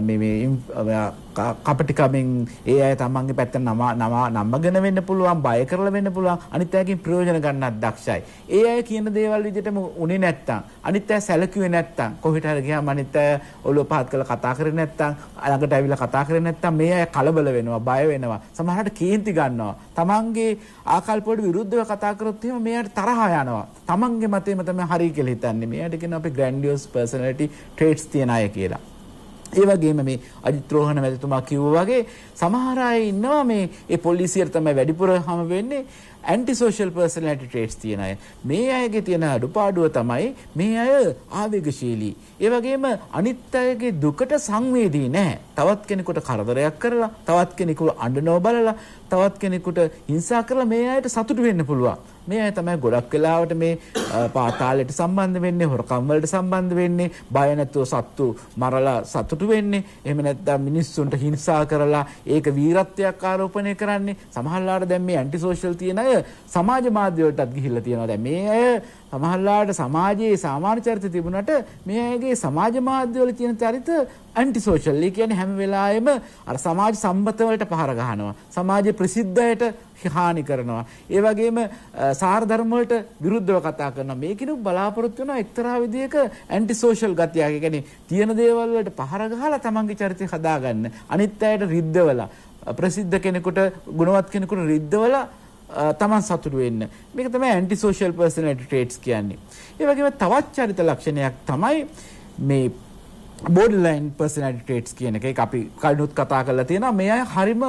මේ කපටිකමින් ඒ අය තමන්ගේ පැත්ත නම්මගෙන වෙන්න පුළුවන්, බය කරලා වෙන්න පුළුවන්. අනිත් අයගෙන් ප්‍රයෝජන ගන්නත් දක්ෂයි. ඒ අය කියන දේවල් විදිහටම උනේ නැත්තම්, අනිත් අය සැලකුවේ නැත්තම්, කොහෙට හරි ගියාම අනිත් අය ඔළුව පහත් කරලා කතා කරේ නැත්තම්, ළඟට ඇවිල්ලා කතා කරේ නැත්තම් මේ අය කලබල වෙනවා, බය වෙනවා. සමහරවිට කේන්ති ගන්නවා. තමන්ගේ ආකල්පවලට විරුද්ධව කතා කරොත් එහෙම මෙයාට තරහ යනවා. තමන්ගේ මතේම තමයි හරි කියලා හිතන්නේ. මෙයාට කියන අපි grandiose personality traits තියන අය කියලා. ඒ වගේම මේ අජිත් රෝහණ මැතිතුමා කිව්වා වගේ සමහර අය ඉන්නවා මේ ඒ පොලිසියට තමයි වැඩිපුර හම වෙන්නේ anti social personality traits තියන අය. මේ අයගේ තියෙන අඩුපාඩුව තමයි මේ අය ආවේගශීලී. ඒ වගේම අනිත් අයගේ දුකට සංවේදී නැහැ. තවත් කෙනෙකුට කරදරයක් කරලා, තවත් කෙනෙකුට අඬනව බලලා, තවත් කෙනෙකුට හිංසා කරලා මේ අයට සතුටු වෙන්න පුළුවන්. මේ අය තමයි ගොඩක් වෙලාවට මේ පාතාලයට සම්බන්ධ වෙන්නේ, හොරකම් වලට සම්බන්ධ වෙන්නේ, බය නැතුව සත්තු මරලා සතුටු වෙන්නේ, එහෙම නැත්නම් මිනිස්සුන්ට හිංසා කරලා ඒක වීරත්වයක් ආරෝපණය කරන්නේ. සමහරවිට දැන් මේ ඇන්ටි සෝෂල් තියන අය සමාජ මාධ්‍ය වලටත් ගිහිල්ලා තියෙනවා. දැන් මේ අය සමහරවිට සමාජයේ සාමාන්‍ය චරිත තිබුණාට මේ අයගේ සමාජ මාධ්‍ය වල තියෙන චරිත ඇන්ටි සෝෂල්. ඒ කියන්නේ හැම වෙලාවෙම අර සමාජ සම්බත වලට පහර ගහනවා. සමාජයේ ප්‍රසිද්ධයට හානි කරනවා. ඒ වගේම සාර ධර්ම වලට විරුද්ධව කතා කරනවා. මේකිනු බලාපොරොත්තු වෙනවා එක්තරා විදියක ඇන්ටි සෝෂල් ගතියක්. ඒ කියන්නේ තියෙන දේවල් වලට පහර ගහලා තමන්ගේ චරිතය හදාගන්න. අනිත් අයට රිද්දවලා ප්‍රසිද්ධ කෙනෙකුට ගුණවත් කෙනෙකුට රිද්දවලා තමන් සතුටු වෙන්න. මේක තමයි ඇන්ටි සෝෂල් පර්සනැලිටි ට්‍රේට්ස් කියන්නේ. ඒ වගේම තවත් චරිත ලක්ෂණයක් තමයි මේ බෝඩර්ලයින් පර්සනැලිටි ට්‍රේට්ස් කියන එක. ඒක අපි කලිනුත් කතා කරලා තියෙනවා. මේ අය හරිම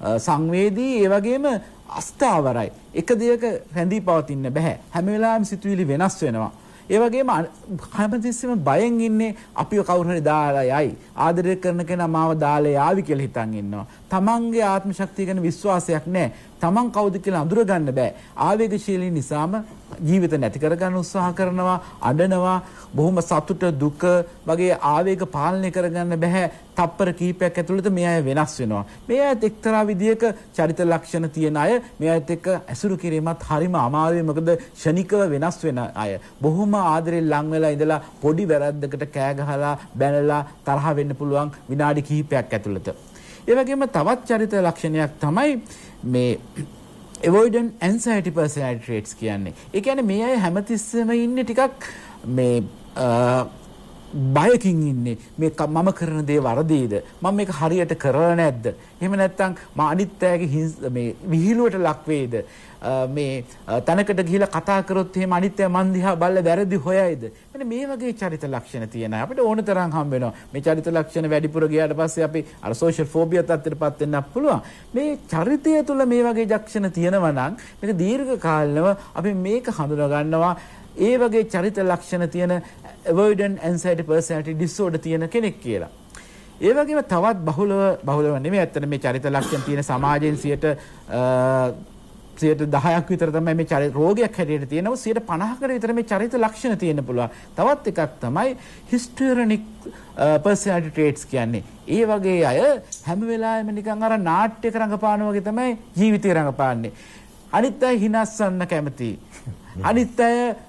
සංවේදී, ඒ වගේම අස්ථාවරයි. එක දෙයක රැඳී පවතින්න බෑ. හැම වෙලාවෙම සිතුවිලි වෙනස් වෙනවා. ඒ වගේම හැමතිස්සෙම බයෙන් ඉන්නේ අපිව කවුරු හරි දාලා යයි. ආදරය කරන කෙනා මාව දාලා යාවි කියලා හිතන් ඉන්නවා. තමන්ගේ ආත්ම ශක්තිය ගැන විශ්වාසයක් නැහැ. තමන් කවුද කියලා අඳුර ගන්න බෑ. ආවේගශීලී නිසාම ජීවිත නැති කරගන්න උත්සාහ කරනවා, අඬනවා, බොහොම සතුට දුක වගේ ආවේග පාලනය කරගන්න බෑ. තප්පර කීපයක් ඇතුළත මේ අය වෙනස් වෙනවා. මේ අයත් එක්තරා විදියක චරිත ලක්ෂණ තියෙන අය. මේ අයත් එක්ක ඇසුරු කිරීමත් හරිම අමාරුයි. මොකද ෂණිකව වෙනස් වෙන අය. බොහොම ආදරෙන් ලං වෙලා ඉඳලා පොඩි වැරද්දකට කෑ ගහලා බැනලා තරහ වෙන්න පුළුවන් විනාඩි කිහිපයක් ඇතුළත. ඒ වගේම තවත් චරිත ලක්ෂණයක් තමයි මේ avoidant anxiety personality traits කියන්නේ. ඒ කියන්නේ මේ අය හැමතිස්සෙම ඉන්නේ ටිකක් මේ බයකින් ඉන්නේ. මේ මම කරන දේ වරදීද? මම මේක හරියට කරලා නැද්ද? එහෙම නැත්නම් මම අනිත් අයගේ මේ විහිළුවට ලක් වේද? මේ තනකට ගිහිලා කතා කරොත් එහෙම අනිත් අය මන් දිහා බලලා වැරදි හොයයිද? මෙන්න මේ වගේ චරිත ලක්ෂණ තියෙන අය අපිට ඕන තරම් හම්බ වෙනවා. මේ චරිත ලක්ෂණ වැඩිපුර ගියාට පස්සේ අපි අර සෝෂල් ෆෝබියා තත්ත්වයටපත් වෙන්නත් පුළුවන්. මේ චරිතය තුළ මේ වගේ ලක්ෂණ තියෙනවා නම් මේක දීර්ඝ කාලීනව අපි මේක හඳුනා ගන්නවා. ඒ වගේ චරිත ලක්ෂණ තියෙන avoidant anxiety personality disorder තියෙන කෙනෙක් කියලා. ඒ වගේම තවත් බහුලව නෙමෙයි ඇත්තට මේ චරිත ලක්ෂණ තියෙන සමාජයෙන් 10ක් විතර තමයි මේ චරිත රෝගයක් හැටියට තියෙනවා. 50කට විතර මේ චරිත ලක්ෂණ තියෙන්න පුළුවන්. තවත් එකක් තමයි histrionic personality traits කියන්නේ. ඒ වගේ අය හැම වෙලාවෙම නිකන් අර නාට්‍යයක රඟපානවා වගේ තමයි ජීවිතේ රඟපාන්නේ. අනිත් අය හිනස්සන්න කැමතියි. අනිත්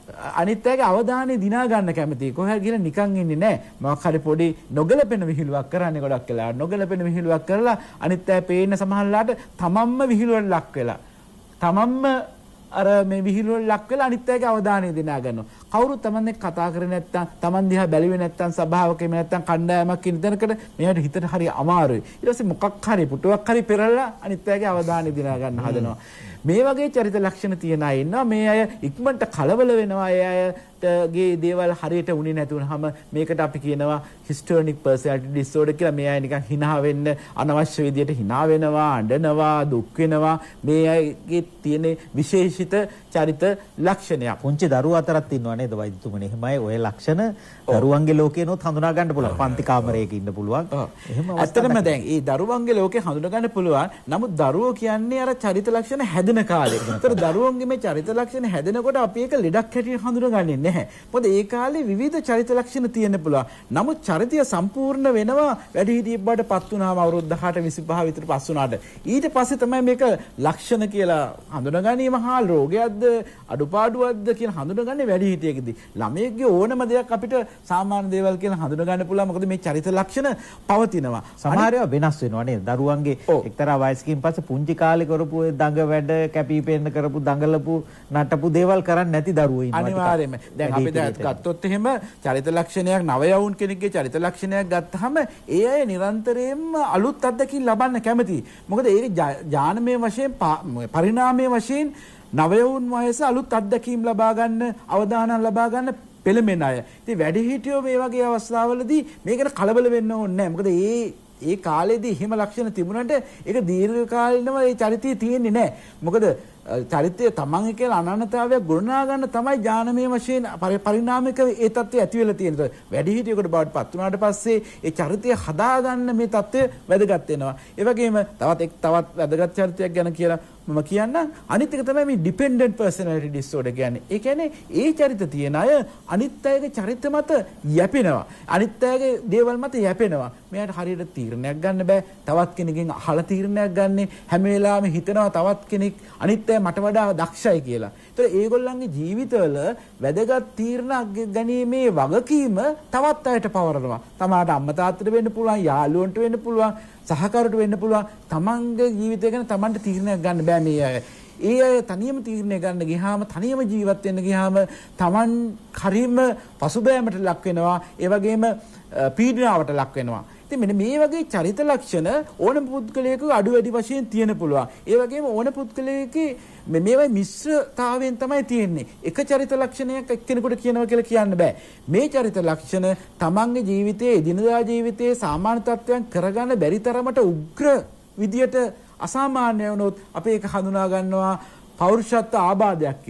අයගේ අවධානය දිනා ගන්න කැමතියි. කොහේ ගිහලා නිකන් ඉන්නේ නැහැ. මොකක් හරි පොඩි නොගැලපෙන විහිළුවක් කරන්නේ ගොඩක් වෙලා. නොගැලපෙන විහිළුවක් කරලා අනිත් අය පේන්න සමහරලාට තමන්ම විහිළුවට ලක් වෙලා. තමන්ම අර මේ විහිළුවට ලක් වෙලා අනිත් අයගේ අවධානය දිනා ගන්නවා. කවුරුත් තමන් එක්ක කතා කරේ නැත්නම්, තමන් දිහා බැලුවේ නැත්නම්, සභාවකෙම නැත්නම් කණ්ඩායමක් ඉන්න තැනකට මෙයාට හිතට හරි අමාරුයි. ඊට පස්සේ මොකක් හරි පුටුවක් හරි පෙරලා අනිත් අයගේ අවධානය දිනා ගන්න හදනවා. මේ වගේ චරිත ලක්ෂණ තියන අය ඉන්නවා. මේ අය ඉක්මනට කලබල වෙනවා. ඒ අයගේ දේවල් හරියට උනේ නැතුනහම මේකට අපි කියනවා histrionic personality disorder කියලා. මේ අය නිකන් hina වෙන්න අනවශ්‍ය විදියට hina වෙනවා, අඬනවා, දුක් වෙනවා. මේ අයගේ තියෙන විශේෂිත චරිත ලක්ෂණයක්. පුංචි දරුවෝ අතරත් ඉන්නවා නේද වෛද්‍යතුමනි? එහෙමයි ඔය ලක්ෂණ දරුවන්ගේ ලෝකේනොත් හඳුනා ගන්න පුළුවන්. පන්ති කාමරයක ඉන්න පුළුවන්. එහෙම ඇත්තටම දැන් මේ දරුවන්ගේ ලෝකේ හඳුනා ගන්න පුළුවන්. නමුත් දරුවෝ කියන්නේ අර චරිත ලක්ෂණ හැදෙන කාලේ. ඒතර දරුවන්ගේ මේ චරිත ලක්ෂණ හැදෙනකොට අපි ඒක ලෙඩක් හැටියට හඳුනගන්නේ නැහැ. මොකද ඒ කාලේ විවිධ චරිත ලක්ෂණ තියෙන්න පුළුවන්. නමුත් චරිතය සම්පූර්ණ වෙනවා වැඩිහිටියෙක් බවට පත් වුණාම අවුරුදු 18 25 විතර පස් වුණාට. ඊට පස්සේ තමයි මේක ලක්ෂණ කියලා හඳුනගැනීම හා රෝගයක්ද අඩුපාඩුවක්ද කියලා හඳුනගන්නේ වැඩිහිටියෙකදී. ළමයෙක්ගේ ඕනම දෙයක් අපිට සාමාන්‍ය දේවල් කියලා හඳුනගන්න පුළුවන්. මොකද මේ චරිත ලක්ෂණ පවතිනවා. සමහර ඒවා වෙනස් වෙනවා නේද? දරුවන්ගේ එක්තරා වයසකින් පස්සේ පුංචි කාලේ කරපු දඟ වැඩ කැපිපෙන්න කරපු දඟලපු නටපු දේවල් කරන්නේ නැති දරුවෝ ඉන්නවා. අනිවාර්යයෙන්ම. දැන් අපි ගත්තොත් එහෙම චරිත ලක්ෂණයක් නව යවුන් කෙනෙක්ගේ චරිත ලක්ෂණයක් ගත්තාම ඒ අය නිරන්තරයෙන්ම අලුත් අත්දැකීම් ලබන්න කැමතියි. මොකද ඒක ඥානමය වශයෙන් පරිණාමයේ වශයෙන් නව යවුන් වයස අලුත් අත්දැකීම් ලබා ගන්න, අවධානය ලබා ගන්න පෙළඹෙන අය. ඉතින් වැඩිහිටියෝ මේ වගේ අවස්ථාවලදී මේකට කලබල වෙන්න ඕනේ නැහැ. මොකද ඒ කාලේදී එහෙම ලක්ෂණ තිබුණාට ඒක දීර්ඝ කාලිනව ඒ චරිතය තියෙන්නේ නැහැ. මොකද චරිතය තමන්ගේ කියලා අනන්‍යතාවයක් ගොඩනගා ගන්න තමයි ඥානමය වශයෙන් පරිණාමික ඒ தත්ත්වය ඇති වෙලා තියෙනවා. වැඩිහිටියෙකුට බවට පත් වුණාට පස්සේ ඒ චරිතය හදාගන්න මේ தත්ත්වය වැදගත් වෙනවා. ඒ වගේම තවත් වැදගත් චරිතයක් ගැන කියලා මම කියන්න. අනිත් එක තමයි මේ dependent personality disorder කියන්නේ. ඒ කියන්නේ ඒ චරිත තියෙන අය අනිත් අයගේ චරිත මත යැපෙනවා. අනිත් අයගේ දේවල් මත යැපෙනවා. මෙයාට හරියට තීරණයක් ගන්න බෑ. තවත් කෙනකින් අහලා තීරණයක් ගන්න හැම වෙලාවෙම හිතනවා තවත් කෙනෙක් අනිත් අය මට වඩා දක්ෂයි කියලා. ඒතර ඒගොල්ලන්ගේ ජීවිතවල වැදගත් තීරණ ගැනීමේ වගකීම තවත් අයට පවරනවා. තමාට අම්මා තාත්තට වෙන්න පුළුවන්, යාළුවන්ට වෙන්න පුළුවන්, සහකරුට වෙන්න පුළුවන්. තමන්ගේ ජීවිතය ගැන තමන්ට තීරණයක් ගන්න බෑ මේ අය. ඒ අය තනියම තීරණය ගන්න ගියාම, තනියම ජීවත් වෙන්න ගියාම තමන් හරීම පසුබෑමට ලක් වෙනවා. ඒ වගේම පීඩනාවට ලක් වෙනවා. ඉතින් මෙන්න මේ වගේ චරිත ලක්ෂණ ඕනම පුද්ගලයෙකු අඩු වැඩි වශයෙන් තියෙන පුළුවන්. ඒ වගේම ඕන පුද්ගලයෙකේ මේවා මිශ්‍රතාවයෙන් තමයි තියෙන්නේ. එක චරිත ලක්ෂණයක් එක්කෙනෙකුට කියනවා කියලා කියන්න බෑ. මේ චරිත ලක්ෂණ තමන්ගේ ජීවිතයේ, එදිනදා ජීවිතයේ සාමාන්‍ය තත්ත්වයන් කරගන්න බැරි තරමට උග්‍ර විදියට අසාමාන්‍ය වුණොත් අපි ඒක හඳුනා ගන්නවා පෞරුෂත්ව ආබාධයක් කියලා.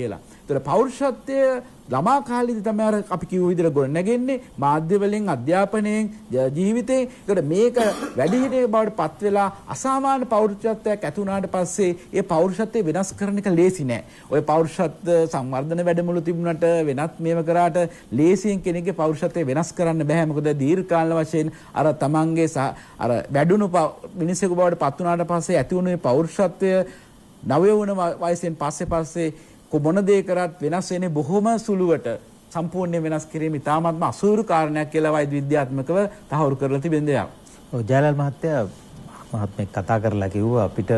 ඒතර පෞරුෂත්වය ළමා කාලේදී තමයි අර අපි කිව්ව විදිහට ගොඩ නැගෙන්නේ මාධ්‍ය වලින් අධ්‍යාපනයෙන් ජීවිතේ. ඒකට මේක වැඩිහිටියෙක් බවට පත් වෙලා අසාමාන්‍ය පෞරුෂත්වයක් ඇති වුණාට පස්සේ ඒ පෞරුෂත්වය වෙනස් කරන එක ලේසි නෑ. ඔය පෞරුෂත්ව සංවර්ධන වැඩමුළු තිබුණාට වෙනත් මේව කරාට ලේසියෙන් කෙනෙක්ගේ පෞරුෂත්වය වෙනස් කරන්න බෑ. මොකද දීර්ඝකාල වශයෙන් අර තමන්ගේ අර වැඩුණු මිනිසෙකු බවට පත් වුණාට පස්සේ ඇති වුණු මේ පෞරුෂත්වය නවයවුණ වයසෙන් පස්සේ මොන දේ කරත් වෙනස් වෙන්නේ බොහොම සුළුවට සම්පූර්ණයෙන් වෙනස් කිරීම ඉතාමත්ම අසූරු කාරණයක් කියලා වෛද්‍ය විද්‍යාත්මකව තහවුරු කරලා තිබෙන දෙයක්. ඔව් ජයලාල් මහත්තයා මහත්මයෙක් කතා කරලා කිව්වා අපිට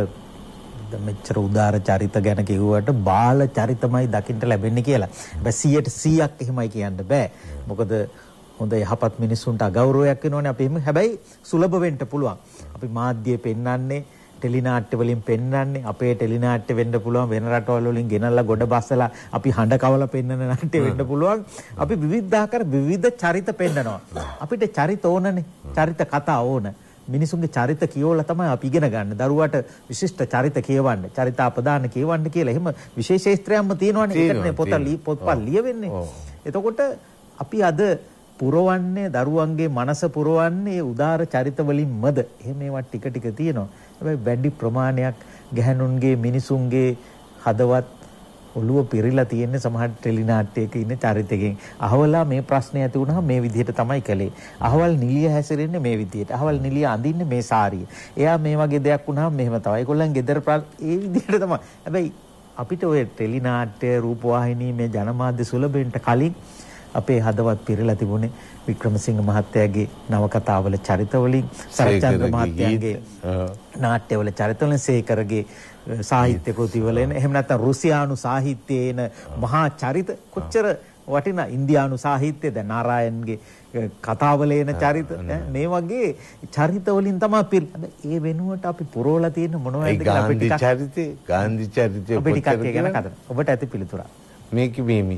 මෙච්චර උදාර චරිත ගැන කිව්වට බාල චරිතමයි දකින්න ලැබෙන්නේ කියලා. හැබැයි 100%ක් එහෙමයි කියන්න බෑ. මොකද හොඳ යහපත් මිනිස්සුන්ට අගෞරවයක් වෙනවනේ අපි එහෙම. හැබැයි සුලභ වෙන්න පුළුවන්. අපි මාධ්‍යයේ පෙන්වන්නේ ටෙලිනාට්‍ය වලින් පෙන්වන්නේ අපේ ටෙලිනාට්‍ය වෙන්න පුළුවන් වෙන රටවල් වලින් ගෙනල්ලා ගොඩ බස්සලා අපි හඬ කවලා පෙන්වන නාට්‍ය වෙන්න පුළුවන්. අපි විවිධාකාර විවිධ චරිත පෙන්නනවා. අපිට චරිත ඕනනේ. චරිත කතා ඕන. මිනිසුන්ගේ චරිත කියවලා තමයි අපි ඉගෙන ගන්න. දරුවාට විශිෂ්ට චරිත කියවන්න, චරිත අපදාන කියවන්න කියලා එහෙම විශේෂ ශාස්ත්‍රයක්ම තියෙනවනේ. ඒකනේ පොත්පත් ලියවෙන්නේ. එතකොට අපි අද පුරවන්නේ දරුවන්ගේ මනස පුරවන්නේ උදාර චරිත වලින්මද? එහෙම ඒවා ටික ටික තියෙනවා. හැබැයි වැඩි ප්‍රමාණයක් ගැහණුන්ගේ මිනිසුන්ගේ හදවත් ඔළුව පිරීලා තියෙන්නේ සමහර ටෙලිනාට්‍යයක ඉන්න චරිතකින්. අහවලා මේ ප්‍රශ්නේ ඇති වුණාම මේ විදිහට තමයි කළේ. අහවල් නිලිය හැසිරෙන්නේ මේ විදිහට. අහවල් නිලිය අඳින්නේ මේ සාරිය. එයා මේ වගේ දෙයක් වුණාම මෙහෙම තමයි. ඒගොල්ලන් ගෙදර ඒ විදිහට තමයි. හැබැයි අපිට ඔය ටෙලිනාට්‍ය රූපවාහිනී මේ ජනමාධ්‍ය සුලභෙන්ට කලින් අපේ හදවත් පිරලා තිබුණේ වික්‍රමසිංහ මහත්තයාගේ නවකතාවල චරිතවලින්, සරච්චන්ද්‍ර මහත්තයාගේ නාට්‍යවල චරිතවලින්, සේකරගේ සාහිත්‍ය කෘතිවල එන එහෙම නැත්නම් රුසියානු සාහිත්‍යයේ එන මහා චරිත කොච්චර වටිනා ඉන්දියානු සාහිත්‍යය දැන් නාරායන්ගේ කතාවල එන චරිත මේ වගේ චරිත වලින් තමයි ඒ වෙනුවට අපි පුරවලා තියෙන මොනවද කියලා අපි ටිකක් ගාන්ධි චරිතය අපි ටිකක් ගැන කතා කරමු. ඔබට ඇති පිළිතුරක්. මේක මේමි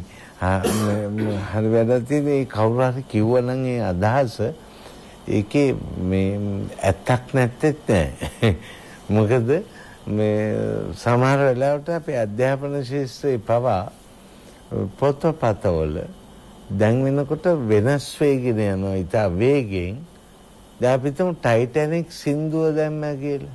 හරි වැඩක් තියෙන ඒ කවුරු හරි කිව්වනම් ඒ අදහස ඒකේ මේ ඇත්තක් නැත්තේත් නෑ. මොකද මේ සමහර වෙලාවට අපේ අධ්‍යාපන ශාස්ත්‍රයේ පවා පොතපතවල දැන් වෙනකොට වෙනස් වෙගෙන යනවා. ඉතා වේගෙන් දැන් අපි තුමු ටයිටැනික් සින්දුව දැම්මා කියලා.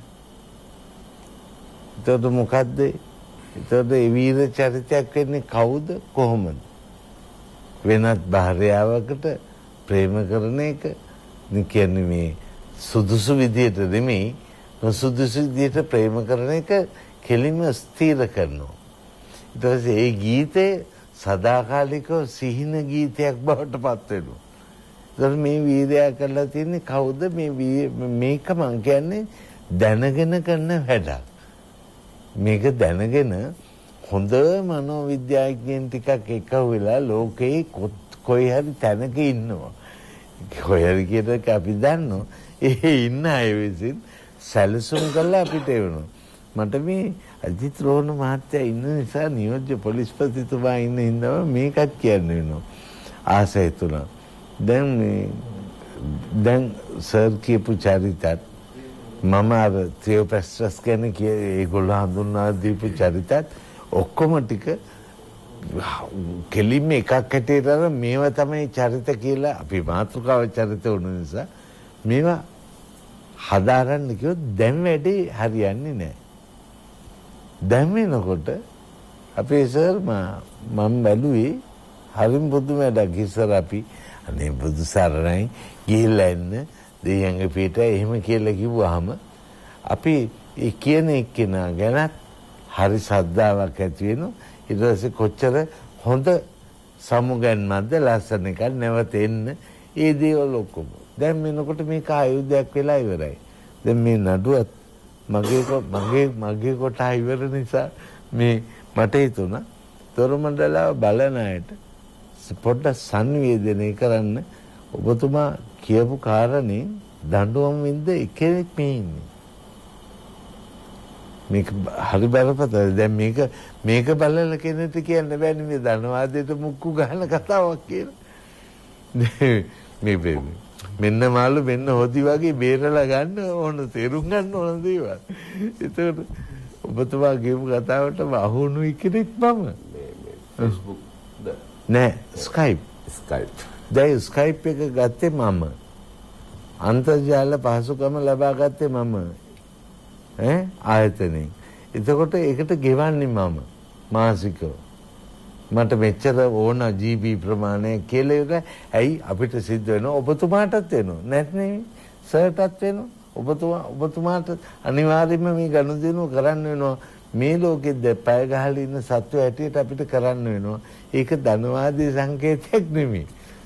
ඒතකොට මොකද්ද? ඒතකොට ඒ වීර චරිතයක් වෙන්නේ කවුද? කොහොමද? වෙනත් භාර්යාවකට ප්‍රේම කරන එක කියන්නේ මේ සුදුසු විදියට නෙමෙයි, සුදුසු විදියට ප්‍රේම කරන එක කෙලින්ම ස්ථිර කරනවා. ඊට පස්සේ ඒ ගීතේ සදාකාලිකව සිහින ගීතයක් බවට පත් වෙනවා. ඒතර මේ වීරයා කරලා තියෙන්නේ කවුද? මේක මං කියන්නේ දැනගෙන කරන වැඩක්. මේක දැනගෙන හොඳ මනෝවිද්‍යාඥයන් ටිකක් එකතු වෙලා ලෝකේ කොයි හරි තැනක ඉන්නවා. කොයි හරි කියන එක අපි දන්නවා. ඒ ඉන්න අය විසින් සැලසුම් කරලා අපිට එවනවා. මට මේ අජිත් රෝහණ මහත්තයා ඉන්න නිසා නියෝජ්‍ය පොලිස්පතිතුමා ඉන්න හින්දා මේකත් කියන්න වෙනවා. ආසය තුන. දැන් සර් කියපු චරිතත් මම අර තියෝපැස්ට්‍රස් ගැන ඒගොල්ලෝ හඳුන්වා දීපු චරිතත් ඔක්කොම ටික කෙලින්ම එකක් හැටියට අර මේවා තමයි චරිත කියලා අපි මාතෘකාව චරිත වුණ නිසා මේවා හදාගන්න කිව්වොත් දැන් වැඩේ හරියන්නේ නැහැ. දැන් වෙනකොට අපේ සර් මම බැලුවේ හරිම බුදුම වැඩක්. ඉස්සර අපි අනේ බුදු සරණයි ගිහිල්ලා එන්න දෙයංගේ පිට එහෙම කියලා කිව්වහම අපි ඒ කියන එක්කෙනා ගැනත් හරි ශ්‍රද්ධාවක් ඇති වෙනවා. ඊට පස්සේ කොච්චර හොඳ සමුගන්මක්ද ලස්සන එකක් නැවත එන්න ඒ දේවල් ඔක්කොම. දැන් මෙනකොට මේක ආයුධයක් වෙලා ඉවරයි. දැන් මේ නඩුවත් මගේ කොට ඉවර නිසා මේ මට හිතුණා දොරමඩලාව බලන අයට පොඩ්ඩක් සංවේදනය කරන්න ඔබතුමා කියපු කාරණේ දඬුවම් වින්ද එකෙක් මේ ඉන්නේ. මේක හරි බරපතල. දැන් මේක බලලා කෙනෙක්ට කියන්න බෑනේ මේ ධනවාදයට මුක්කු ගහන කතාවක් කියලා. මේ මෙන්න මාළු මෙන්න හොදි වගේ බේරලා ගන්න ඕන, තේරුම් ගන්න ඕන දේවල්. ඒතකොට ඔබතුමා කියපු කතාවට අහුණු කෙනෙක් මම. Facebook නෑ Skype. Skype. දැන් Skype එක ගත්තේ මම. අන්තර්ජාල පහසුකම ලබා ගත්තේ මම. ආයතනෙන්. එතකොට ඒකට ගෙවන්නේ මම මාසිකව. මට මෙච්චර ඕන GB ප්‍රමාණය කියලා එක ඇයි අපිට සිද්ධ වෙනවා ඔබතුමාටත් වෙනවා නැත්නේ සර්ටත් වෙනවා ඔබතුමාට අනිවාර්යයෙන්ම මේ ගනුදෙනු කරන්න වෙනවා මේ ලෝකෙ පැය ගහලා ඉන්න සත්ව හැටියට අපිට කරන්න වෙනවා ඒක ධනවාදී සංකේතයක් නෙමෙයි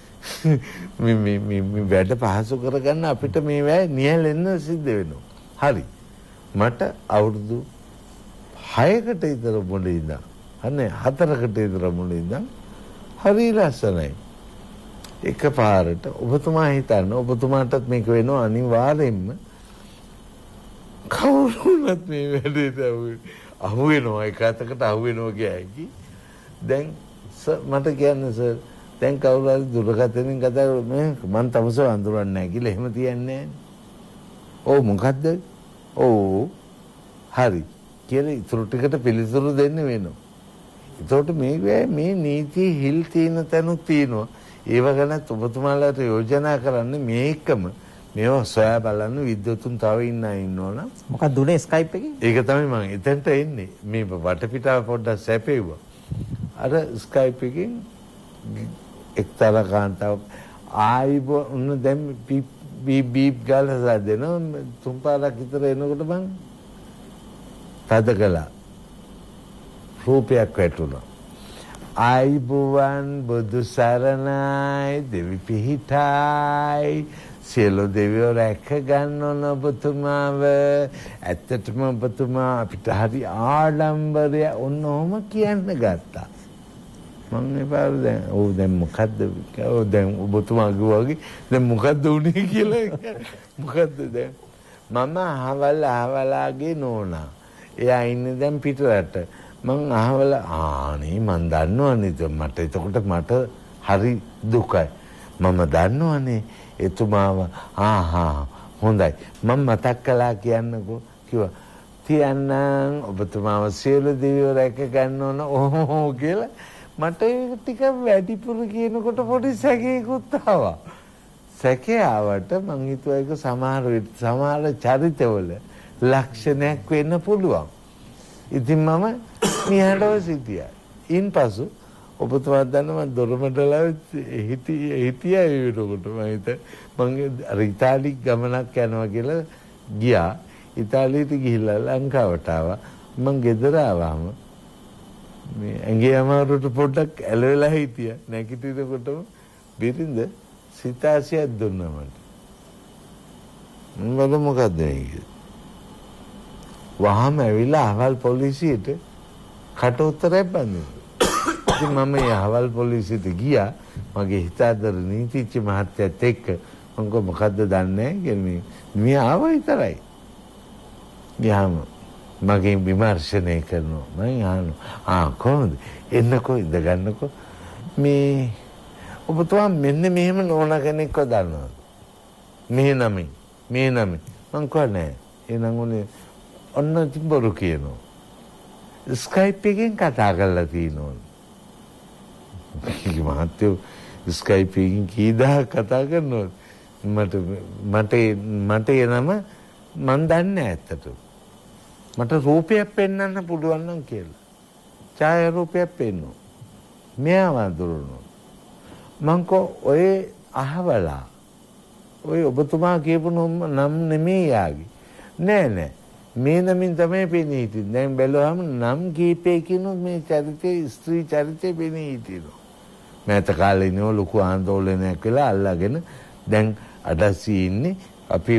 මේ වැඩ පහසු කරගන්න අපිට මේ වැය නියැලෙන්න සිද්ධ වෙනවා හරි මට අවුරුදු 6කට විතර මුලින් ඉඳන් අනේ 4කට විතර මුලින් ඉඳන් හරි ලස්සනයි එකපාරට ඔබතුමා හිතන්න ඔබතුමාටත් මේක වෙනවා අනිවාර්යෙන්ම කවුරුත් මේ වැඩේට අහු වෙනවා එකකට අහු වෙනවා කියයි දැන් මට කියන්න සර් දැන් කවුරු හරි දුරකථනයෙන් කතා කරන්නේ මම තමස අඳුරන්නේ නැහැ කියලා එහෙම තියන්නේ නැහැ ඔව් මොකද්ද ඔව් හරි කියලා ඉතුරු ටිකට පිළිතුරු දෙන්න වෙනවා එතකොට මේ නීති හිල් තියෙන තැනුත් තියෙනවා ඒව ගැන ඔබතුමාලාට යෝජනා කරන්න මේකම මේවා සොයා බලන්න විද්වතුන් තව ඉන්නවනම් මොකක්ද උනේ Skype එකේ ඒක තමයි මම එතනට එන්නේ මේ වටපිටාව පොඩ්ඩක් සැපෙව්වා අර Skype එකෙන් එක්තරා කාන්තාවක් ආයිබ උන්න දැන් බීප් ගාලා දෙනවා තුන් පාරක් විතර එනකොට මං තද කළා රූපයක් වැටුණා ආයිබුවන් බුදු සරණයි දෙවි පිහිටයි සියලු දෙවියෝ රැක ගන්න ඕන ඔබතුමාව ඇත්තටම ඔබතුමා අපිට හරි ආඩම්බරය ඔන්නෝම කියන්න ගත්තා මම එපාර දැන් මොකද්ද දැන් ඔබතුමා කිව්වාගේ දැන් මොකද්ද උනේ කියලා මොකද්ද දැන් මම අහවලාගේ නෝනා එයා ඉන්නේ දැන් පිටරට මං අහවල ආනේ මං දන්නවනේ මට එතකොට මට හරි දුකයි මම දන්නවනේ එතුමාව හොඳයි මම මතක් කළා කියන්නකෝ කිව්වා තියන්නම් ඔබතුමාව සියලු දෙවියෝ රැක ගන්න ඕන ඕ කියලා මට ඒක ටික වැඩිපුර කියනකොට පොඩි සැකේකුත් ආවා සැකේ ආවට මං හිතුවා ඒක සමහර චරිතවල ලක්ෂණයක් වෙන්න පුළුවන් ඉතින් මම නිහඬව සිටියා. ඉන්පසු ඔබතුමා දන්නවා දොරමඩලාවේ හිටියා ඒ වෙනකොට මම ඉතාලි ගමනක් යනවා කියලා ගියා. ඉතාලියට ගිහිල්ලා ලංකාවට ආවා. මම ගෙදර ආවම මේ ඇඟේ අමාරුවට පොඩ්ඩක් ඇලවෙලා හිටියා. නැගිටිනකොටම බිරිඳ සිතාසියක් දුන්නා මට. මම මොකද්ද මේක? වහම ඇවිල්ලා අහවල් පොලිසියට කට උත්තරයක් බඳිනවා. ඉතින් මම මේ අහවල් පොලිසියට ගියා. මගේ හිතාදර නීතිච්ච මහත්තයත් එක්ක මම මොකද්ද දන්නේ නැහැ මේ ආව විතරයි. ගියාම මගෙන් විමර්ශනය කරනවා. මම අහනවා කොහොමද? එන්නකෝ ඉඳ ගන්නකෝ. මේ ඔබතුමා මෙන්න මෙහෙම නෝනා කෙනෙක්ව දන්නවද? මේ නමයි. මම කිව්වා නෑ. එනං උනේ ඔන්න තිබරු කියනවා. Skype එකෙන් කතා කරලා තියෙනවා. මහත්තයෝ Skype එකෙන් කීදා කතා කරනවද? මට එනම මන් දන්නේ ඇත්තට. මට රූපයක් පෙන්වන්න පුළුවන් නම් කියලා. ඡායා රූපයක් පෙන්වනවා. මෙයා වඳුරනවා. මං කෝ ඔය අහවලා. ඔය ඔබතුමා කියපු නම් නෙමෙයි යාගේ. නෑ. මේ නමින් තමයි පෙනී හිටින්නේ. දැන් බැලුවම නම් කීපයකින් මේ චරිතේ ස්ත්‍රී චරිතේ පෙනී හිටිනවා. මෑත කාලේ ඉන්නෝ ලොකු ආందోලනයක් වෙලා අල්ලගෙන දැන් අඩස්සී ඉන්නේ අපි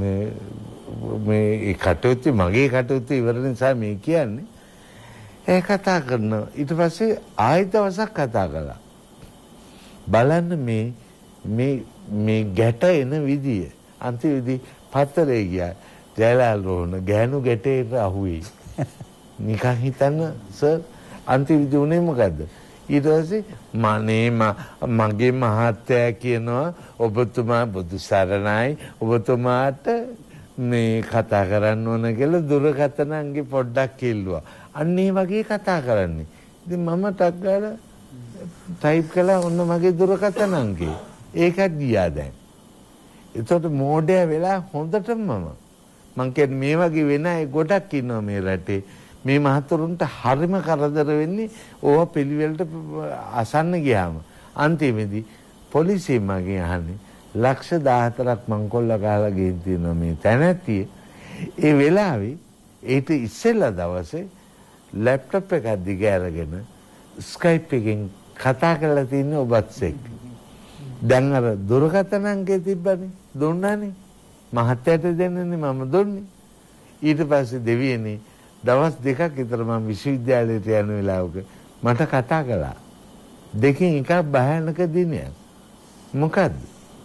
මේ කටයුතු මගේ කටයුතු ඉවර නිසා මේ කියන්නේ. ඒ කතා කරනවා. ඊට පස්සේ ආයෙත් දවසක් කතා කළා. බලන්න මේ ගැට එන විදිය. අන්තිමේදී පත්තරේ ගියා. ජයලාල් රෝහණ ගෑනු ගැටේට අහුවේ. නිකන් හිතන්න සර් අන්තිමේදී උනේ මොකද්ද? ඊට පස්සේ මගේ මහත්තයා කියනවා ඔබතුමා බුදු සරණයි ඔබතුමාට මේ කතා කරන්න ඕන කියලා දුරකථනංගේ පොඩ්ඩක් කිල්ලුවා. අන්න ඒ වගේ කතා කරන්නේ. ඉතින් මම ටක් ගාලා ටයිප් කළා ඔන්න මගේ දුරකථන අංකේ. ඒකත් ගියා දැන්. ඒතකොට මෝඩයා වෙලා හොඳටම මං කියන්නේ මේ වගේ වෙන අය ගොඩක් ඉන්නවා මේ රටේ. මේ මහතුරුන්ට හරිම කරදර වෙන්නේ ඕවා පිළිවෙලට අසන්න ගියාම. අන්තිමේදී පොලිසිය මගෙන් අහන්නේ ලක්ෂ 14ක් මං කොල්ල ගහලා ගෙන් තියෙනවා මේ තැනැත්තිය. ඒ වෙලාවේ ඒට ඉස්සෙල්ලා දවසේ ලැප්ටොප් එකක් දිග අරගෙන ස්කයිප් එකෙන් කතා කරලා තියෙන ඔබත් එක්ක. දැන් අර දුරකථන අංකේ තිබ්බනේ දුන්නානේ. මහත්තයාට දෙන්නනේ මම දුන්නේ. ඊට පස්සේ දෙවියනේ දවස් දෙකක් විතර මම විශ්වවිද්‍යාලයට යන වෙලාවක මට කතා කළා. දෙකෙන් එකක් භයානක දිනයක්. මොකද්ද?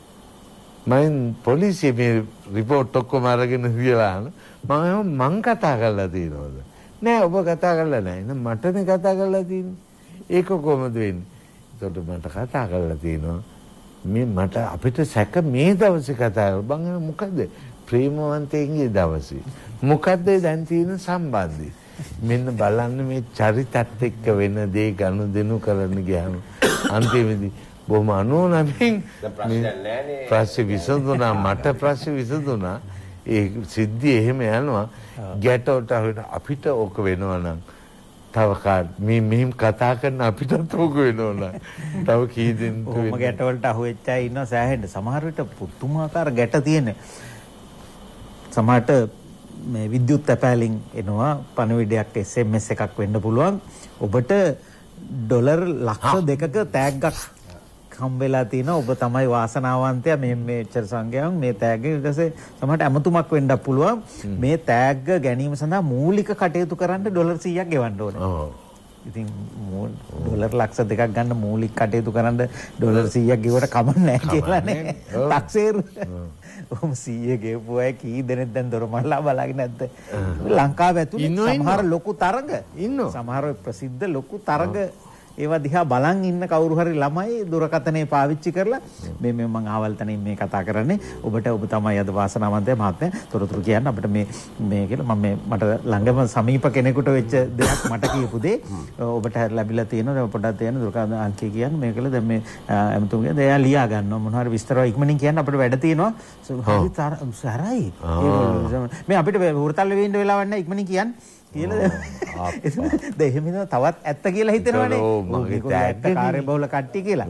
මම පොලිසිය මේ රිපෝට් ඔක්කොම අරගෙන ගිහලා මං කතා කරලා තියෙනවද? නෑ ඔබ කතා කරලා නෑ. නෑ මටනේ කතා කරලා තියෙන්නේ. ඒක කොහොමද වෙන්නේ? ඒකට මට කතා කරලා තියෙනවා. මේ මට අපිට සැක මේ දවසේ කතා කරලා බං මොකද? ප්‍රේමවන්තයෙක්ගේ දවසේ. මොකද්ද දැන් තියෙන සම්බන්ධය? මෙන්න බලන්න මේ චරිතත් එක්ක වෙන දේ ගනුදෙනු කරන්න ගියාම අන්තිමේදී බොහොම 99න් ප්‍රශ්න විසඳුණා. මට ප්‍රශ්න විසඳුණා. ඒ සිද්ධිය එහෙම යනවා. ගැටවට අපිට ඕක වෙනවා නම් තව මේ මෙහිම කතා කරන අපිටත් ඕක වෙනවා නම් තව කී දෙනෙක් ඔහොම ගැටවලට අහුවෙච්ච අය ඉන්නවා සෑහෙන්න. සමහර විට පුදුමාකාර ගැට තියෙන. සමහරට මේ විද්‍යුත් තැපෑලින් එනවා පණවිඩයක් SMS එකක් වෙන්න පුළුවන්. ඔබට ඩොලර් ලක්ෂ 2ක තෑග්ගක් හම්බෙලා තිනවා. ඔබ තමයි වාසනාවන්තයා මේ මෙච්චර සංඛ්‍යාවක් මේ තෑග්ග ඊටසේ සමහරට අමතුමක් වෙන්නත් පුළුවන්. මේ තෑග්ග ගැනීම සඳහා මූලික කටයුතු කරන්න ඩොලර් 100ක් ගෙවන්න ඕනේ. ඉතින් ඩොලර් ලක්ෂ 2ක් ගන්න මූලික කටයුතු කරන්න ඩොලර් 100ක් ගෙවුවට කමක් නැහැ කියලා නේ. ටැක්සේරු. ඔහොම 100 ගෙවපු අය කී දෙනෙක් දැන් දොරමඩලා බලාගෙන නැද්ද? ලංකාව ඇතුලේ සමහර ලොකු තරඟ ඉන්නවා. සමහර ප්‍රසිද්ධ ලොකු තරඟ ඒවා දිහා බලන් ඉන්න කවුරු හරි ළමයි දුරකථනය පාවිච්චි කරලා මේ මම ආවල් තනින් මේ කතා කරන්නේ ඔබ තමයි අද වාසනාවන්තයා මහත්මයා තොරතුරු කියන්න අපිට මේ කියලා මම මට ළඟම සමීප කෙනෙකුට වෙච්ච දෙයක් මට කියපු දේ ඔබට ලැබිලා තියෙනවා පොඩ්ඩක් තියෙන දුරකථන අංකය කියන්නේ මේකල දැන් මේ අමතුම කියන්නේ එයා ලියා ගන්නවා මොනවා හරි විස්තර ඉක්මනින් කියන්න අපිට වැඩ තියෙනවා හරි සරයි මේ අපිට වෘතල් වෙන්න වෙලාවක් නැහැ ඉක්මනින් කියන්න කියලා දෙහෙම තවත් ඇත්ත කියලා හිතෙනවනේ මගේ ඇත්ත කාර්යබහුල කට්ටිය කියලා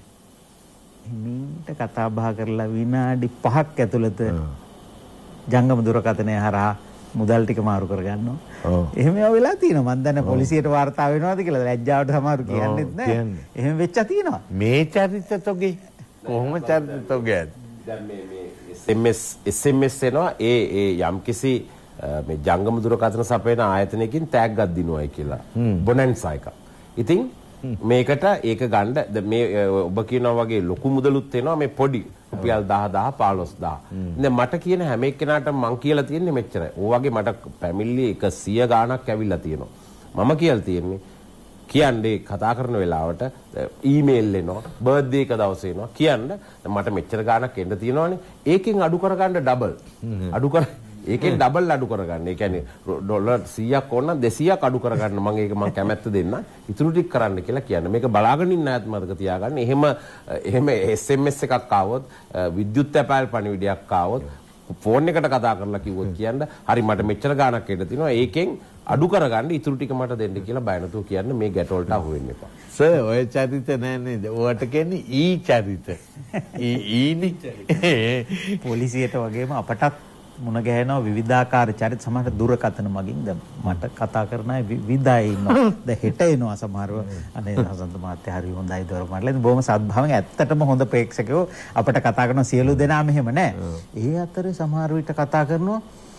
හිමීට කතා බහ කරලා විනාඩි 5ක් ඇතුළත ජංගම දුරකථනය හරහා මුදල් ටික මාරු කරගන්නවා එහෙම වෙලා තියෙනවා මම දන්නේ පොලිසියට වාර්තා වෙනවද කියලා ලැජ්ජාවට සමහරු කියන්නේත් නැහැ එහෙම වෙච්ච තියෙනවා මේ චරිත තොගේ කොහොම චරිත තොගේද දැන් මේ SMS එනවා ඒ යම්කිසි මේ ජංගම දුරකථන සපයන ආයතනයකින් තෑග්ගක් දිනුවයි කියලා බොනන්සා එක. ඉතින් මේකට ඒක ගන්න මේ ඔබ කියනවා වගේ ලොකු මුදලුත් එනවා මේ පොඩි රුපියල් 10000 15000. දැන් මට කියන හැම එක්කෙනාට මං කියලා තියෙන්නේ මෙච්චරයි. ඕ වගේ මට ෆැමිලි 100 ගාණක් ඇවිල්ලා තියෙනවා. මම කියලා තියෙන්නේ කියන්නේ කතා කරන වෙලාවට ඊමේල් එනවා බර්ත්ඩේ එක දවසේ එනවා කියන්න මට මෙච්චර ගාණක් එන්න තියෙනවානේ. ඒකෙන් අඩු කරගන්න ඩබල්. අඩු කර ඒකෙන් ඩබල් අඩු කරගන්න. ඒ කියන්නේ ඩොලර් 100ක් ඕන නම් 200ක් අඩු කරගන්න. මම ඒක මම කැමැත්ත දෙන්න. ඉතුරු ටික කරන්න කියලා කියන්නේ. මේක බලාගෙන ඉන්න අයත් මතක තියාගන්න. එහෙම SMS එකක් ආවොත් විද්‍යුත් තැපෑල් පණිවිඩයක් ආවොත් ෆෝන් එකට කතා කරලා කිව්වොත් කියන්න හරි මට මෙච්චර ගාණක් එන්න තියෙනවා. ඒකෙන් අඩු කරගන්න ඉතුරු ටික මට දෙන්න කියලා බය නැතුව කියන්න මේ ගැටවලට අහු වෙන්න එපා. සර් ඔය චරිත නෑ නේද? ඔයාට කියන්නේ ඊ චරිත. ඊනි පොලිසියට වගේම අපටත් මුණ ගැහෙනවා විවිධාකාර චරිත සමහර දුරකථන මගින් දැන් මට කතා කරන අය විවිධයි ඉන්නවා දැන් හෙට එනවා සමහරව අනේ හසන්ත මහත්තයා හරි හොඳයි දොරමඩලා ඉතින් බොහොම සද්භාවයෙන් ඇත්තටම හොඳ ප්‍රේක්ෂකයෝ අපට කතා කරන සියලු දෙනාම එහෙම නෑ ඒ අතරේ සමහර විට කතා කරනවා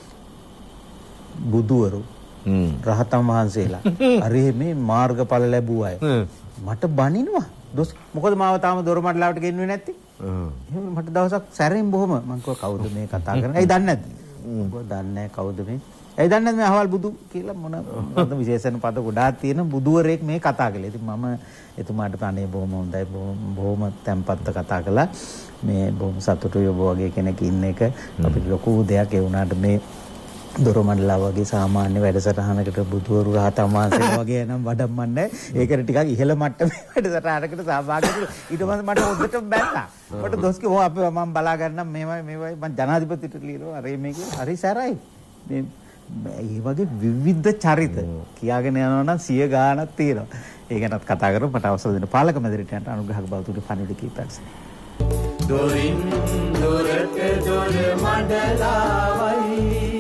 බුදුවරු රහතන් වහන්සේලා හරි මේ මාර්ගඵල ලැබුව අය මට බනිනවා දොස් මොකද මාව තාම දොරමඩලාවට ගෙන්නුවේ නැත්තේ එහෙනම් මට දවසක් සැරෙන් බොහොම මං කිව්වා කවුද මේ කතා කරන්නේ? ඇයි දන්නේ නැද්ද? උඹ දන්නේ නැහැ කවුද මේ? ඇයි දන්නේ නැද්ද මේ අහවල් බුදු කියලා මොන විශේෂණ පද ගොඩාක් තියෙන බුදුවරයෙක් මේ කතා කළේ. ඉතින් මම එතුමාට අනේ බොහොම හොඳයි බොහොම තැම්පත්ව කතා කළා. මේ බොහොම සතුටුයි ඔබ වගේ කෙනෙක් ඉන්න එක අපිට ලොකු දෙයක් ඒ වුණාට මේ දොරමඩලාව වගේ සාමාන්‍ය වැඩසටහනකට බුදුවරු රහතන් වහන්සේලා වගේ නම් වඩම්මන්නේ. ඒකට ටිකක් ඉහළ මට්ටමේ වැඩසටහනකට සහභාගී වෙලා ඊට පස්සේ මට හොද්දට බැන්නා. මට දොස් කිව්වා අපේ මම බලා ගන්නම් මේවයි මම ජනාධිපතිට ලියනවා අර මේක හරි සැරයි. මේ වගේ විවිධ චරිත කියාගෙන යනවා නම් 100 ගාණක් තියෙනවා. ඒ ගැනත් කතා කරමු. මට අවසර දෙන්න පාලක මැදිරියන්ට අනුග්‍රහක බෞද්ධ පණිවිඩ කීපයක්. දොරින් දොරට දොර මඩලාවයි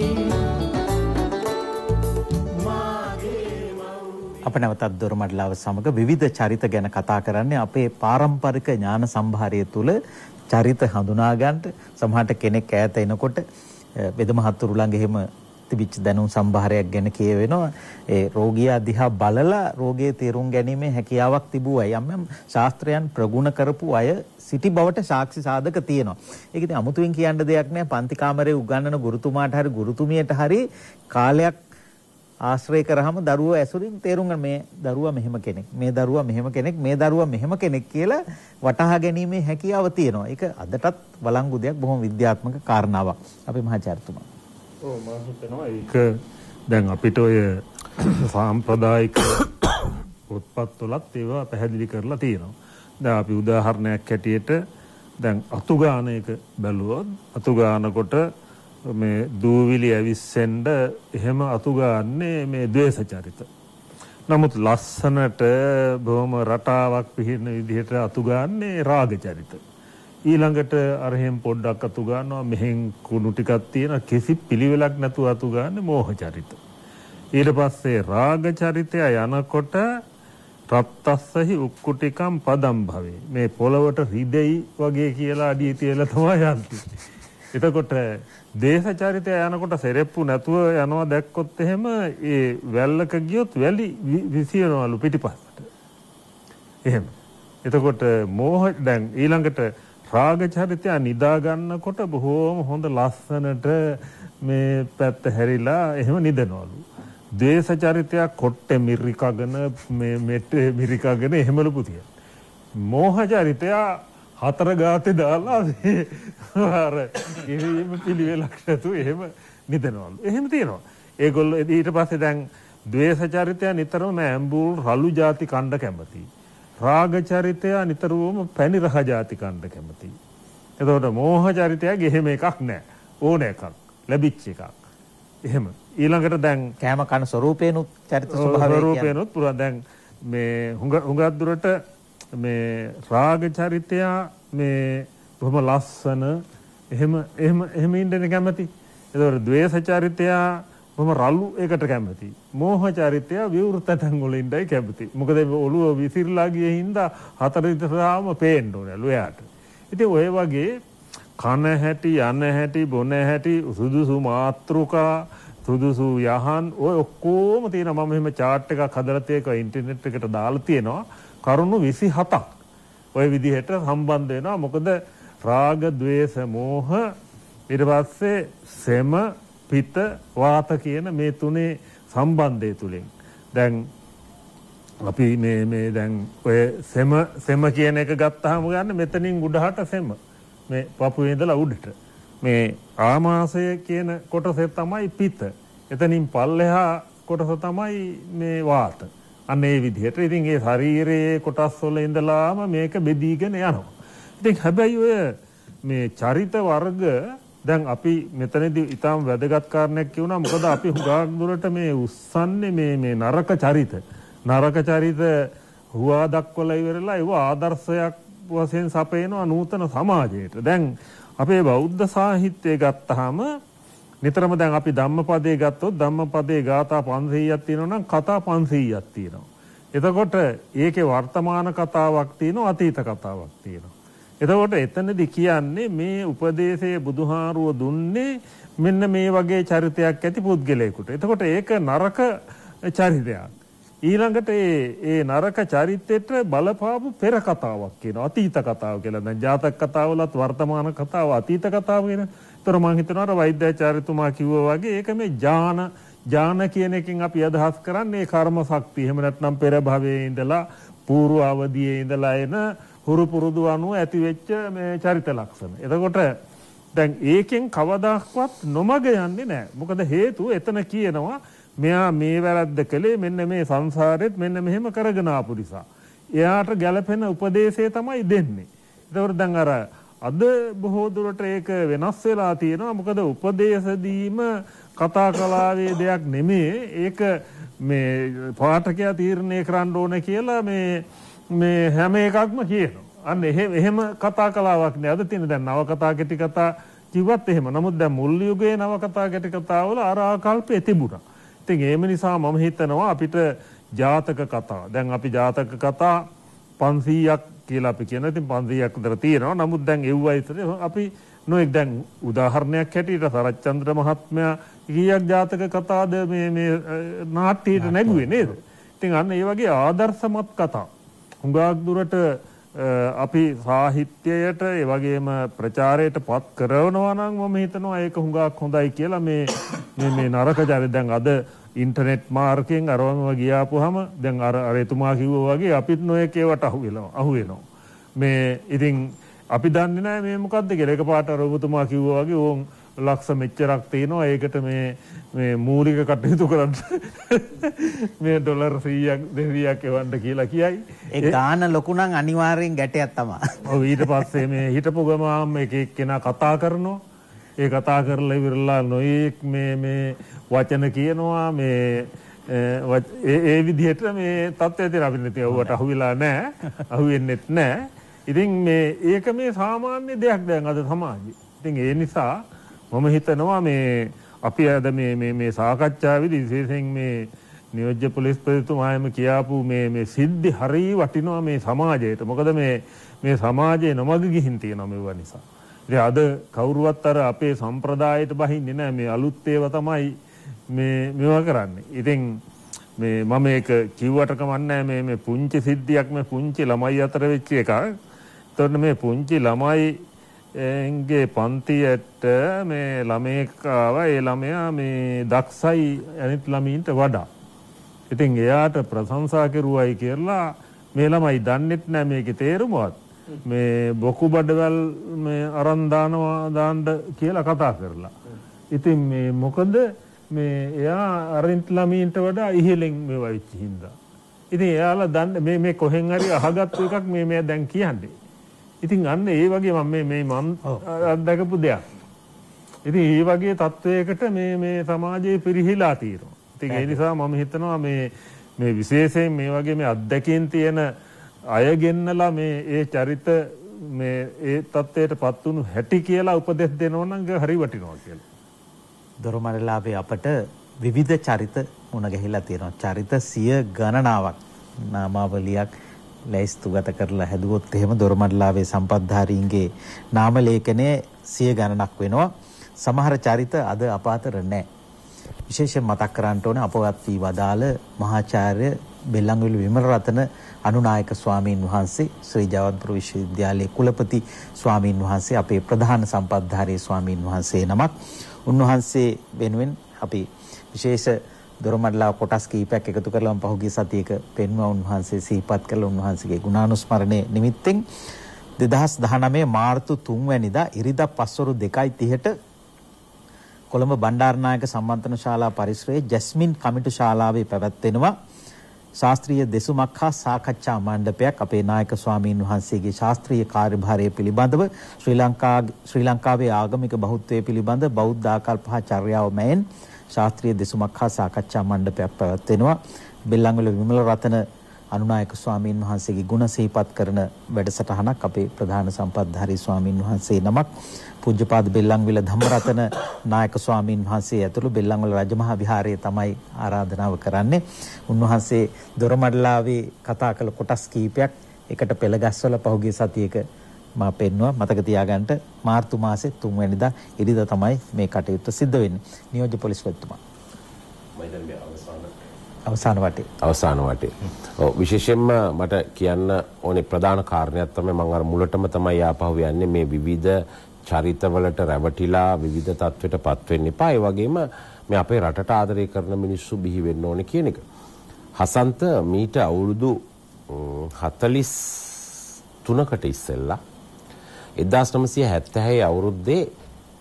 අප නැවතත් දොරමඩලාව සමග විවිධ චරිත ගැන කතා කරන්නේ අපේ පාරම්පරික ඥාන සම්භාරය තුළ චරිත හඳුනා ගන්නට සමහරට කෙනෙක් ඈත එනකොට වෙද මහත්තුරු ළඟ එහෙම තිබිච්ච දැනුම් සම්භාරයක් ගැන කියවෙනවා. ඒ රෝගියා දිහා බලලා රෝගයේ තේරුම් ගැනීමේ හැකියාවක් තිබුවා. යම් ශාස්ත්‍රයන් ප්‍රගුණ කරපු අය සිටි බවට සාක්ෂි සාධක තියෙනවා. ඒක ඉතින් අමුතුවෙන් කියන්න දෙයක් නෑ. පන්ති කාමරේ උගන්වන ගුරුතුමාට හරි ගුරුතුමියට හරි කාලයක් ආශ්‍රය කරාම දරුවෝ ඇසුරින් තේරුම් ගන්න මේ දරුවා මෙහෙම කෙනෙක්, මේ දරුවා මෙහෙම කෙනෙක්, මේ දරුවා මෙහෙම කෙනෙක් කියලා වටහා ගැනීමේ හැකියාව තියෙනවා. ඒක අදටත් වළංගු දෙයක්, බොහොම විද්‍යාත්මක කාරණාවක්. අපේ මහාචාර්යතුමා. ඔව් මම හිතනවා ඒක දැන් අපිට ඔය සාම්ප්‍රදායික පොත්පත් වලත් ඒවා පැහැදිලි කරලා තියෙනවා. දැන් අපි උදාහරණයක් හැටියට දැන් අතුගානයක බැලුවොත් අතුගානකොට මේ දූවිලි ඇවිස්සෙන්න එහෙම අතුගාන්නේ මේ ද්වේෂ චරිත. නමුත් ලස්සනට බොහොම රටාවක් පිහින විදිහට අතුගාන්නේ රාග චරිත. ඊළඟට අරහෙන් පොඩ්ඩක් අතුගානවා මෙහෙන් කුණු ටිකක් තියෙන කිසි පිළිවෙලක් නැතුව අතුගාන්නේ මෝහ චරිත. ඊට පස්සේ රාග චරිතය යනකොට රත්තස්සහි උක්කුටිකම් පදම් භවේ. මේ පොළවට රිදෙයි වගේ කියලා අඩිය තියලා තමයි යන්නේ. එතකොට දේශ චරිතය යනකොට සෙරෙප්පු නැතුව යනවා දැක්කොත් එහෙම ඒ වැල්ලක ගියොත් වැලි විසියනවලු පිටිපස්සට. එහෙම. එතකොට මෝහ දැන් ඊළඟට රාග චරිතය නිදා ගන්නකොට බොහෝම හොඳ ලස්සනට මේ පැත්ත හැරිලා එහෙම නිදනවලු. ද්වේෂ චරිතය කොට්ටේ මිරිකගෙන මේ මෙට්ටේ මිරිකගෙන එහෙමලු පුතිය. මෝහ චරිතය හතර ගාතේ දාලා අර ඉරිම පිළිවෙලක් නැතුව එහෙම නිදනවලු. එහෙම තියෙනවා. ඒගොල්ලෝ ඊට පස්සේ දැන් ද්වේෂ චරිතය නිතරම ඇඹුල් රළු ಜಾති කණ්ඩ කැමති. රාග චරිතය නිතරම පැණි රහ ಜಾති කණ්ඩ කැමති. එතකොට මෝහ චරිතයගේ එහෙම එකක් නැහැ. ඕන එකක් ලැබිච්ච එකක්. එහෙම. ඊළඟට දැන් කෑම කන ස්වරූපේනුත් චරිත ස්වභාවය ස්වරූපේනුත් පුරා දැන් මේ හුඟක් දුරට මේ රාග චරිතය මේ බොහොම ලස්සන එහෙම ඉන්න කැමති. ඒතකොට ද්වේෂ චරිතය බොහොම රළු එකට කැමති. මෝහ චරිතය විවෘත තැන් වල ඉඳයි කැමති. මොකද ඔළුව විසිරලා ගියේ හින්දා හතර විතරම පේන්න ඕනලු එයාට. ඉතින් ඔය වගේ කන හැටි යන හැටි බොන හැටි සුදුසු මාත්‍රිකා සුදුසු යහන් ඔය ඔක්කොම තියෙනවා. මම එහෙම chart එකක් හදලා තියෙක ඉන්ටර්නෙට් එකට දාලා තියෙනවා. කරුණු 27ක් ඔය විදිහට සම්බන්ධ වෙනවා. මොකද රාග ද්වේෂ මෝහ ඊට පස්සේ සෙම පිත වාත කියන මේ තුනේ සම්බන්ධය තුලින් දැන් අපි මේ දැන් ඔය සෙම කියන එක ගත්තාම ගන්න මෙතනින් උඩහට සෙම මේ පපුවේ ඉඳලා උඩට මේ ආමාශය කියන කොටසේ තමයි පිත. එතනින් පල්ලෙහා කොටස තමයි මේ වාත. අන්න ඒ විදිහට ඉතින් ඒ ශරීරයේ කොටස් වල ඉඳලාම මේක බෙදීගෙන යනවා. ඉතින් හැබැයි ඔය මේ චරිත වර්ග දැන් අපි මෙතනදී ඊටාම් වැදගත් කාරණයක් කියුණා. මොකද අපි හුඟක් දුරට මේ උස්සන්නේ මේ නරක චරිත. නරක චරිත හුවා දක්වලා ඉවරලා ඒව ආදර්ශයක් වශයෙන් සපයනවා නූතන සමාජයට. දැන් අපේ බෞද්ධ සාහිත්‍යය ගත්තාම නිතරම දැන් අපි ධම්මපදයේ ගත්තොත් ධම්මපදයේ ගාථා 500ක් තියෙනවා නම් කතා 500ක් තියෙනවා. එතකොට ඒකේ වර්තමාන කතාවක් තියෙනවා අතීත කතාවක් තියෙනවා. එතකොට එතනදී කියන්නේ මේ උපදේශයේ බුදුහාරුව දුන්නේ මෙන්න මේ වගේ චරිතයක් ඇති පුද්ගලයෙකුට. එතකොට ඒක නරක චරිතයක්. ඊළඟට ඒ නරක චරිතෙට බලපාපු පෙර කතාවක් කියනවා අතීත කතාව කියලා. දැන් ජාතක කතාවලත් වර්තමාන කතාව අතීත කතාව කියන. ඒතර මම හිතනවා වෛද්‍යාචාර්යතුමා කිව්වා වගේ ඒක මේ ඥාන කියන එකෙන් අපි අදහස් කරන්නේ කර්ම ශක්තිය. එහෙම නැත්නම් පෙර භවයේ ඉඳලා పూర్ව අවධියේ ඉඳලා එන හුරු පුරුදු අනුව ඇති වෙච්ච මේ චරිත ලක්ෂණ. එතකොට දැන් ඒකෙන් කවදාවත් නොමග යන්නේ නැහැ. මොකද හේතුව එතන කියනවා මෙයා මේ වැරද්ද කළේ මෙන්න මේ සංසාරෙත් මෙන්න මෙහෙම කරගෙන ආපු නිසා. එයාට ගැළපෙන උපදේශය තමයි දෙන්නේ. ඒතකොට දැන් අර අද බොහෝ දුරට ඒක වෙනස් වෙලා තියෙනවා. මොකද උපදේශ දීම කතා කලාවේ දෙයක් නෙමෙයි. ඒක මේ පාඨකයා තීරණය කරන්න ඕනේ කියලා මේ හැම එකක්ම කියනවා. අන්න එහෙම කතා කලාවක් නේ අද තියෙන. දැන් නවකතා කෙටි කතා කිව්වත් එහෙම. නමුත් දැන් මුල් යුගයේ නවකතා කෙටි කතාවල අර ආකල්පය තිබුණා. ඉතින් ඒ නිසා මම හිතනවා අපිට ජාතක කතා. දැන් අපි ජාතක කතා 500ක් කියලා අපි කියනවා. ඉතින් 500ක් විතර තියෙනවා. නමුත් දැන් එව්වා ඉතින් අපි නොඑක් දැන් උදාහරණයක් හැටියට සරච්චන්ද්‍ර මහත්මයා කීයක් ජාතක කතාද මේ නාට්‍යයට නැගුවේ නේද? ඉතින් අන්න ඒ වගේ ආදර්ශමත් කතා හුඟක් දුරට අපි සාහිත්‍යයට ඒ වගේම ප්‍රචාරයට පත් කරනවා නම් මම හිතනවා ඒක හුඟක් හොඳයි කියලා මේ නරක ජාති දැන් අද ඉන්ටර්නෙට් මාර්කෙන් අරවම ගියාපුවාම දැන් අර එතුමා කිව්වා වගේ අපිත් නොයක ඒවට අහු වෙනවා මේ ඉතින් අපි දන්නේ නැහැ මේ මොකද්ද කියලා. එකපාරට අර ඔබතුමා කිව්වා වගේ ඕන් ලක්ෂ මෙච්චරක් තියෙනවා ඒකට මේ මූලික කටයුතු කරන්න මේ ඩොලර් 100ක් 200ක් එවන්න කියලා කියයි. ඒ ගාන ලොකු නම් අනිවාර්යෙන් ගැටයක් තමයි. ඔව් ඊට පස්සේ මේ හිටපු ගමම එක එක්කෙනා කතා කරනවා. ඒ කතා කරලා ඉවරලා නොයෙක් මේ වචන කියනවා මේ ඒ විදිහට මේ තත්ත්වය තියෙන අපිට නැති ඔවට අහුවෙලා නැහැ. අහුවෙන්නෙත් නැහැ. ඉතින් ඒක මේ සාමාන්‍ය දෙයක් දැන් අද සමාජයේ. ඉතින් ඒ නිසා මම හිතනවා මේ අපි අද මේ සාකච්ඡාවේදී විශේෂයෙන් මේ නියෝජ්‍ය පොලිස් ප්‍රතිතුමායම කියාපු මේ සිද්ධි හරිය වටිනවා මේ සමාජයට. මොකද මේ සමාජයේ නොමග ගිහින් තියෙනවා මේවා නිසා. ඉතින් අද කවුරුවත් අර අපේ සම්ප්‍රදායට බහින්නේ නැහැ. මේ අලුත් ඒවා තමයි මේවා කරන්නේ. ඉතින් මම මේක කිව්වට කමන්නේ මේ පුංචි සිද්ධියක් මේ පුංචි ළමයි අතර වෙච්ච එකක්. එතකොට මේ පුංචි ළමයි එංගේ පන්තියට මේ ළමයෙක් ආවා. ඒ ළමයා මේ දක්ෂයි අනිත් ළමයින්ට වඩා. ඉතින් එයාට ප්‍රශංසා කෙරුවයි කියලා මේ ළමයි දන්නෙත් නැහැ මේකේ තේරුමවත්. මේ බොකු බඩවැල් මේ අරන් දාන්න කියලා කතා කරලා. ඉතින් මේ මොකද මේ එයා අරින්ත් ළමයින්ට වඩා ඉහළින් මේවා වෙච්ච හින්දා. ඉතින් එයාලා දන්නේ මේ කොහෙන් හරි අහගත්තු එකක් මේ දැන් කියන්නේ. ඉතින් අන්න ඒ වගේ මම අත්දකපු දෙයක්. ඉතින් ඒ වගේ තත්වයකට මේ සමාජයේ පිරිහිලා තියෙනවා. ඉතින් ඒ නිසා මම හිතනවා මේ විශේෂයෙන් මේ වගේ මේ අත්දැකීම් තියෙන අය ගෙන්නලා ඒ චරිත ඒ තත්වයටපත් වුණු හැටි කියලා උපදෙස් දෙනවා නම් හරි වටිනවා කියලා. දොරමඩලාවේ අපට විවිධ චරිත මුණ ගැහිලා තියෙනවා. චරිත 100 ගණනාවක් නාමාවලියක් ලැයිස්තුගත කරලා හැදුවොත් එහෙම දොරමඩලාවේ සම්පත්ධාරීන්ගේ නාම ලේඛනයේ 100 ගණනක් වෙනවා. සමහර චරිත අද අප අතර නැහැ. විශේෂයෙන් මතක් කරන්න ඕනේ අපවත් වී වදාළ මහාචාර්ය බෙල්ලන්විල විමලරතන අනුනායක ස්වාමීන් වහන්සේ ශ්‍රී ජවත්පුර විශ්වවිද්‍යාලයේ කුලපති ස්වාමීන් වහන්සේ අපේ ප්‍රධාන සම්පත්ධාරී ස්වාමීන් වහන්සේ නමක්. උන්වහන්සේ වෙනුවෙන් අපි විශේෂ දොරමඩලාව කොටස් කීපයක් එකතු කරලාම පහුගිය සතියේක පෙන්වුවා. උන්වහන්සේ සිහිපත් කළ උන්වහන්සේගේ ගුණානුස්මරණය නිමිත්තෙන් 2019 මාර්තු 3 වැනිදා ඉරිදා පස්වරු 2:30ට කොළඹ බණ්ඩාරනායක සම්මන්ත්‍රණ ශාලා පරිසරයේ ජැස්මින් කමිටු ශාලාවේ පැවැත්වෙනවා ශාස්ත්‍රීය දෙසුමක් හා සාකච්ඡා මණ්ඩපයක්. අපේ නායක ස්වාමීන් වහන්සේගේ ශාස්ත්‍රීය කාර්යභාරය පිළිබඳව ශ්‍රී ලංකාවේ ආගමික බෞද්ධත්වයේ පිළිබඳ බෞද්ධ ආකල්ප හා චර්යාව මැෙන් ශාස්ත්‍රීය දෙසුමක් හා සාකච්ඡා මණ්ඩපයක් පැවැත්වෙනවා. බෙල්ලන්විල විමලරතන අනුනායක ස්වාමීන් වහන්සේගේ ගුණ සිහිපත් කරන වැඩසටහනක් අපේ ප්‍රධාන සම්පත්ධාරී ස්වාමීන් වහන්සේ නමක් පූජ්‍යපාද බෙල්ලන්විල ධම්මරතන නායක ස්වාමීන් වහන්සේ ඇතුළු බෙල්ලන්විල රජමහා විහාරයේ තමයි ආරාධනාව කරන්නේ. උන්වහන්සේ දොරමඩලාවේ කතා කළ කොටස් කීපයක් එකට පෙළගස්වල පහුගිය සතියේක මා පෙන්වුවා. මතක තියාගන්න මාර්තු මාසේ 3 වෙනිදා ඉරිදා තමයි මේ කටයුත්ත සිද්ධ වෙන්නේ. නියෝජ්‍ය පොලිස් ප්‍රතිතුමා. අවසාන වටේ. ඔව් විශේෂයෙන්ම මට කියන්න ඕනේ ප්‍රධාන කාරණයක් තමයි මම අර මුලටම තමයි ආපහු යන්නේ මේ විවිධ චරිතවලට රැවටිලා විවිධ තත්ත්වයටපත් වෙන්න එපා. ඒ වගේම මේ අපේ රටට ආදරය කරන මිනිස්සු බිහි වෙන්න ඕනේ කියන එක. හසන්ත මීට අවුරුදු 43කට ඉස්සෙල්ලා 1976 අවුරුද්දේ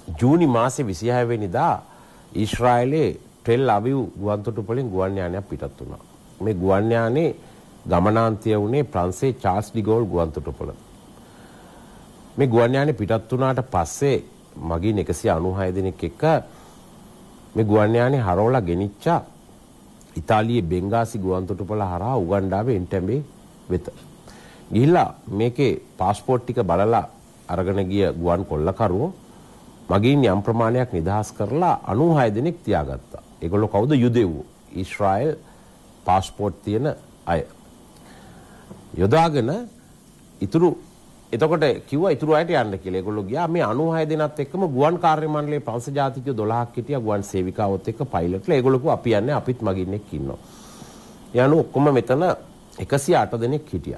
ජූනි මාසේ 26 වෙනිදා ඊශ්‍රායලයේ ටෙල් අවීව් ගුවන්තොටුපළෙන් ගුවන් යානයක් පිටත් වුණා. මේ ගුවන් යානේ ගමනාන්තය වුණේ ප්‍රංශයේ චාල්ස් ඩිගෝල් ගුවන්තොටුපළ. මේ ගුවන් යානේ පිටත් වුණාට පස්සේ මගින් 196 දෙනෙක් එක්ක මේ ගුවන් යානේ හරවලා ගෙනිච්චා ඉතාලියේ බෙන්ගාසි ගුවන්තොටුපළ හරහා උගන්ඩාවේ එන්ටැඹේ වෙත. ගිහිල්ලා මේකේ પાස්පෝර්ට් ටික බලලා අරගෙන ගිය ගුවන් කොල්ලකරුවෝ මගින් යම් ප්‍රමාණයක් නිදහස් කරලා 96 දෙනෙක් තියාගත්තා. ඒගොල්ලෝ කවුද? යුදෙව්වෝ. ඊශ්‍රායල් પાස්පෝර්ට් තියෙන අය. යොදාගෙන එතකොට කිව්වා ඉතුරු අයට යන්න කියලා. ඒගොල්ලෝ ගියා. මේ 96 දෙනාත් එක්කම ගුවන් කාර්ය මණ්ඩලයේ ප්‍රංශ ජාතිකයෝ 12ක් හිටියා ගුවන් සේවිකාවොත් එක්ක පයිලට්ලා. ඒගොල්ලෝ කිව්වා අපි යන්නේ අපිත් මගින්නෙක් ඉන්නවා. යනු ඔක්කොම මෙතන 108 දෙනෙක් හිටියා.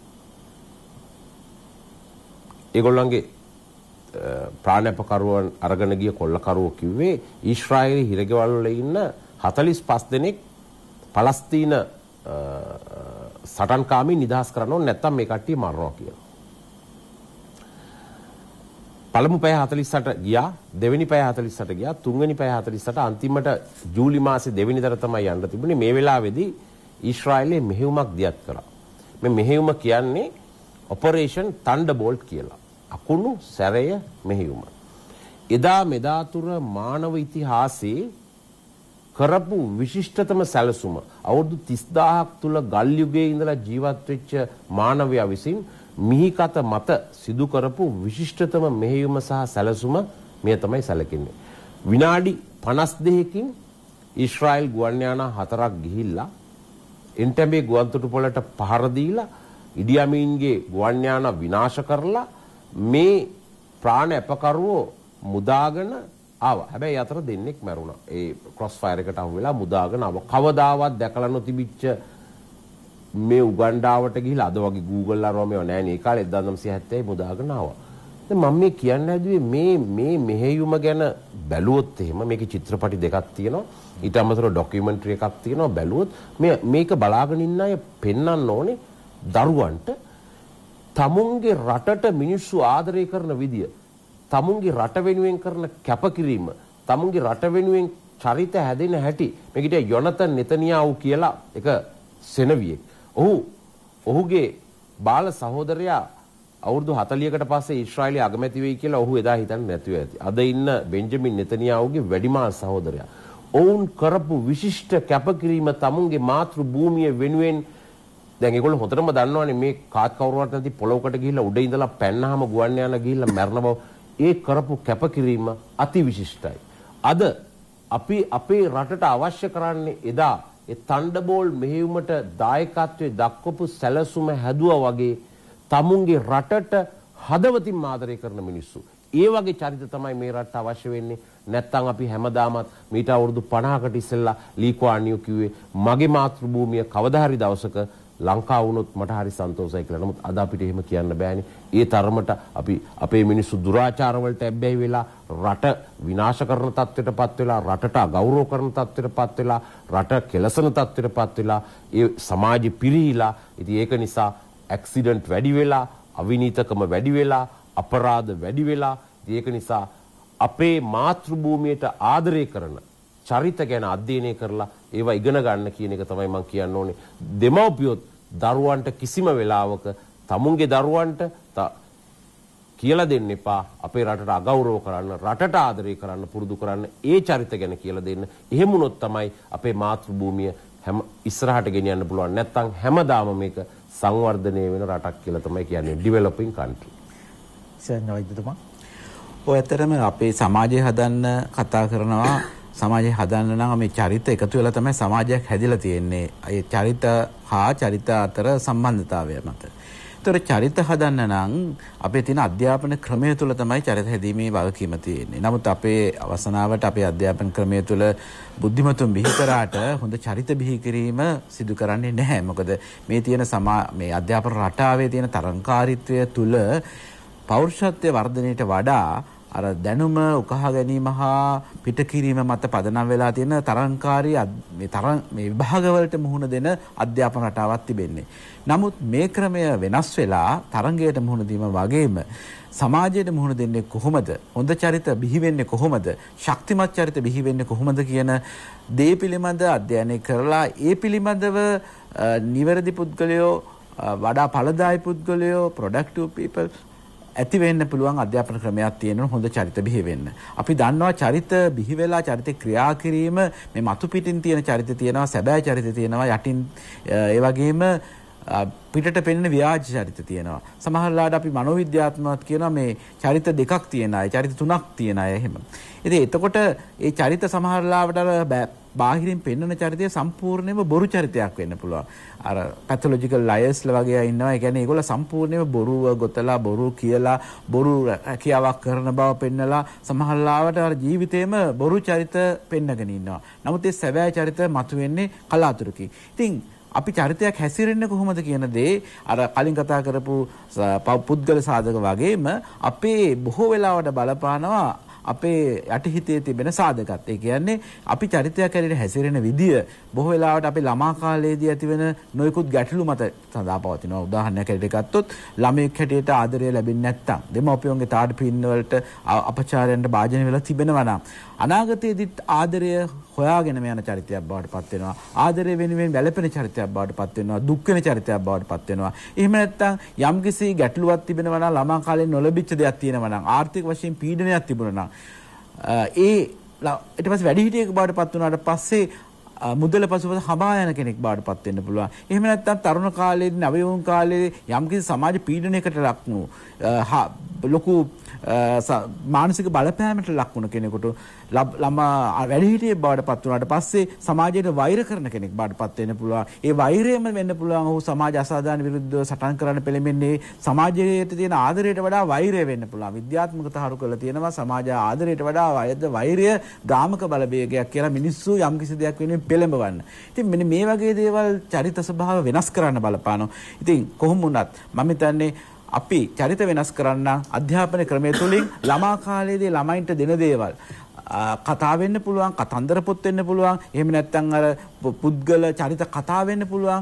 ඒගොල්ලන්ගේ ප්‍රාණපකරුවන් අරගෙන ගිය කොල්ලකරුවෝ කිව්වේ ඊශ්‍රායලයේ හිරගෙවල් වල ඉන්න 45 දෙනෙක් පලස්තීන සටන්කාමී නිදහස් කරන්න ඕනේ නැත්නම් මේ කට්ටිය මරනවා කියලා. පළමු පැය 48 ගියා, දෙවෙනි පැය 48 ගියා, තුන්වෙනි පැය 48 අන්තිමට ජූලි මාසේ දෙවෙනිදා තමයි යන්න තිබුණේ. මේ වෙලාවේදී ඊශ්‍රායලයේ මෙහෙයුමක් දියත් කළා. මේ මෙහෙයුම කියන්නේ ඔපරේෂන් තන්ඩර්බෝල්ට් කියලා. අකුණු සැරය මෙහෙයුම. එදා මෙදා තුර මානව ඉතිහාසයේ කරපු විශිෂ්ටතම සැලසුම අවුරුදු 30000ක් තුල ගල් යුගයේ ඉඳලා ජීවත් වෙච්ච මානවයා විසින් මිහිකත මත සිදු කරපු විශිෂ්ටතම මෙහෙයුම සහ සැලසුම මෙය තමයි සැලකෙන්නේ. විනාඩි 52කින් ඊශ්‍රායල් ගුවන් යාන 4ක් ගිහිල්ලා එන්ටැඹේ ගුවන්තොටුපළට පහර දීලා ඉඩි අමීන්ගේ ගුවන් යාන විනාශ කරලා මේ ප්‍රාණ අපකරුවෝ මුදාගෙන ආවා. හැබැයි අතර දෙන්නෙක් මැරුණා. ඒ ක්‍රොස් ෆයර් එකට අහු වෙලා මුදාගෙන ආවා. කවදාවත් දැකලා නොතිබිච්ච මේ උගන්ඩාවට ගිහිලා අද වගේ Google අරව මේව නැහැ නේ. ඒ කාලේ 1970 මුදාගෙන ආවා. දැන් මම මේ කියන්න හැදුවේ මේ මෙහෙයුම ගැන බැලුවොත් එහෙම මේකේ චිත්‍රපටි දෙකක් තියෙනවා. ඊට අමතරව ඩොකියුමන්ටරි එකක් තියෙනවා. බැලුවොත් මේක බලාගෙන ඉන්න අය පෙන්වන්න ඕනේ දරුවන්ට තමුන්ගේ රටට මිනිස්සු ආදරය කරන විදිය, තමුන්ගේ රට වෙනුවෙන් කරන කැපකිරීම, තමුන්ගේ රට වෙනුවෙන් චරිත හැදෙන හැටි. මේකට යොනතන් නෙතනියාහු කියලා එක සෙනවියෙක්. ඔහුගේ බාල සහෝදරයා අවුරුදු 40කට පස්සේ ඊශ්‍රායලයේ අගමැති වෙයි කියලා ඔහු එදා හිතන්නේ නැතුව ඇති. අද ඉන්න බෙන්ජමින් නෙතනියාහුගේ වැඩිමහල් සහෝදරයා. ඔවුන් කරපු විශිෂ්ට කැපකිරීම තමුන්ගේ මාතෘ භූමිය වෙනුවෙන්. දැන් ඒගොල්ලෝ හොඳටම දන්නවනේ මේ කාත් කවුරුවත් නැති පොළොවකට ගිහිල්ලා උඩ ඉඳලා පැන්නාම ගුවන් යාන ගිහිල්ලා මැරෙන බව. ඒ කරපු කැපකිරීම අති විශිෂ්ටයි. අද අපි අපේ රටට අවශ්‍ය කරන්නේ එදා ඒ තන්ඩර්බෝල්ට් මෙහෙයුමට දායකත්වයේ දක්වපු සැලසුම හැදුවා වගේ තමුන්ගේ රටට හදවතින් ආදරය කරන මිනිස්සු. ඒ වගේ චරිත තමයි මේ රටට අවශ්‍ය වෙන්නේ. නැත්තම් අපි හැමදාමත් මීට අවුරුදු 50කට ඉස්සෙල්ලා ලී කුවාන් යූ කිව්වේ මගේ මාතෘ භූමිය කවදා හරි දවසක ලංකාව වුණොත් මට හරි සන්තෝෂයි කියලා. නමුත් අද අපිට එහෙම කියන්න බෑනේ. ඒ තරමට අපි අපේ මිනිස්සු දුරාචාර වලට ඇබ්බැහි වෙලා රට විනාශ කරන තත්ත්වයටපත් වෙලා, රටට අගෞරව කරන තත්ත්වයටපත් වෙලා, රට කෙලසන තත්ත්වයටපත් වෙලා, ඒ සමාජෙ පිරිහිලා. ඉතින් ඒක නිසා ඇක්සිඩන්ට් වැඩි වෙලා, අවිනීතකම වැඩි වෙලා, අපරාධ වැඩි වෙලා. ඒක නිසා අපේ මාතෘ භූමියට ආදරය කරන චරිත ගැන අධ්‍යයනය කරලා ඒවා ඉගෙන ගන්න කියන එක තමයි මම කියන්න ඕනේ. දෙමව්පියොත් දරුවන්ට කිසිම වෙලාවක තමුන්ගේ දරුවන්ට කියලා දෙන්න එපා අපේ රටට අගෞරව කරන්න, රටට ආදරය කරන්න පුරුදු කරන්න, ඒ චරිත ගැන කියලා දෙන්න. එහෙම වුණොත් තමයි අපේ මාතෘ භූමිය හැම ඉස්සරහට ගෙනියන්න පුළුවන්. නැත්නම් හැමදාම මේක සංවර්ධනය වෙන රටක් කියලා තමයි කියන්නේ, ඩෙවලොපින් කන්ට්‍රි. සෙන්වයිදතුමා ඔය ඇත්තටම අපේ සමාජය හදන්න කතා කරනවා. සමාජය හදන්න නම් මේ චරිත එකතු වෙලා තමයි සමාජයක් හැදිලා තියෙන්නේ. ඒ චරිත හා චරිත අතර සම්බන්ධතාවය මත. ඒතර චරිත හදන්න නම් අපේ තියෙන අධ්‍යාපන ක්‍රමය තුළ තමයි චරිත හැදීමේ වගකීම තියෙන්නේ. නමුත් අපේ අවසනාවට අපේ අධ්‍යාපන ක්‍රමය තුළ බුද්ධිමතුන් බිහි කරාට හොඳ චරිත බිහි කිරීම සිදු කරන්නේ නැහැ. මොකද මේ තියෙන මේ අධ්‍යාපන රටාවේ තියෙන තරංකාරීත්වය තුළ පෞරුෂත්වයේ වර්ධනයට වඩා අර දැනුම උකහා ගැනීම හා පිටකිරීම මත පදනම් වෙලා තියෙන තරංකාරී මේ විභාගවලට මුහුණ දෙන අධ්‍යාපන රටාවක් තිබෙන්නේ. නමුත් මේ ක්‍රමය වෙනස් වෙලා තරංගයට මුහුණ දීම වගේම සමාජයට මුහුණ දෙන්නේ කොහොමද? හොඳ චරිත බිහි වෙන්නේ කොහොමද? ශක්තිමත් චරිත බිහි වෙන්නේ කොහොමද කියන දේ පිළිබඳ අධ්‍යයනය කරලා ඒ පිළිබඳව නිවැරදි පුද්ගලයෝ වඩා ඵලදායී පුද්ගලයෝ productive people ඇති වෙන්න පුළුවන් අධ්‍යාපන ක්‍රමයක් තියෙනවා හොඳ චරිත බිහි වෙන්න. අපි දන්නවා චරිත බිහි වෙලා චරිත ක්‍රියා කිරීම මේ මතු පිටින් තියෙන චරිත තියෙනවා සැබෑ චරිත තියෙනවා යටින් ඒ වගේම පිටට පෙනෙන ව්‍යාජ චරිත තියෙනවා. සමහර ලාට අපි මනෝවිද්‍යාත්මකව කියනවා මේ චරිත දෙකක් තියෙන අය, චරිත තුනක් තියෙන අය එහෙම. ඉතින් එතකොට ඒ චරිත සමහර ලාවට අර බාහිරින් පෙන්වන චරිතය සම්පූර්ණයෙන්ම බොරු චරිතයක් වෙන්න පුළුවන්. අර පැથොලොජිකල් ලයර්ස්ලා වගේ අය ඉන්නවා. ඒ කියන්නේ ඒගොල්ලෝ සම්පූර්ණයෙන්ම බොරුව ගොතලා බොරු කියලා බොරු කියාවක් කරන බව පෙන්නලා සමහර ලාවට අර ජීවිතේම බොරු චරිත පෙන්නගෙන ඉන්නවා. නමුත් ඒ සැබෑ චරිත මතුවෙන්නේ කලාතුරකින්. ඉතින් අපි චරිතයක් හැසිරෙන්නේ කොහොමද කියන දේ අර කලින් කතා කරපු පුද්ගල සාධක වගේම අපේ බොහෝ වෙලාවට බලපානවා අපේ යටිහිතේ තිබෙන සාධකත්. ඒ කියන්නේ අපි චරිතයක් ඇරෙන හැසිරෙන විදිය බොහෝ වෙලාවට අපේ ළමා කාලයේදී ඇතිවෙන නොයෙකුත් ගැටලු මත සඳහා පවතිනවා. උදාහරණයක් ඇරෙට ගත්තොත් ළමයෙක් හැටියට ආදරය ලැබෙන්නේ නැත්නම් දෙමව්පියන්ගේ තාඩ පින්න වලට අපචාරයන්ට භාජනය වෙලා තිබෙනවා නම් අනාගතයේදීත් ආදරය හොයාගෙන යන චරිතයක් බවට පත් වෙනවා. ආදරය වෙනුවෙන් වැළපෙන චරිතයක් බවට පත් වෙනවා. දුක් වෙන චරිතයක් බවට පත් වෙනවා. එහෙම නැත්නම් යම්කිසි ගැටලුවක් තිබෙනවා නම් ළමා කාලේ නොලැබිච්ච දෙයක් තියෙනවා නම් ආර්ථික වශයෙන් පීඩනයක් තිබුණා නම් ඊට පස්සේ වැඩිහිටියෙක් බවට පත් වුණාට පස්සේ මුදල පසුපස හඹා යන කෙනෙක් බවට පත් වෙන්න පුළුවන්. එහෙම නැත්නම් තරුණ කාලයේදී නවයුන් කාලයේ යම්කිසි සමාජ පීඩනයකට ලක් වූ ලොකු මානසික බලපෑමකට ලක් වුණ කෙනෙකුට ළමා වැඩිහිටියෙක් බවට පත් වුණාට පස්සේ සමාජයට වෛර කරන කෙනෙක් බවට පත් වෙන්න පුළුවන්. ඒ වෛරයම වෙන්න පුළුවන් ඔහු සමාජ අසාධාරණ විරුද්ධව සටන් කරන්න පෙළඹෙන්නේ සමාජයට තියෙන ආදරයට වඩා වෛරය වෙන්න පුළුවන්. විද්‍යාත්මක තහවුරු කරලා තියෙනවා සමාජ ආදරයට වඩා වෛරය ග්‍රාමක බලවේගයක් කියලා මිනිස්සු යම්කිසි දෙයක් වෙනුවෙන් පෙළඹවන්න. ඉතින් මෙන්න මේ වගේ දේවල් චරිත ස්වභාව වෙනස් කරන්න බලපානවා. ඉතින් කොහොම වුණත් මම හිතන්නේ අපි චරිත වෙනස් කරන්න අධ්‍යාපන ක්‍රමය තුළින් ළමා කාලයේදී ළමයින්ට දෙන දේවල් කතා වෙන්න පුළුවන්, කතන්දර පොත් වෙන්න පුළුවන්, එහෙම නැත්නම් අර පුද්ගල චරිත කතා වෙන්න පුළුවන්,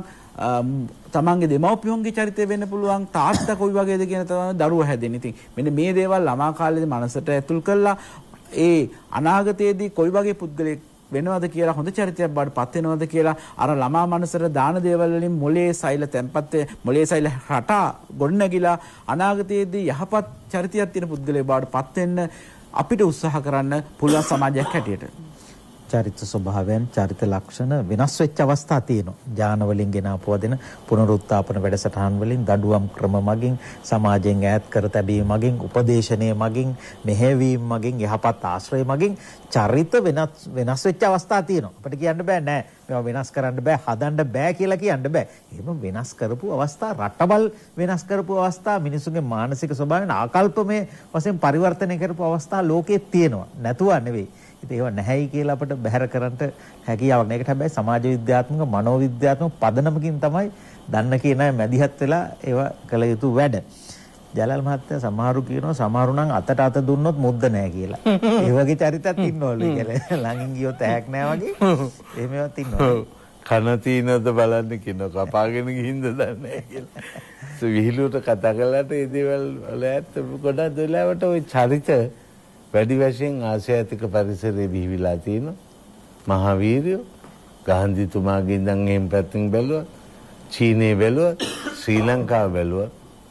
තමන්ගේ දෙමව්පියන්ගේ චරිතය වෙන්න පුළුවන්, තාත්තා කොයි වගේද කියන තමයි දරුවා හැදෙන්නේ. ඉතින් මෙන්න මේ දේවල් ළමා කාලේදී මනසට ඇතුල් කරලා ඒ අනාගතයේදී කොයි වගේ පුද්ගලෙක් වෙනවද කියලා හොඳ චරිතයක් බවට පත් වෙනවද කියලා අර ළමා මනසට දාන දේවල් වලින් මොලේ සෛල තැම්පත් මොලේ සෛල රටා ගොඩනැගිලා අනාගතයේදී යහපත් චරිතයක් තියෙන පුද්ගලයෙක් බවට පත් වෙන්න අපිට උත්සාහ කරන්න පුළුවන් සමාජයක් හැටියට. චරිත ස්වභාවයන් චරිත ලක්ෂණ වෙනස් වෙච්ච අවස්ථා තියෙනවා. ඥාන වලින් ගෙන ආපුවදෙන පුනරුත්ථාපන වැඩසටහන් වලින් දඩුවම් ක්‍රම මගින් සමාජයෙන් ඈත් කර තැබීම මගින් උපදේශනය මගින් මෙහෙවීම මගින් යහපත් ආශ්‍රය මගින් චරිත වෙනස් වෙච්ච අවස්ථා තියෙනවා. අපිට කියන්න බෑ නෑ මේවා වෙනස් කරන්න බෑ හදන්න බෑ කියලා කියන්න බෑ. එහෙම වෙනස් කරපු අවස්ථා රටවල් වෙනස් කරපු අවස්ථා මිනිසුන්ගේ මානසික ස්වභාවයෙන් ආකල්පමය වශයෙන් පරිවර්තනය කරපු අවස්ථා ලෝකේ තියෙනවා. නැතුව නෙවෙයි. ඉතින් ඒව නැහැයි කියලා අපිට බැහැර කරන්න හැකියාවක් නැහැ. ඒකට හැබැයි සමාජ විද්‍යාත්මක මනෝවිද්‍යාත්මක පදනමකින් තමයි දන්න කියන අය මැදිහත් වෙලා ඒව කළ යුතු වැඩ. ජලල් මහත්තයා සමහරු කියනවා සමහරු නම් අතට අත දුන්නොත් මුද්ද නැහැ කියලා. ඒ වගේ චරිතත් ඉන්නවලු කියලා. ළඟින් ගියොත් ඇහැක් නැහැ වගේ. එහෙම ඒවාත් ඉන්නවා. කන තියනද බලන්න කියනවා කපාගෙන ගිහින්ද දන්නේ නැහැ කියලා. විහිළුවට කතා කළාට ඒ දේවල් වල ඇත්ත ගොඩක් වෙලාවට ওই චරිත වැඩි වශයෙන් ආසියාතික පරිසරයේ බිහිවිලා තියෙනවා. මහාවීරයෝ ගාන්ධිතුමාගේ ඉඳන් එහෙම පැත්තෙන් බැලුවා, චීනයේ බැලුවා, ශ්‍රී ලංකාව බැලුවා.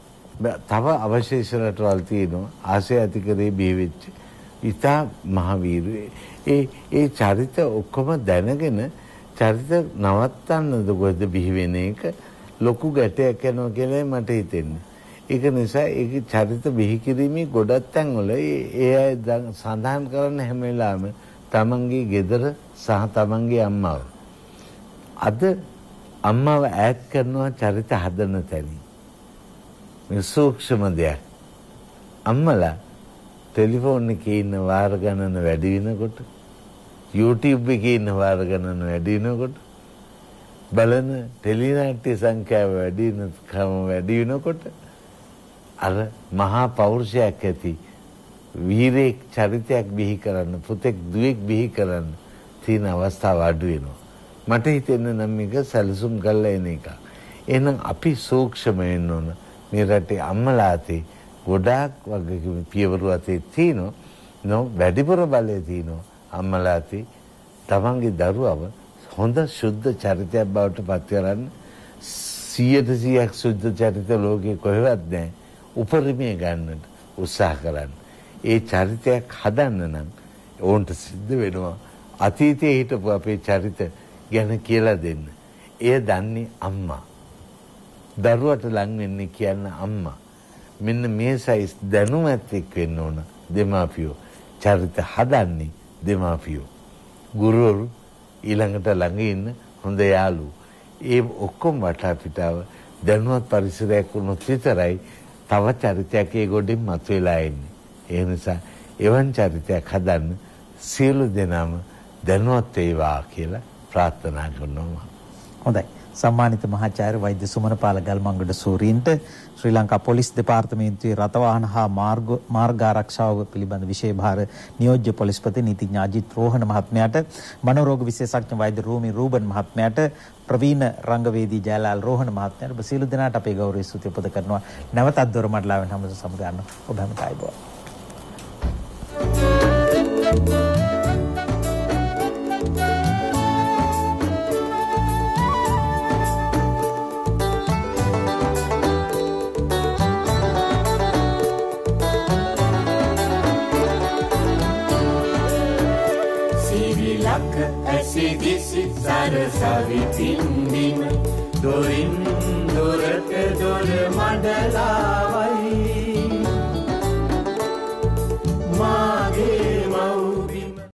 තව අවශේෂ රටවල් තියෙනවා ආසියාතිකයේ බිහිවෙච්ච. ඉතා මහාවීරයෝ. ඒ චරිත ඔක්කොම දැනගෙන චරිත නවත්තන්නද කොහෙද බිහි වෙන එක ලොකු ගැටයක් යනවා කියලා මට හිතෙන්නේ. ඒක නිසා ඒක චරිත බිහි කිරීමේ ගොඩක් තැන්වල ඒ අය සඳහන් කරන හැම වෙලාවෙම තමන්ගේ ගෙදර සහ තමන්ගේ අම්මාව. අද අම්මාව ඈඩ් කරනවා චරිත හදන තැනින්. මේ සූක්ෂම දෙයක්. අම්මලා ටෙලිෆෝන් එකේ ඉන්න වාර ගණන වැඩි වෙනකොට YouTube එකේ ඉන්න වාර ගණන වැඩි වෙනකොට බලන ටෙලිනාට්‍ය සංඛ්‍යාව වැඩි වෙනකොට අර මහා පෞරුෂයක් ඇති වීරයෙක් චරිතයක් බිහි කරන්න, පුතෙක් දුවෙක් බිහි කරන්න තියෙන අවස්ථාව අඩු වෙනවා. මට හිතෙන්නේ නම් මේක සැලසුම් කරලා එන එක. එහෙනම් අපි සූක්ෂම වෙන්න ඕන. මේ රටේ අම්මලා අතේ ගොඩාක් වගේ පියවරු අතේ තියෙනවා. වැඩිපුර බලය තියෙනවා අම්මලා අතේ. තමන්ගේ දරුවව හොඳ ශුද්ධ චරිතයක් බවට පත් කරන්න 100% ශුද්ධ චරිත ලෝකේ කොහෙවත් නැහැ. උපරිමය ගන්නට උත්සාහ කරන්න. ඒ චරිතයක් හදන්න නම් ඕන්ට සිද්ධ වෙනවා අතීතයේ හිටපු අපේ චරිත ගැන කියලා දෙන්න. එය දන්නේ අම්මා. දරුවට ලං වෙන්නේ කියන්න අම්මා. මෙන්න මේ සයිස් දැනුමත් එක්ක වෙන්න ඕන දෙමාපියෝ. චරිත හදන්නේ දෙමාපියෝ. ගුරුවරු ඊළඟට ළඟ ඉන්න හොඳ යාළුවෝ. ඒ ඔක්කොම වටා පිටාව දැනුවත් පරිසරයක් වුණොත් විතරයි තව චරිතයක් ඒ ගොඩින් මතුවලා එන්නේ. ඒ නිසා එවන් චරිතයක් හදන්න සියලු දෙනාම දැනුවත් වේවා කියලා ප්‍රාර්ථනා කරනවා. හොඳයි. සම්මානිත මහාචාර්ය වෛද්‍ය සුමනපාල ගල්මංගොඩ සූරීන්ට ශ්‍රී ලංකා පොලිස් දෙපාර්තමේන්තුවේ රථවාහන හා මාර්ග ආරක්ෂාව පිළිබඳ විශේෂ නියෝජ්‍ය පොලිස්පති නීතිඥ අජිත් රෝහණ මහත්මයාට, මනෝරෝග විශේෂඥ වෛද්‍ය රූමි රූබන් මහත්මයාට, ප්‍රවීණ රංගවේදී ජයලාල් රෝහණ මහත්මයාට ඔබ සියලු දෙනාට අපේ ගෞරවය ස්තුති උපත කරනවා. නැවතත් දොරමඩලාවෙන් හැමෝම සමගන්න ඔබ හැමට ආයුබෝවන්. ඇසිදිසි සරසවි පින්දිම දොරින් දොරට දොර මඩලාවයි